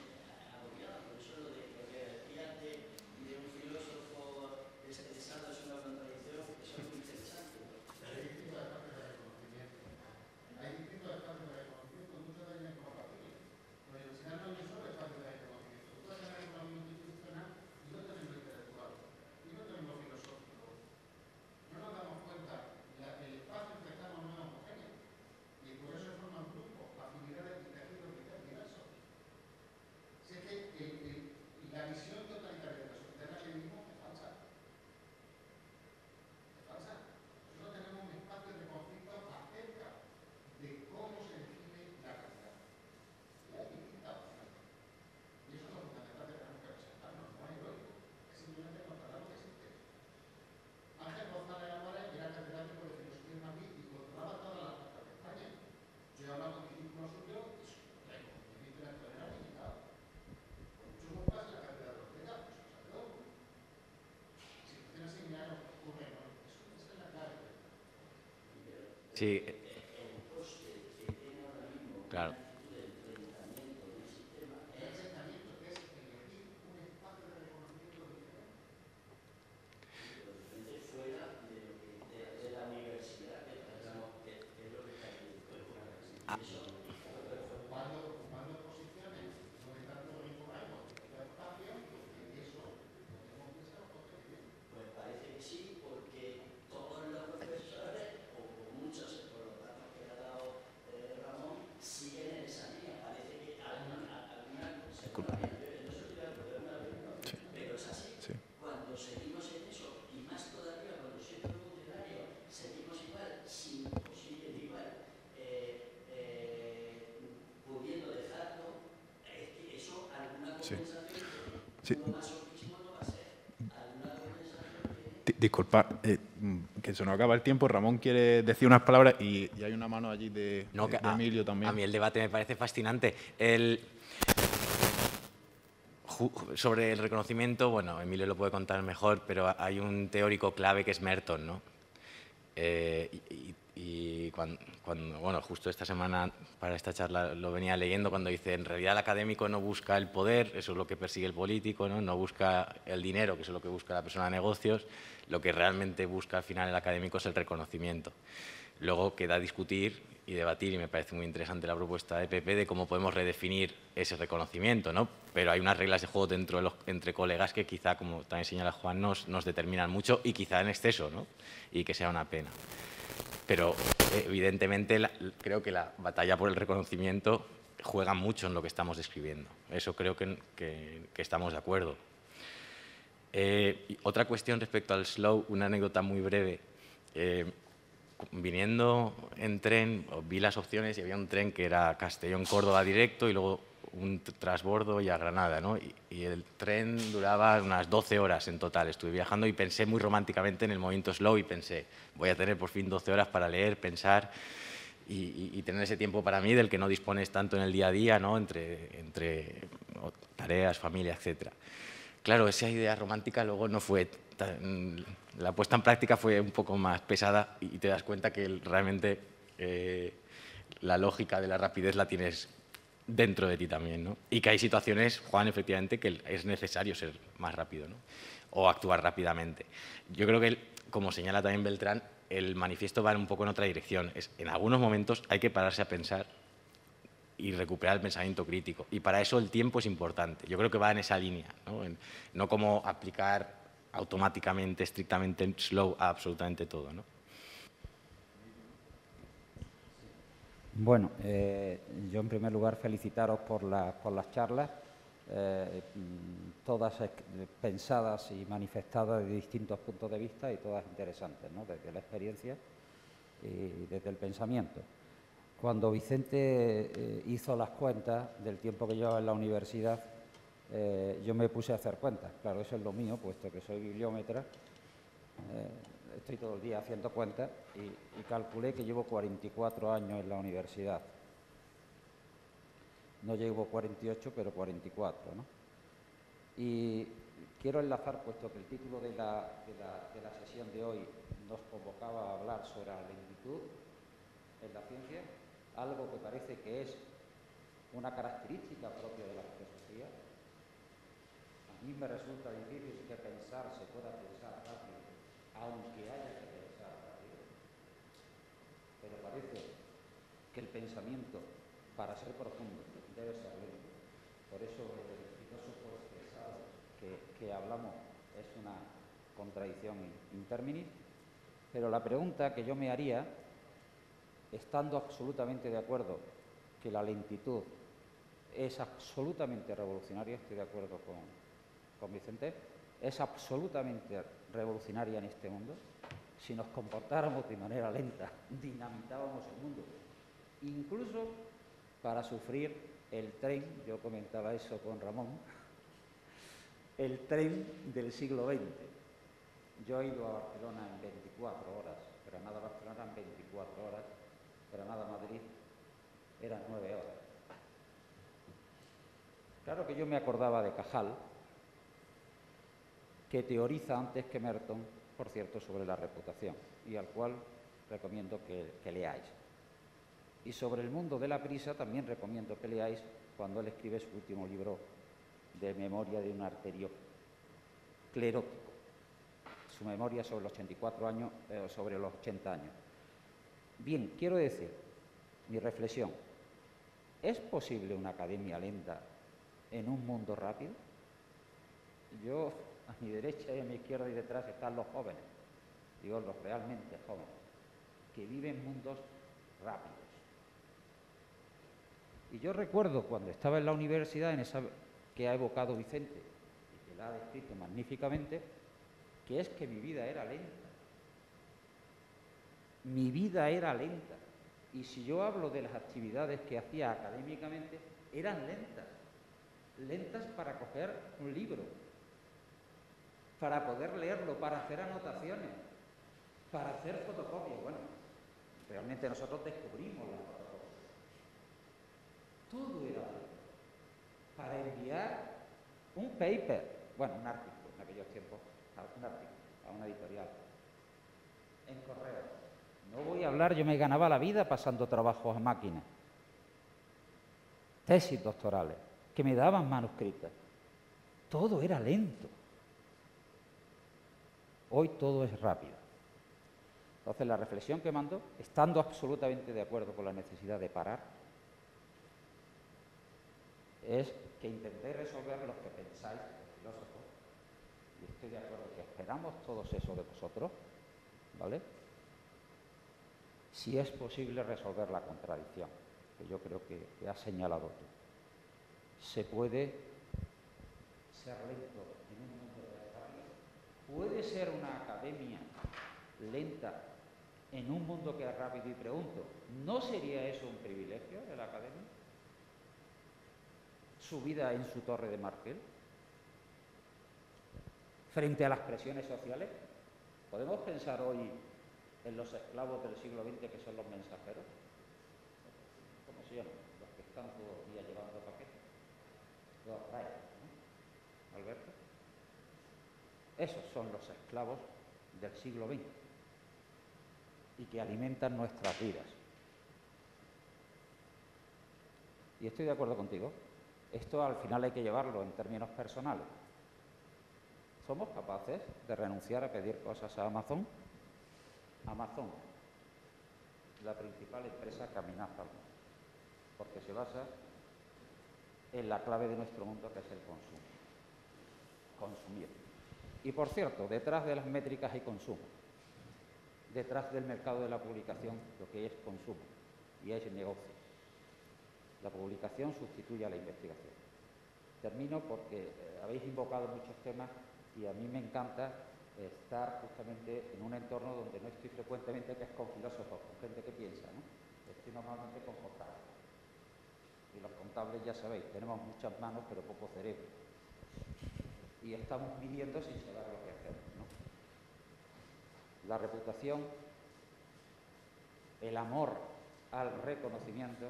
Sí. Claro. Disculpa, que se nos acaba el tiempo. Ramón quiere decir unas palabras y hay una mano allí de Emilio también. A mí el debate me parece fascinante. Sobre el reconocimiento, bueno, Emilio lo puede contar mejor, pero hay un teórico clave que es Merton, ¿no? Y bueno, justo esta semana para esta charla lo venía leyendo cuando dice, en realidad el académico no busca el poder, eso es lo que persigue el político, no busca el dinero, que eso es lo que busca la persona de negocios, lo que realmente busca al final el académico es el reconocimiento. Luego queda discutir y debatir, y me parece muy interesante la propuesta de PP de cómo podemos redefinir ese reconocimiento, ¿no? Pero hay unas reglas de juego entre colegas que quizá, como también señala Juan, nos determinan mucho y quizá en exceso, ¿no? Y que sea una pena. Pero evidentemente creo que la batalla por el reconocimiento juega mucho en lo que estamos describiendo. Eso creo que estamos de acuerdo. Y otra cuestión respecto al slow, una anécdota muy breve. Viniendo en tren, vi las opciones y había un tren que era Castellón-Córdoba directo y luego un transbordo y a Granada, ¿no? Y el tren duraba unas 12 horas en total. Estuve viajando y pensé muy románticamente en el movimiento slow y pensé, voy a tener por fin 12 horas para leer, pensar y tener ese tiempo para mí del que no dispones tanto en el día a día, ¿no? Entre tareas, familia, etcétera. Claro, esa idea romántica luego no fue la puesta en práctica fue un poco más pesada y te das cuenta que realmente la lógica de la rapidez la tienes dentro de ti también, ¿no? Y que hay situaciones, Juan, efectivamente, que es necesario ser más rápido, ¿no? O actuar rápidamente. Yo creo que, como señala también Beltrán, el manifiesto va un poco en otra dirección. En algunos momentos hay que pararse a pensar y recuperar el pensamiento crítico. Y para eso el tiempo es importante. Yo creo que va en esa línea, ¿no? No como aplicar automáticamente, estrictamente en slow a absolutamente todo, ¿no? Bueno, yo en primer lugar felicitaros por las charlas, todas pensadas y manifestadas de distintos puntos de vista y todas interesantes, ¿no? Desde la experiencia y desde el pensamiento. Cuando Vicente hizo las cuentas del tiempo que llevaba en la universidad, yo me puse a hacer cuentas. Claro, eso es lo mío, puesto que soy bibliómetra. Estoy todo el día haciendo cuentas y calculé que llevo 44 años en la universidad. No llevo 48, pero 44, ¿no? Y quiero enlazar, puesto que el título de la sesión de hoy nos convocaba a hablar sobre la lentitud en la ciencia, algo que parece que es una característica propia de la filosofía. A mí me resulta difícil que pensar se pueda pensar rápido, aunque haya que pensar rápido, pero parece que el pensamiento, para ser profundo, debe ser lento. Por eso el filósofo expresado que hablamos es una contradicción in terminis, pero la pregunta que yo me haría, estando absolutamente de acuerdo que la lentitud es absolutamente revolucionaria, estoy de acuerdo con Vicente, es absolutamente revolucionaria en este mundo. Si nos comportáramos de manera lenta, dinamitábamos el mundo, incluso para sufrir el tren, yo comentaba eso con Ramón, el tren del siglo XX. Yo he ido a Barcelona en 24 horas, Granada-Barcelona en 24 horas, Granada-Madrid eran 9 horas. Claro que yo me acordaba de Cajal, que teoriza antes que Merton, por cierto, sobre la reputación, y al cual recomiendo que leáis. Y sobre el mundo de la prisa también recomiendo que leáis cuando él escribe su último libro de memoria de un arterio clerótico. Su memoria sobre los 84 años, sobre los 80 años. Bien, quiero decir, mi reflexión, ¿es posible una academia lenta en un mundo rápido? Yo, a mi derecha y a mi izquierda y detrás están los jóvenes, digo los realmente jóvenes, que viven mundos rápidos. Y yo recuerdo cuando estaba en la universidad, en esa que ha evocado Vicente y que la ha descrito magníficamente, que es que mi vida era lenta. Mi vida era lenta. Y si yo hablo de las actividades que hacía académicamente, eran lentas. Lentas para coger un libro, para poder leerlo, para hacer anotaciones, para hacer fotocopias. Bueno, realmente nosotros descubrimos las fotocopias. Todo era lento. Para enviar un paper, bueno, un artículo, en aquellos tiempos, un artículo a una editorial, en correo. No voy a hablar, yo me ganaba la vida pasando trabajos a máquina. Tesis doctorales, que me daban manuscritas. Todo era lento. Hoy todo es rápido. Entonces, la reflexión que mando, estando absolutamente de acuerdo con la necesidad de parar, es que intentéis resolver lo que pensáis, filósofos, y estoy de acuerdo que esperamos todos eso de vosotros, ¿vale? Si es posible resolver la contradicción, que yo creo que has señalado tú. ¿Se puede ser lento en un mundo rápido? ¿Puede ser una academia lenta en un mundo que es rápido? Y pregunto, ¿no sería eso un privilegio de la academia? ¿Su vida en su torre de marfil? Frente a las presiones sociales, ¿podemos pensar hoy en los esclavos del siglo XX que son los mensajeros? ¿Cómo se llaman? Los que están todo el día llevando paquetes. Los rayos, ¿no? Alberto. Esos son los esclavos del siglo XX y que alimentan nuestras vidas. Y estoy de acuerdo contigo. Esto al final hay que llevarlo en términos personales. ¿Somos capaces de renunciar a pedir cosas a Amazon? Amazon, la principal empresa que amenaza al mundo, porque se basa en la clave de nuestro mundo, que es el consumo. Consumir. Y por cierto, detrás de las métricas hay consumo. Detrás del mercado de la publicación lo que es consumo y es negocio. La publicación sustituye a la investigación. Termino porque habéis invocado muchos temas y a mí me encanta estar justamente en un entorno donde no estoy frecuentemente, que es con filósofos, con gente que piensa, ¿no? Estoy normalmente con contables. Y los contables, ya sabéis, tenemos muchas manos pero poco cerebro. Y estamos midiendo sin saber lo que hacemos, ¿no? La reputación, el amor al reconocimiento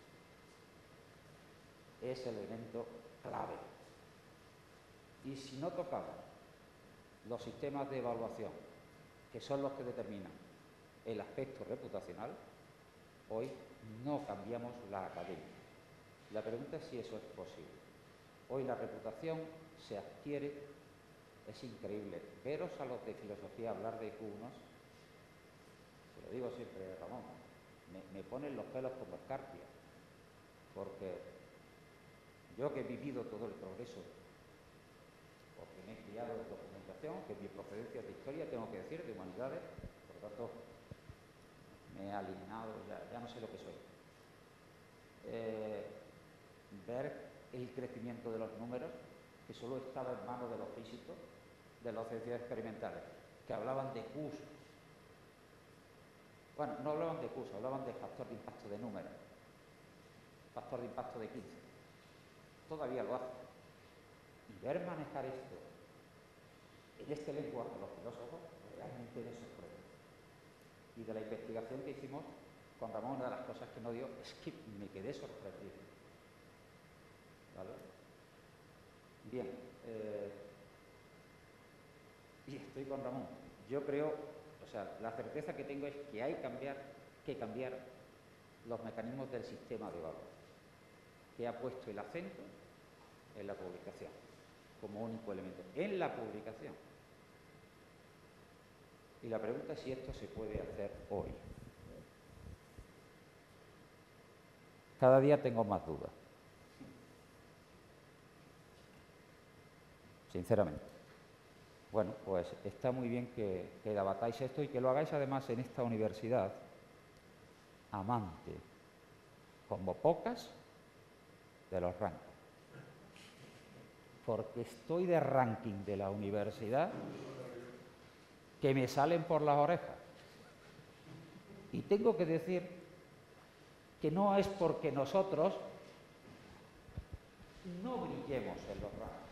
es el elemento clave. Y si no tocamos los sistemas de evaluación, que son los que determinan el aspecto reputacional, hoy no cambiamos la academia. La pregunta es si eso es posible. Hoy la reputación se adquiere, es increíble. Veros a los de filosofía hablar de IQ1, se lo digo siempre, Ramón, me ponen los pelos como escarpia, porque yo que he vivido todo el progreso, porque me he criado en documentación, que mi procedencia es de historia, tengo que decir, de humanidades, por lo tanto me he alienado, ya no sé lo que soy. Ver el crecimiento de los números, que solo estaba en manos de los físicos, de las ciencias experimentales, que hablaban de Qs. Bueno, no hablaban de Qs, hablaban de factor de impacto de números, factor de impacto de 15. Todavía lo hacen. Y ver manejar esto en este lenguaje de los filósofos realmente me sorprende. Y de la investigación que hicimos con Ramón, una de las cosas que nos dio es que me quedé sorprendido. ¿Vale? Bien. Y estoy con Ramón. Yo creo, O sea, la certeza que tengo es que hay que cambiar los mecanismos del sistema de valor, que ha puesto el acento en la publicación, como único elemento, en la publicación. Y la pregunta es si esto se puede hacer hoy. Cada día tengo más dudas, sinceramente. Bueno, pues está muy bien que debatáis esto y que lo hagáis además en esta universidad amante, como pocas, de los rankings. Porque estoy de ranking de la universidad que me salen por las orejas. Y tengo que decir que no es porque nosotros no brillemos en los rankings.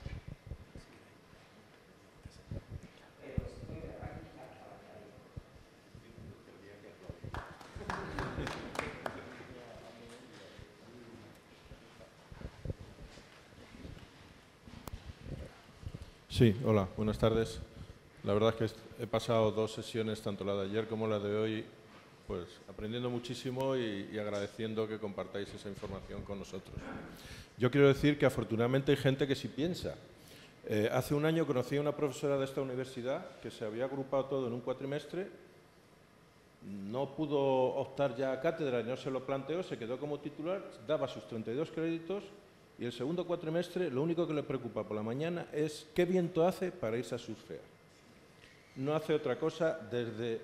Sí, hola, buenas tardes. La verdad es que he pasado 2 sesiones, tanto la de ayer como la de hoy, pues aprendiendo muchísimo y agradeciendo que compartáis esa información con nosotros. Yo quiero decir que afortunadamente hay gente que sí piensa. Hace un año conocí a una profesora de esta universidad que se había agrupado todo en un cuatrimestre, no pudo optar ya a cátedra, no se lo planteó, se quedó como titular, daba sus 32 créditos y el segundo cuatrimestre lo único que le preocupa por la mañana es qué viento hace para irse a surfear. No hace otra cosa desde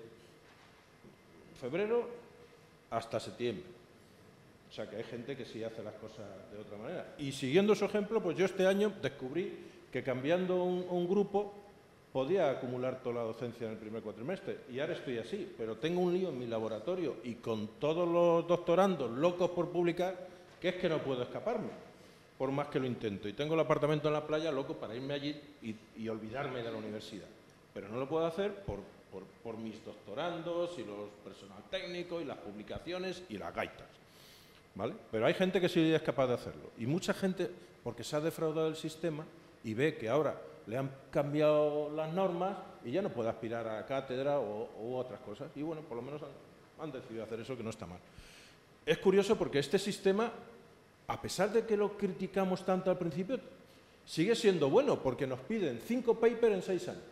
febrero hasta septiembre. O sea que hay gente que sí hace las cosas de otra manera. Y siguiendo su ejemplo, pues yo este año descubrí que cambiando un grupo podía acumular toda la docencia en el primer cuatrimestre. Y ahora estoy así, pero tengo un lío en mi laboratorio y con todos los doctorandos locos por publicar, que es que no puedo escaparme, por más que lo intento. Y tengo el apartamento en la playa loco para irme allí y olvidarme de la universidad. Pero no lo puedo hacer por mis doctorandos y los personal técnico y las publicaciones y las gaitas, ¿vale? Pero hay gente que sí es capaz de hacerlo. Y mucha gente, porque se ha defraudado el sistema y ve que ahora le han cambiado las normas y ya no puede aspirar a cátedra u otras cosas. Y bueno, por lo menos han decidido hacer eso, que no está mal. Es curioso porque este sistema, a pesar de que lo criticamos tanto al principio, sigue siendo bueno porque nos piden 5 papers en 6 años.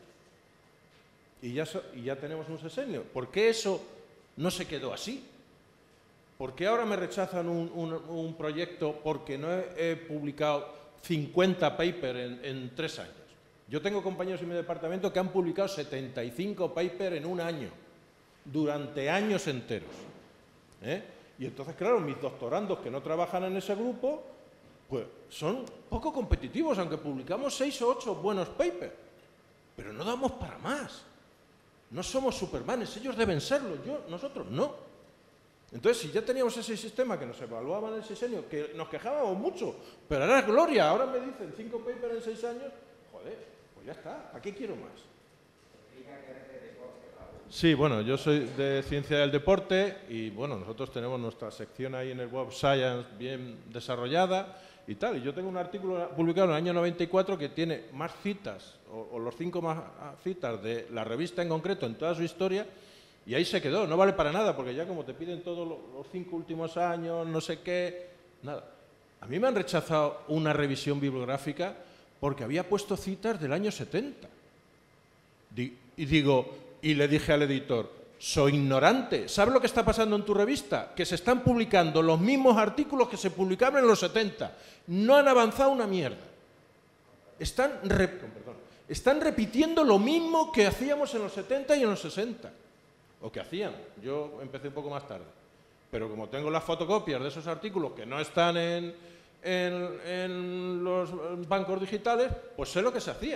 Y ya tenemos un sexenio. ¿Por qué eso no se quedó así? ¿Por qué ahora me rechazan un proyecto porque no he publicado 50 papers en 3 años? Yo tengo compañeros en mi departamento que han publicado 75 papers en un año, durante años enteros. Y entonces, claro, mis doctorandos que no trabajan en ese grupo, pues son poco competitivos, aunque publicamos 6 o 8 buenos papers. Pero no damos para más. No somos supermanes, ellos deben serlo, nosotros no. Entonces, si ya teníamos ese sistema que nos evaluaba en el sexenio, que nos quejábamos mucho, pero era gloria, ahora me dicen 5 papers en 6 años, joder, pues ya está, ¿a qué quiero más? Sí, bueno, yo soy de Ciencia del Deporte y bueno, nosotros tenemos nuestra sección ahí en el Web Science bien desarrollada y tal. Y yo tengo un artículo publicado en el año 94 que tiene más citas, o los 5 más citas de la revista en concreto en toda su historia, y ahí se quedó. No vale para nada, porque ya como te piden todos los 5 últimos años, no sé qué, nada. A mí me han rechazado una revisión bibliográfica porque había puesto citas del año 70. Y le dije al editor, soy ignorante, ¿sabes lo que está pasando en tu revista? Que se están publicando los mismos artículos que se publicaban en los 70. No han avanzado una mierda. Están repitiendo lo mismo que hacíamos en los 70 y en los 60. O que hacían. Yo empecé un poco más tarde. Pero como tengo las fotocopias de esos artículos que no están en los bancos digitales, pues sé lo que se hacía.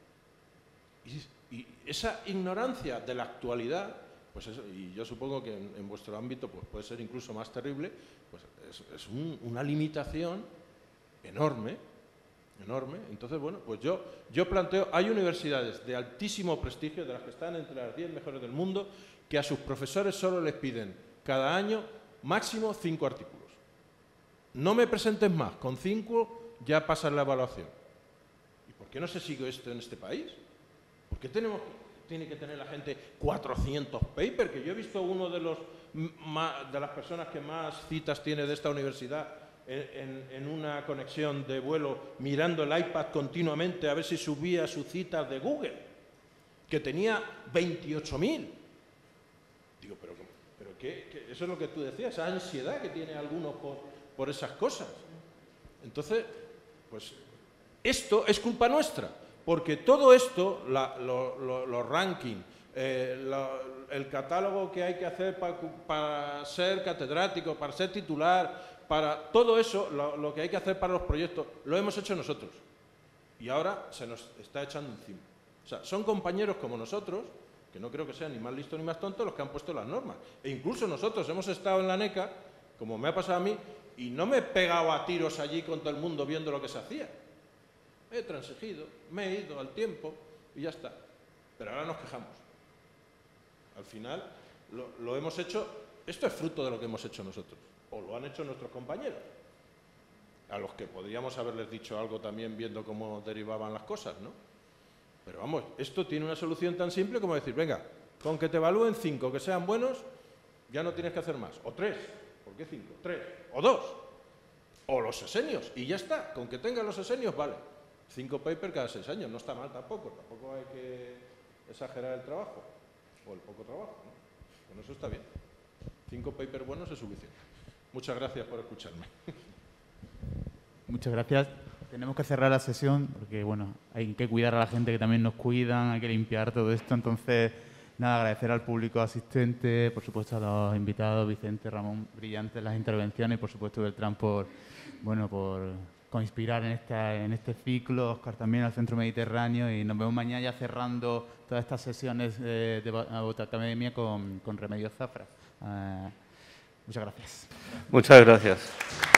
Y esa ignorancia de la actualidad, pues eso, y yo supongo que en vuestro ámbito pues puede ser incluso más terrible, pues es una limitación enorme, enorme. Entonces, bueno, pues yo planteo, hay universidades de altísimo prestigio, de las que están entre las 10 mejores del mundo, que a sus profesores solo les piden cada año máximo 5 artículos. No me presentes más, con 5 ya pasas la evaluación. ¿Y por qué no se sigue esto en este país? ¿Por qué tenemos tiene que tener la gente 400 papers? Que yo he visto uno de las personas que más citas tiene de esta universidad en una conexión de vuelo, mirando el iPad continuamente a ver si subía sus citas de Google, que tenía 28.000. Digo, pero ¿qué? Eso es lo que tú decías, esa ansiedad que tiene algunos por esas cosas. Entonces, pues esto es culpa nuestra, porque todo esto, los rankings, el catálogo que hay que hacer para ser catedrático, para ser titular, para todo eso, lo que hay que hacer para los proyectos, lo hemos hecho nosotros. Y ahora se nos está echando encima. O sea, son compañeros como nosotros, que no creo que sean ni más listos ni más tontos, los que han puesto las normas. E incluso nosotros hemos estado en la NECA, como me ha pasado a mí, y no me he pegado a tiros allí con todo el mundo viendo lo que se hacía. He transigido, me he ido al tiempo y ya está. Pero ahora nos quejamos. Al final lo hemos hecho, esto es fruto de lo que hemos hecho nosotros, o lo han hecho nuestros compañeros, a los que podríamos haberles dicho algo también viendo cómo derivaban las cosas, ¿no? Pero vamos, esto tiene una solución tan simple como decir, venga, con que te evalúen 5 que sean buenos, ya no tienes que hacer más. O 3, ¿por qué 5? 3, o 2, o los sesenios, y ya está, con que tengan los sesenios, vale. 5 papers cada 6 años, no está mal tampoco hay que exagerar el trabajo, o el poco trabajo, ¿no? Con eso está bien. 5 papers buenos es suficiente. Muchas gracias por escucharme. Muchas gracias. Tenemos que cerrar la sesión porque, bueno, hay que cuidar a la gente que también nos cuidan, hay que limpiar todo esto. Entonces, nada, agradecer al público asistente, por supuesto a los invitados, Vicente, Ramón, brillantes las intervenciones y, por supuesto, Beltrán por inspirar en este ciclo, Óscar también al Centro Mediterráneo, y nos vemos mañana ya cerrando todas estas sesiones de Botacademia con Remedios Zafra. Muchas gracias. Muchas gracias.